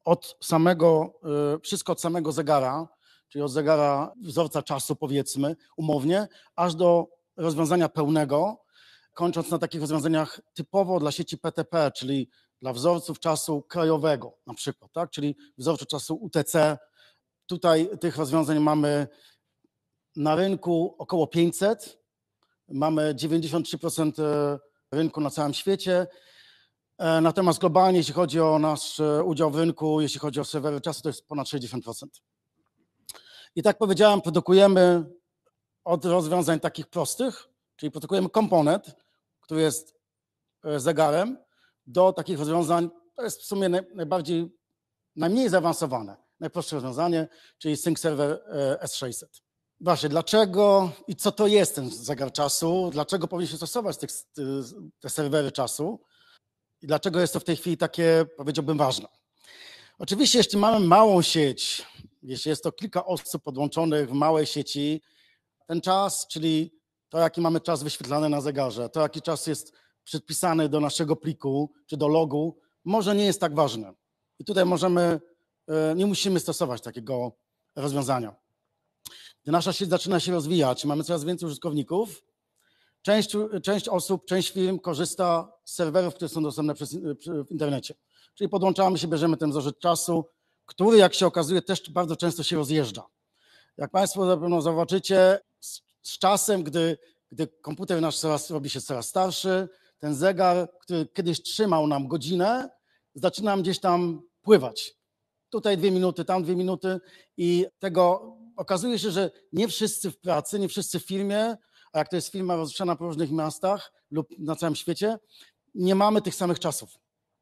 wszystko od samego zegara, czyli od zegara wzorca czasu, powiedzmy, umownie, aż do rozwiązania pełnego, kończąc na takich rozwiązaniach typowo dla sieci PTP, czyli dla wzorców czasu krajowego na przykład, tak? Czyli wzorcu czasu UTC. Tutaj tych rozwiązań mamy na rynku około 500. Mamy 93% rynku na całym świecie. Natomiast globalnie, jeśli chodzi o nasz udział w rynku, jeśli chodzi o serwery czasu, to jest ponad 60%. I tak powiedziałem, produkujemy od rozwiązań takich prostych, czyli produkujemy komponent, który jest zegarem, do takich rozwiązań, to jest w sumie najmniej zaawansowane, najprostsze rozwiązanie, czyli Sync Server S600. Właśnie, dlaczego i co to jest ten zegar czasu, dlaczego powinniśmy stosować te serwery czasu i dlaczego jest to w tej chwili takie, powiedziałbym, ważne. Oczywiście, jeśli mamy małą sieć, jeśli jest to kilka osób podłączonych w małej sieci, ten czas, czyli to, jaki mamy czas wyświetlany na zegarze, to, jaki czas jest przypisany do naszego pliku czy do logu, może nie jest tak ważne. I tutaj nie musimy stosować takiego rozwiązania. Gdy nasza sieć zaczyna się rozwijać, mamy coraz więcej użytkowników, część osób, część firm korzysta z serwerów, które są dostępne w internecie. Czyli podłączamy się, bierzemy ten wzorzec czasu, który, jak się okazuje, też bardzo często się rozjeżdża. Jak Państwo na pewno zobaczycie, z czasem, gdy komputer nasz robi się coraz starszy, ten zegar, który kiedyś trzymał nam godzinę, zaczyna nam gdzieś tam pływać. Tutaj 2 minuty, tam 2 minuty i okazuje się, że nie wszyscy w pracy, nie wszyscy w firmie, a jak to jest firma rozsiana po różnych miastach lub na całym świecie, nie mamy tych samych czasów.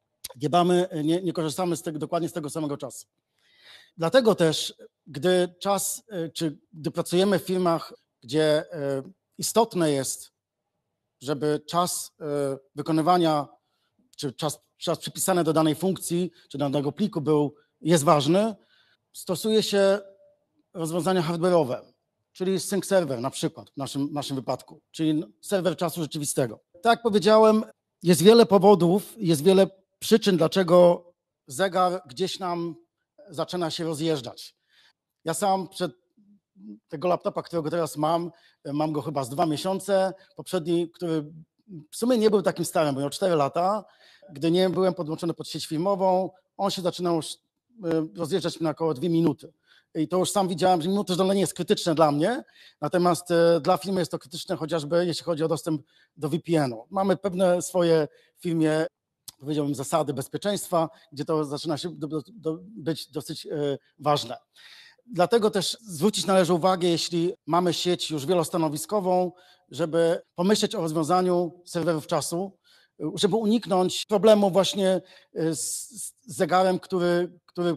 Nie korzystamy dokładnie z tego samego czasu. Dlatego też, gdy pracujemy w firmach, gdzie istotne jest, żeby czas wykonywania, czy czas przypisany do danej funkcji, czy do danego pliku jest ważny, stosuje się rozwiązania hardware'owe, czyli Sync Server na przykład w naszym wypadku, czyli serwer czasu rzeczywistego. Tak jak powiedziałem, jest wiele powodów, jest wiele przyczyn, dlaczego zegar gdzieś nam zaczyna się rozjeżdżać. Ja sam tego laptopa, którego teraz mam go chyba z 2 miesiące. Poprzedni, który w sumie nie był takim starym, bo miał 4 lata. Gdy nie byłem podłączony pod sieć filmową, on się zaczynał rozjeżdżać na około 2 minuty. I to już sam widziałem, że mimo to, że to nie jest krytyczne dla mnie, natomiast dla firmy jest to krytyczne chociażby jeśli chodzi o dostęp do VPN-u. Mamy pewne swoje w firmie, powiedziałbym, zasady bezpieczeństwa, gdzie to zaczyna się być dosyć ważne. Dlatego też zwrócić należy uwagę, jeśli mamy sieć już wielostanowiskową, żeby pomyśleć o rozwiązaniu serwerów czasu, żeby uniknąć problemu właśnie z zegarem, który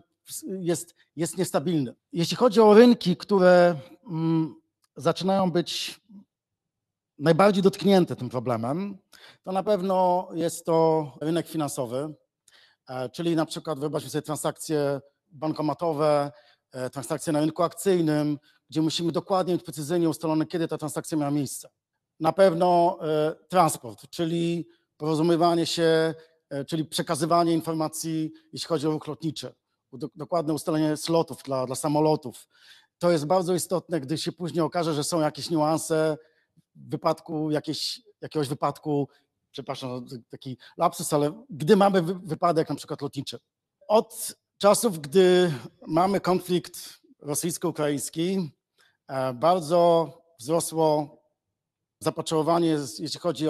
jest niestabilny. Jeśli chodzi o rynki, które zaczynają być najbardziej dotknięte tym problemem, to na pewno jest to rynek finansowy, czyli na przykład wyobraźmy sobie transakcje bankomatowe, transakcje na rynku akcyjnym, gdzie musimy dokładnie mieć precyzyjnie ustalone, kiedy ta transakcja miała miejsce. Na pewno transport, czyli porozumiewanie się, czyli przekazywanie informacji, jeśli chodzi o ruch lotniczy, dokładne ustalenie slotów dla samolotów. To jest bardzo istotne, gdy się później okaże, że są jakieś niuanse w wypadku jakiegoś wypadku, przepraszam, taki lapsus, ale gdy mamy wypadek na przykład lotniczy. Od czasów, gdy mamy konflikt rosyjsko-ukraiński. Bardzo wzrosło zapotrzebowanie, jeśli chodzi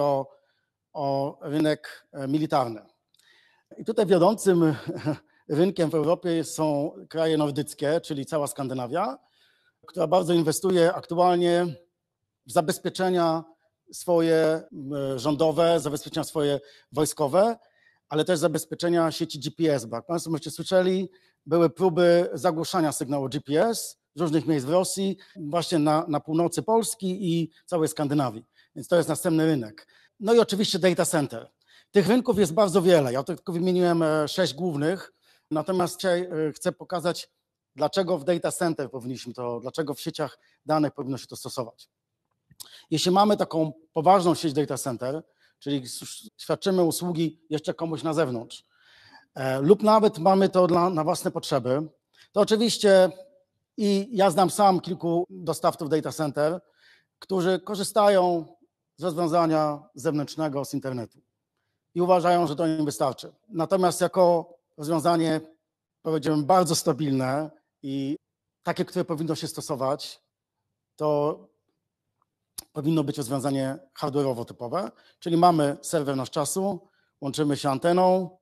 o rynek militarny. I tutaj wiodącym rynkiem w Europie są kraje nordyckie, czyli cała Skandynawia, która bardzo inwestuje aktualnie w zabezpieczenia swoje rządowe, zabezpieczenia swoje wojskowe, ale też zabezpieczenia sieci GPS. Bo jak Państwo możecie słyszeli, były próby zagłuszania sygnału GPS z różnych miejsc w Rosji, właśnie na północy Polski i całej Skandynawii. Więc to jest następny rynek. No i oczywiście data center. Tych rynków jest bardzo wiele. Ja tylko wymieniłem 6 głównych, natomiast dzisiaj chcę pokazać, dlaczego w data center powinniśmy to, dlaczego w sieciach danych powinno się to stosować. Jeśli mamy taką poważną sieć data center, czyli świadczymy usługi jeszcze komuś na zewnątrz, lub nawet mamy to na własne potrzeby, to oczywiście i ja znam sam kilku dostawców data center, którzy korzystają z rozwiązania zewnętrznego z internetu i uważają, że to im wystarczy. Natomiast jako rozwiązanie, powiedziałem, bardzo stabilne i takie, które powinno się stosować, to powinno być rozwiązanie hardware'owo typowe, czyli mamy serwer nasz czasu, łączymy się anteną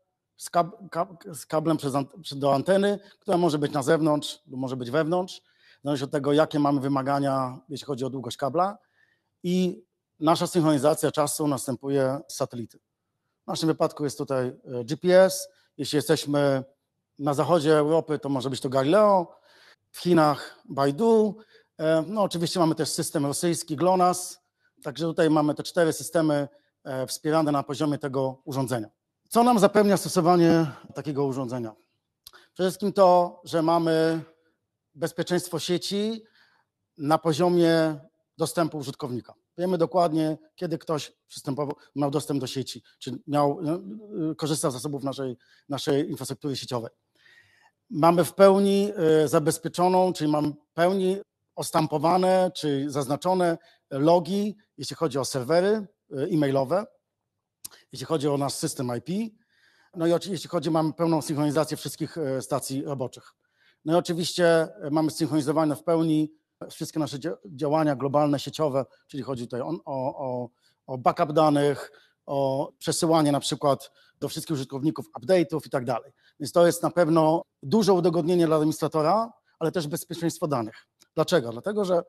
z kablem do anteny, która może być na zewnątrz lub może być wewnątrz, zależy od tego, jakie mamy wymagania, jeśli chodzi o długość kabla, i nasza synchronizacja czasu następuje z satelity. W naszym wypadku jest tutaj GPS, jeśli jesteśmy na zachodzie Europy, to może być to Galileo, w Chinach Baidu, no oczywiście mamy też system rosyjski GLONASS, także tutaj mamy te 4 systemy wspierane na poziomie tego urządzenia. Co nam zapewnia stosowanie takiego urządzenia? Przede wszystkim to, że mamy bezpieczeństwo sieci na poziomie dostępu użytkownika. Wiemy dokładnie, kiedy ktoś miał dostęp do sieci, czy korzystał z zasobów naszej infrastruktury sieciowej. Mamy w pełni zabezpieczoną, czyli mamy w pełni ostampowane, czy zaznaczone logi, jeśli chodzi o serwery e-mailowe, jeśli chodzi o nasz system IP, no i jeśli chodzi, mamy pełną synchronizację wszystkich stacji roboczych. No i oczywiście mamy synchronizowane w pełni wszystkie nasze działania globalne, sieciowe, czyli chodzi tutaj o backup danych, o przesyłanie na przykład do wszystkich użytkowników update'ów i tak dalej. Więc to jest na pewno duże udogodnienie dla administratora, ale też bezpieczeństwo danych. Dlaczego? Dlatego, że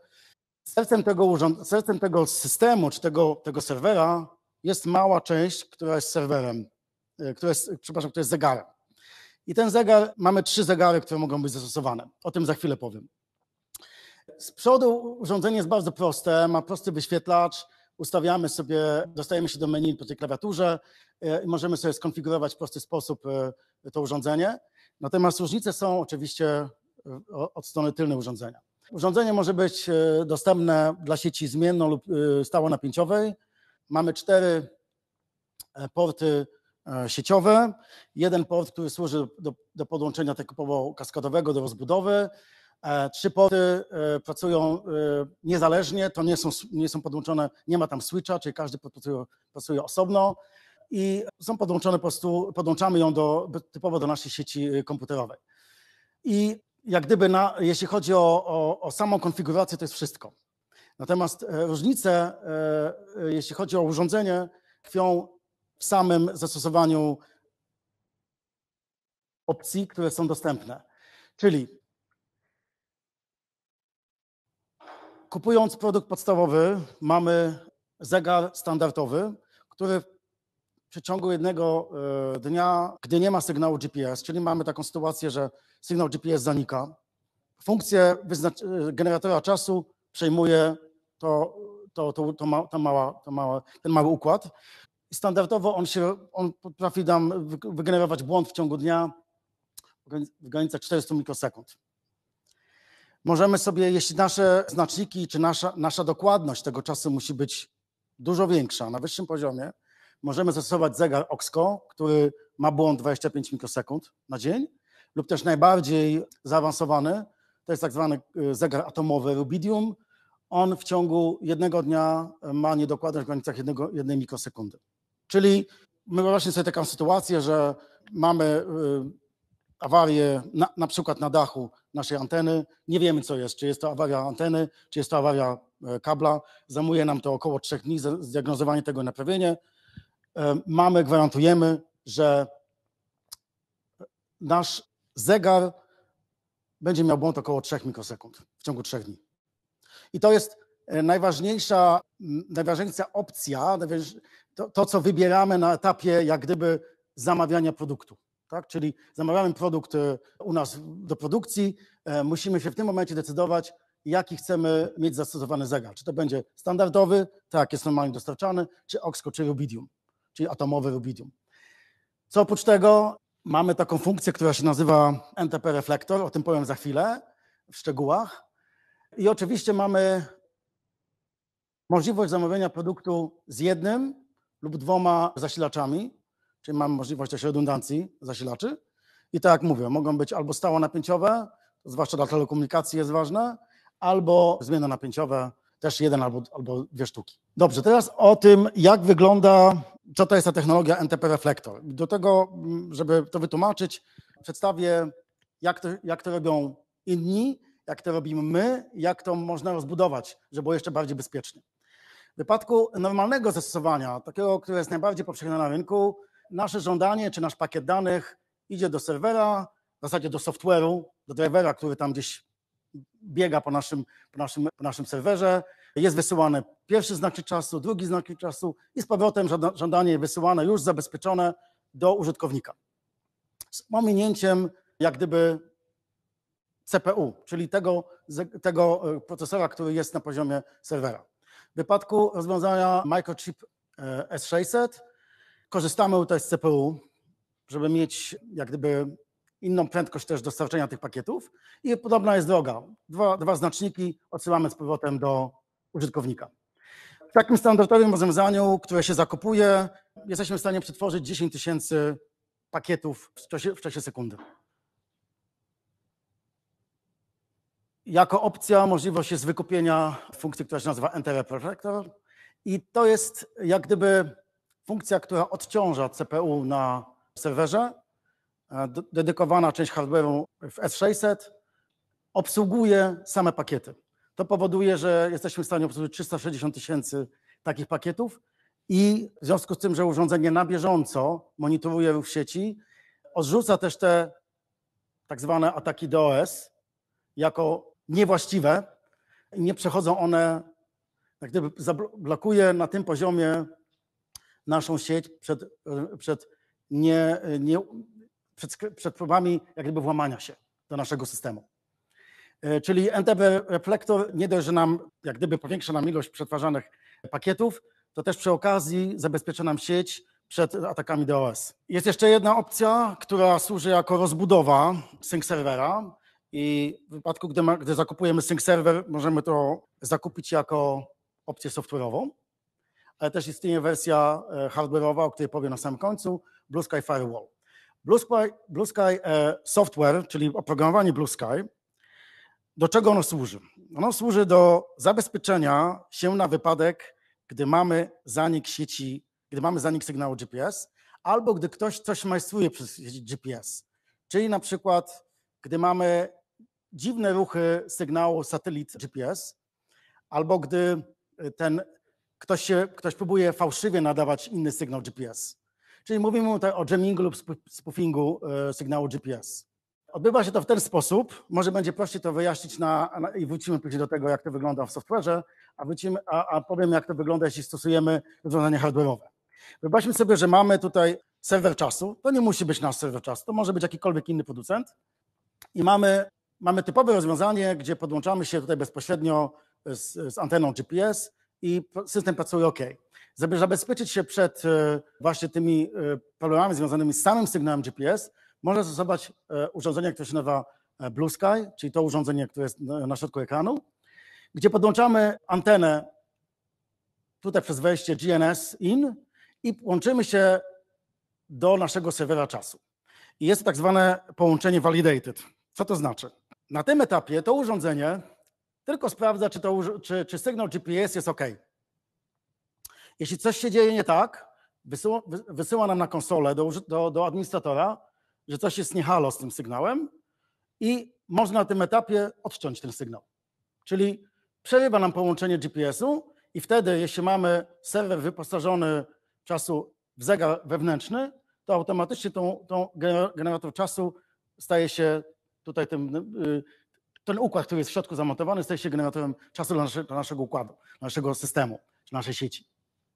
sercem tego systemu czy tego serwera jest mała część, która jest serwerem, która jest zegarem. I ten zegar, mamy 3 zegary, które mogą być zastosowane. O tym za chwilę powiem. Z przodu urządzenie jest bardzo proste, ma prosty wyświetlacz, ustawiamy sobie, dostajemy się do menu po tej klawiaturze i możemy sobie skonfigurować w prosty sposób to urządzenie. Natomiast różnice są oczywiście od strony tylnej urządzenia. Urządzenie może być dostępne dla sieci zmienną lub stałonapięciowej. Mamy 4 porty sieciowe, jeden port, który służy do podłączenia typowo kaskadowego, do rozbudowy. 3 porty pracują niezależnie, to nie są podłączone, nie ma tam switcha, czyli każdy port pracuje osobno i są podłączone po prostu, podłączamy ją typowo do naszej sieci komputerowej. I jak gdyby jeśli chodzi o samą konfigurację, to jest wszystko. Natomiast różnice, jeśli chodzi o urządzenie, tkwią w samym zastosowaniu opcji, które są dostępne. Czyli kupując produkt podstawowy, mamy zegar standardowy, który w przeciągu jednego dnia, gdy nie ma sygnału GPS, czyli mamy taką sytuację, że sygnał GPS zanika, funkcję generatora czasu przejmuje ten mały układ. Standardowo on potrafi nam wygenerować błąd w ciągu dnia w granicach 400 mikrosekund. Możemy sobie, jeśli nasze znaczniki czy nasza dokładność tego czasu musi być dużo większa, na wyższym poziomie, możemy zastosować zegar OXCO, który ma błąd 25 mikrosekund na dzień, lub też najbardziej zaawansowany, to jest tak zwany zegar atomowy Rubidium. On w ciągu jednego dnia ma niedokładność w granicach 1 mikrosekundy. Czyli my właśnie sobie taką sytuację, że mamy awarię na przykład na dachu naszej anteny. Nie wiemy, co jest, czy jest to awaria anteny, czy jest to awaria kabla. Zajmuje nam to około 3 dni zdiagnozowanie tego i naprawienie. Gwarantujemy, że nasz zegar będzie miał błąd około 3 mikrosekund w ciągu 3 dni. I to jest najważniejsza opcja, to co wybieramy na etapie jak gdyby zamawiania produktu. Tak? Czyli zamawiamy produkt u nas do produkcji, musimy się w tym momencie decydować, jaki chcemy mieć zastosowany zegar. Czy to będzie standardowy, tak jak jest normalnie dostarczany, czy OXCO, czy Rubidium, czyli atomowy Rubidium. Co oprócz tego mamy taką funkcję, która się nazywa NTP reflektor, o tym powiem za chwilę w szczegółach. I oczywiście mamy możliwość zamówienia produktu z 1 lub 2 zasilaczami, czyli mamy możliwość też redundancji zasilaczy. I tak jak mówię, mogą być albo stałonapięciowe, to zwłaszcza dla telekomunikacji jest ważne, albo zmiennonapięciowe, też 1 albo 2 sztuki. Dobrze, teraz o tym, jak wygląda, co to jest ta technologia NTP reflektor. Do tego, żeby to wytłumaczyć, przedstawię, jak to robią inni, jak to robimy my, jak to można rozbudować, żeby było jeszcze bardziej bezpiecznie. W wypadku normalnego zastosowania, takiego, które jest najbardziej powszechne na rynku, nasze żądanie czy nasz pakiet danych idzie do serwera, w zasadzie do software'u, do drivera, który tam gdzieś biega po naszym serwerze. Jest wysyłany pierwszy znak czasu, drugi znak czasu i z powrotem żądanie wysyłane już zabezpieczone do użytkownika. Z pominięciem jak gdyby CPU, czyli tego procesora, który jest na poziomie serwera. W wypadku rozwiązania Microchip S600 korzystamy tutaj z CPU, żeby mieć jak gdyby inną prędkość też dostarczenia tych pakietów i podobna jest droga. Dwa znaczniki odsyłamy z powrotem do użytkownika. W takim standardowym rozwiązaniu, które się zakupuje, jesteśmy w stanie przetworzyć 10 000 pakietów w czasie sekundy. Jako opcja możliwość jest wykupienia funkcji, która się nazywa NTP reflektor i to jest jak gdyby funkcja, która odciąża CPU na serwerze. Dedykowana część hardware'u w S600 obsługuje same pakiety. To powoduje, że jesteśmy w stanie obsłużyć 360 000 takich pakietów i w związku z tym, że urządzenie na bieżąco monitoruje ruch sieci, odrzuca też te tak zwane ataki DOS jako niewłaściwe i nie przechodzą one, jak gdyby blokuje na tym poziomie naszą sieć przed próbami jak gdyby włamania się do naszego systemu. Czyli NTP reflektor nie dość, że nam jak gdyby powiększa nam ilość przetwarzanych pakietów, to też przy okazji zabezpiecza nam sieć przed atakami DOS. Jest jeszcze jedna opcja, która służy jako rozbudowa sync serwera i w wypadku, gdy zakupujemy sync server, możemy to zakupić jako opcję software'ową, ale też istnieje wersja hardware'owa, o której powiem na samym końcu, Blue Sky Firewall. Blue Sky Software, czyli oprogramowanie Blue Sky, do czego ono służy? Ono służy do zabezpieczenia się na wypadek, gdy mamy zanik sieci, gdy mamy zanik sygnału GPS, albo gdy ktoś coś majstruje przez sieć GPS. Czyli na przykład, gdy mamy dziwne ruchy sygnału satelit GPS, albo gdy ktoś próbuje fałszywie nadawać inny sygnał GPS. Czyli mówimy tutaj o jammingu lub spoofingu sygnału GPS. Odbywa się to w ten sposób, może będzie prościej to wyjaśnić i wrócimy później do tego, jak to wygląda w software'ze, a powiem, jak to wygląda, jeśli stosujemy rozwiązania hardware'owe. Wyobraźmy sobie, że mamy tutaj serwer czasu, to nie musi być nasz serwer czasu, to może być jakikolwiek inny producent i mamy typowe rozwiązanie, gdzie podłączamy się tutaj bezpośrednio z anteną GPS i system pracuje OK. Żeby zabezpieczyć się przed właśnie tymi problemami związanymi z samym sygnałem GPS, można zastosować urządzenie, które się nazywa Blue Sky, czyli to urządzenie, które jest na środku ekranu, gdzie podłączamy antenę tutaj przez wejście GNS in i łączymy się do naszego serwera czasu. I jest to tak zwane połączenie validated. Co to znaczy? Na tym etapie to urządzenie tylko sprawdza, czy sygnał GPS jest OK. Jeśli coś się dzieje nie tak, wysyła nam na konsolę do administratora że coś jest nie halo z tym sygnałem i można na tym etapie odciąć ten sygnał. Czyli przerywa nam połączenie GPS-u i wtedy, jeśli mamy serwer wyposażony czasu w zegar wewnętrzny, to automatycznie generator czasu staje się tutaj ten układ, który jest w środku zamontowany, staje się generatorem czasu dla naszego układu, naszego systemu, czy naszej sieci.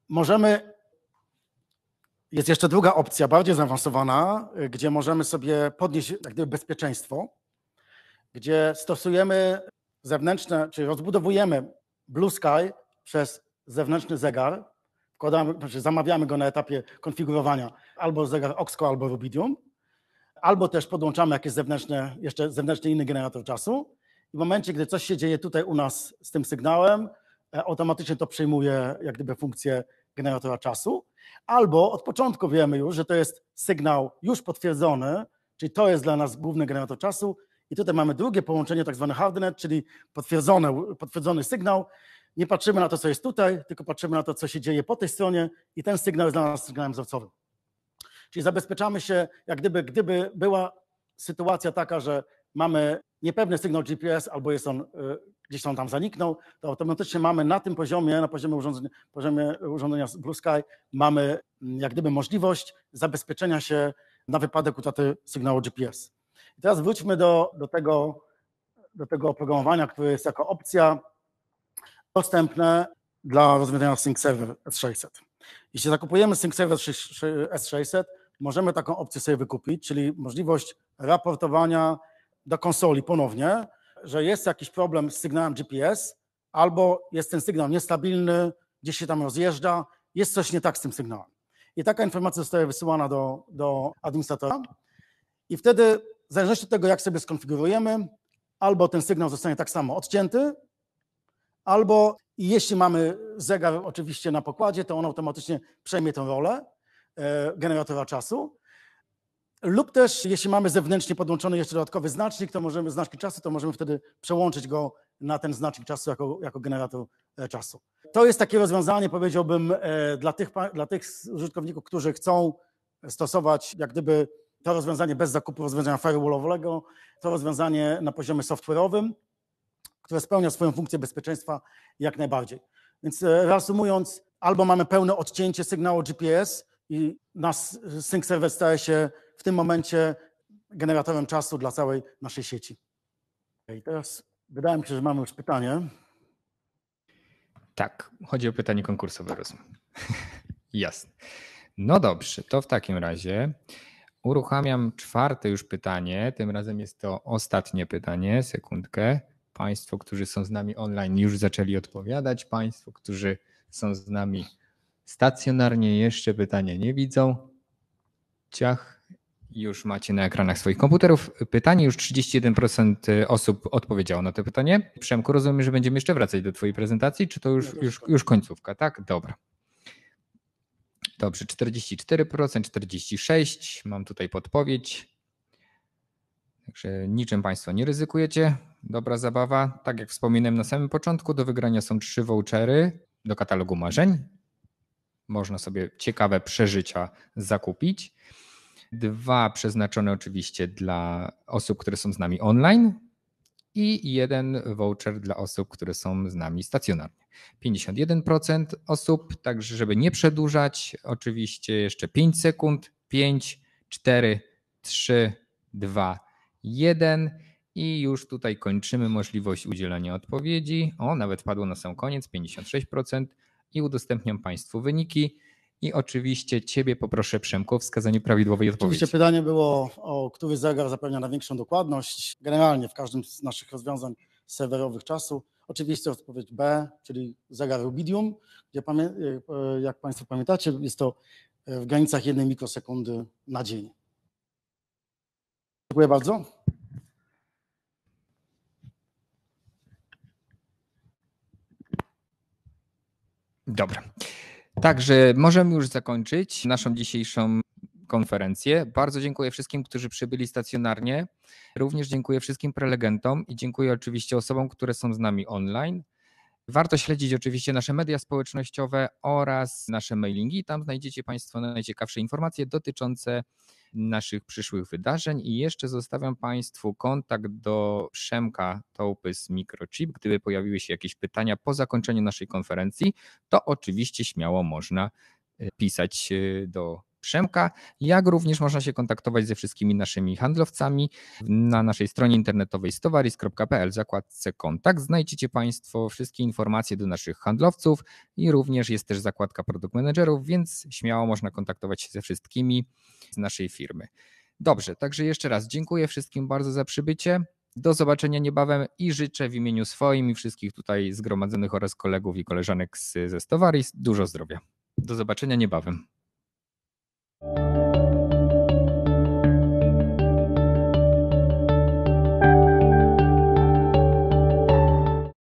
Jest jeszcze druga opcja, bardziej zaawansowana, gdzie możemy sobie podnieść jak gdyby bezpieczeństwo, gdzie stosujemy zewnętrzne, czyli rozbudowujemy Blue Sky przez zewnętrzny zegar, zamawiamy go na etapie konfigurowania albo zegar Oxco, albo Rubidium, albo też podłączamy jakiś zewnętrzny inny generator czasu i w momencie, gdy coś się dzieje tutaj u nas z tym sygnałem, automatycznie to przejmuje jak gdyby funkcję generatora czasu, albo od początku wiemy już, że to jest sygnał już potwierdzony, czyli to jest dla nas główny generator czasu i tutaj mamy drugie połączenie, tak zwany hardnet, czyli potwierdzony sygnał. Nie patrzymy na to, co jest tutaj, tylko patrzymy na to, co się dzieje po tej stronie i ten sygnał jest dla nas sygnałem wzorcowym. Czyli zabezpieczamy się, jak gdyby była sytuacja taka, że mamy niepewny sygnał GPS albo jest on gdzieś tam zaniknął, to automatycznie mamy na tym poziomie, na poziomie urządzenia Blue Sky, mamy jak gdyby możliwość zabezpieczenia się na wypadek utraty sygnału GPS. I teraz wróćmy do tego oprogramowania, które jest jako opcja dostępne dla rozwiązania Sync Server S600. Jeśli zakupujemy Sync Server S600, możemy taką opcję sobie wykupić, czyli możliwość raportowania do konsoli ponownie, że jest jakiś problem z sygnałem GPS, albo jest ten sygnał niestabilny, gdzieś się tam rozjeżdża, jest coś nie tak z tym sygnałem. I taka informacja zostaje wysyłana do administratora i wtedy, w zależności od tego, jak sobie skonfigurujemy, albo ten sygnał zostanie tak samo odcięty, albo jeśli mamy zegar oczywiście na pokładzie, to on automatycznie przejmie tę rolę generatora czasu. Lub też, jeśli mamy zewnętrznie podłączony jeszcze dodatkowy znacznik, znacznik czasu, to możemy wtedy przełączyć go na ten znacznik czasu jako generator czasu. To jest takie rozwiązanie, powiedziałbym, dla tych użytkowników, którzy chcą stosować jak gdyby to rozwiązanie bez zakupu rozwiązania firewallowego, to rozwiązanie na poziomie software'owym, które spełnia swoją funkcję bezpieczeństwa jak najbardziej. Więc reasumując, albo mamy pełne odcięcie sygnału GPS i nasz Sync Server staje się w tym momencie generatorem czasu dla całej naszej sieci. I teraz wydaje mi się, że mamy już pytanie. Tak, chodzi o pytanie konkursowe, rozumiem. Jasne. No dobrze, to w takim razie uruchamiam czwarte już pytanie. Tym razem jest to ostatnie pytanie. Sekundkę. Państwo, którzy są z nami online, już zaczęli odpowiadać. Państwo, którzy są z nami stacjonarnie, jeszcze pytania nie widzą. Ciach, już macie na ekranach swoich komputerów pytanie. Już 31% osób odpowiedziało na to pytanie. Przemku, rozumiem, że będziemy jeszcze wracać do twojej prezentacji, czy to już końcówka, tak? Dobra. Dobrze, 44%, 46%. Mam tutaj podpowiedź. Także niczym Państwo nie ryzykujecie. Dobra zabawa. Tak jak wspominałem na samym początku, do wygrania są 3 vouchery do katalogu marzeń. Można sobie ciekawe przeżycia zakupić. 2 przeznaczone oczywiście dla osób, które są z nami online i 1 voucher dla osób, które są z nami stacjonarnie. 51% osób, także żeby nie przedłużać, oczywiście jeszcze 5 sekund. 5, 4, 3, 2, 1 i już tutaj kończymy możliwość udzielenia odpowiedzi. O, nawet padło na sam koniec, 56% i udostępniam Państwu wyniki. I oczywiście Ciebie poproszę, Przemku, o wskazanie prawidłowej odpowiedzi. Oczywiście pytanie było, o który zegar zapewnia największą dokładność. Generalnie w każdym z naszych rozwiązań serwerowych czasu. Oczywiście odpowiedź B, czyli zegar Rubidium, gdzie jak Państwo pamiętacie, jest to w granicach 1 mikrosekundy na dzień. Dziękuję bardzo. Dobra. Także możemy już zakończyć naszą dzisiejszą konferencję. Bardzo dziękuję wszystkim, którzy przybyli stacjonarnie. Również dziękuję wszystkim prelegentom i dziękuję oczywiście osobom, które są z nami online. Warto śledzić oczywiście nasze media społecznościowe oraz nasze mailingi. Tam znajdziecie Państwo najciekawsze informacje dotyczące naszych przyszłych wydarzeń i jeszcze zostawiam Państwu kontakt do Przemka Tołpy z Microchip. Gdyby pojawiły się jakieś pytania po zakończeniu naszej konferencji, to oczywiście śmiało można pisać do Przemka, jak również można się kontaktować ze wszystkimi naszymi handlowcami na naszej stronie internetowej stowaris.pl w zakładce kontakt. Znajdziecie Państwo wszystkie informacje do naszych handlowców i również jest też zakładka produkt managerów, więc śmiało można kontaktować się ze wszystkimi z naszej firmy. Dobrze, także jeszcze raz dziękuję wszystkim bardzo za przybycie. Do zobaczenia niebawem i życzę w imieniu swoim i wszystkich tutaj zgromadzonych oraz kolegów i koleżanek ze Stowaris dużo zdrowia. Do zobaczenia niebawem.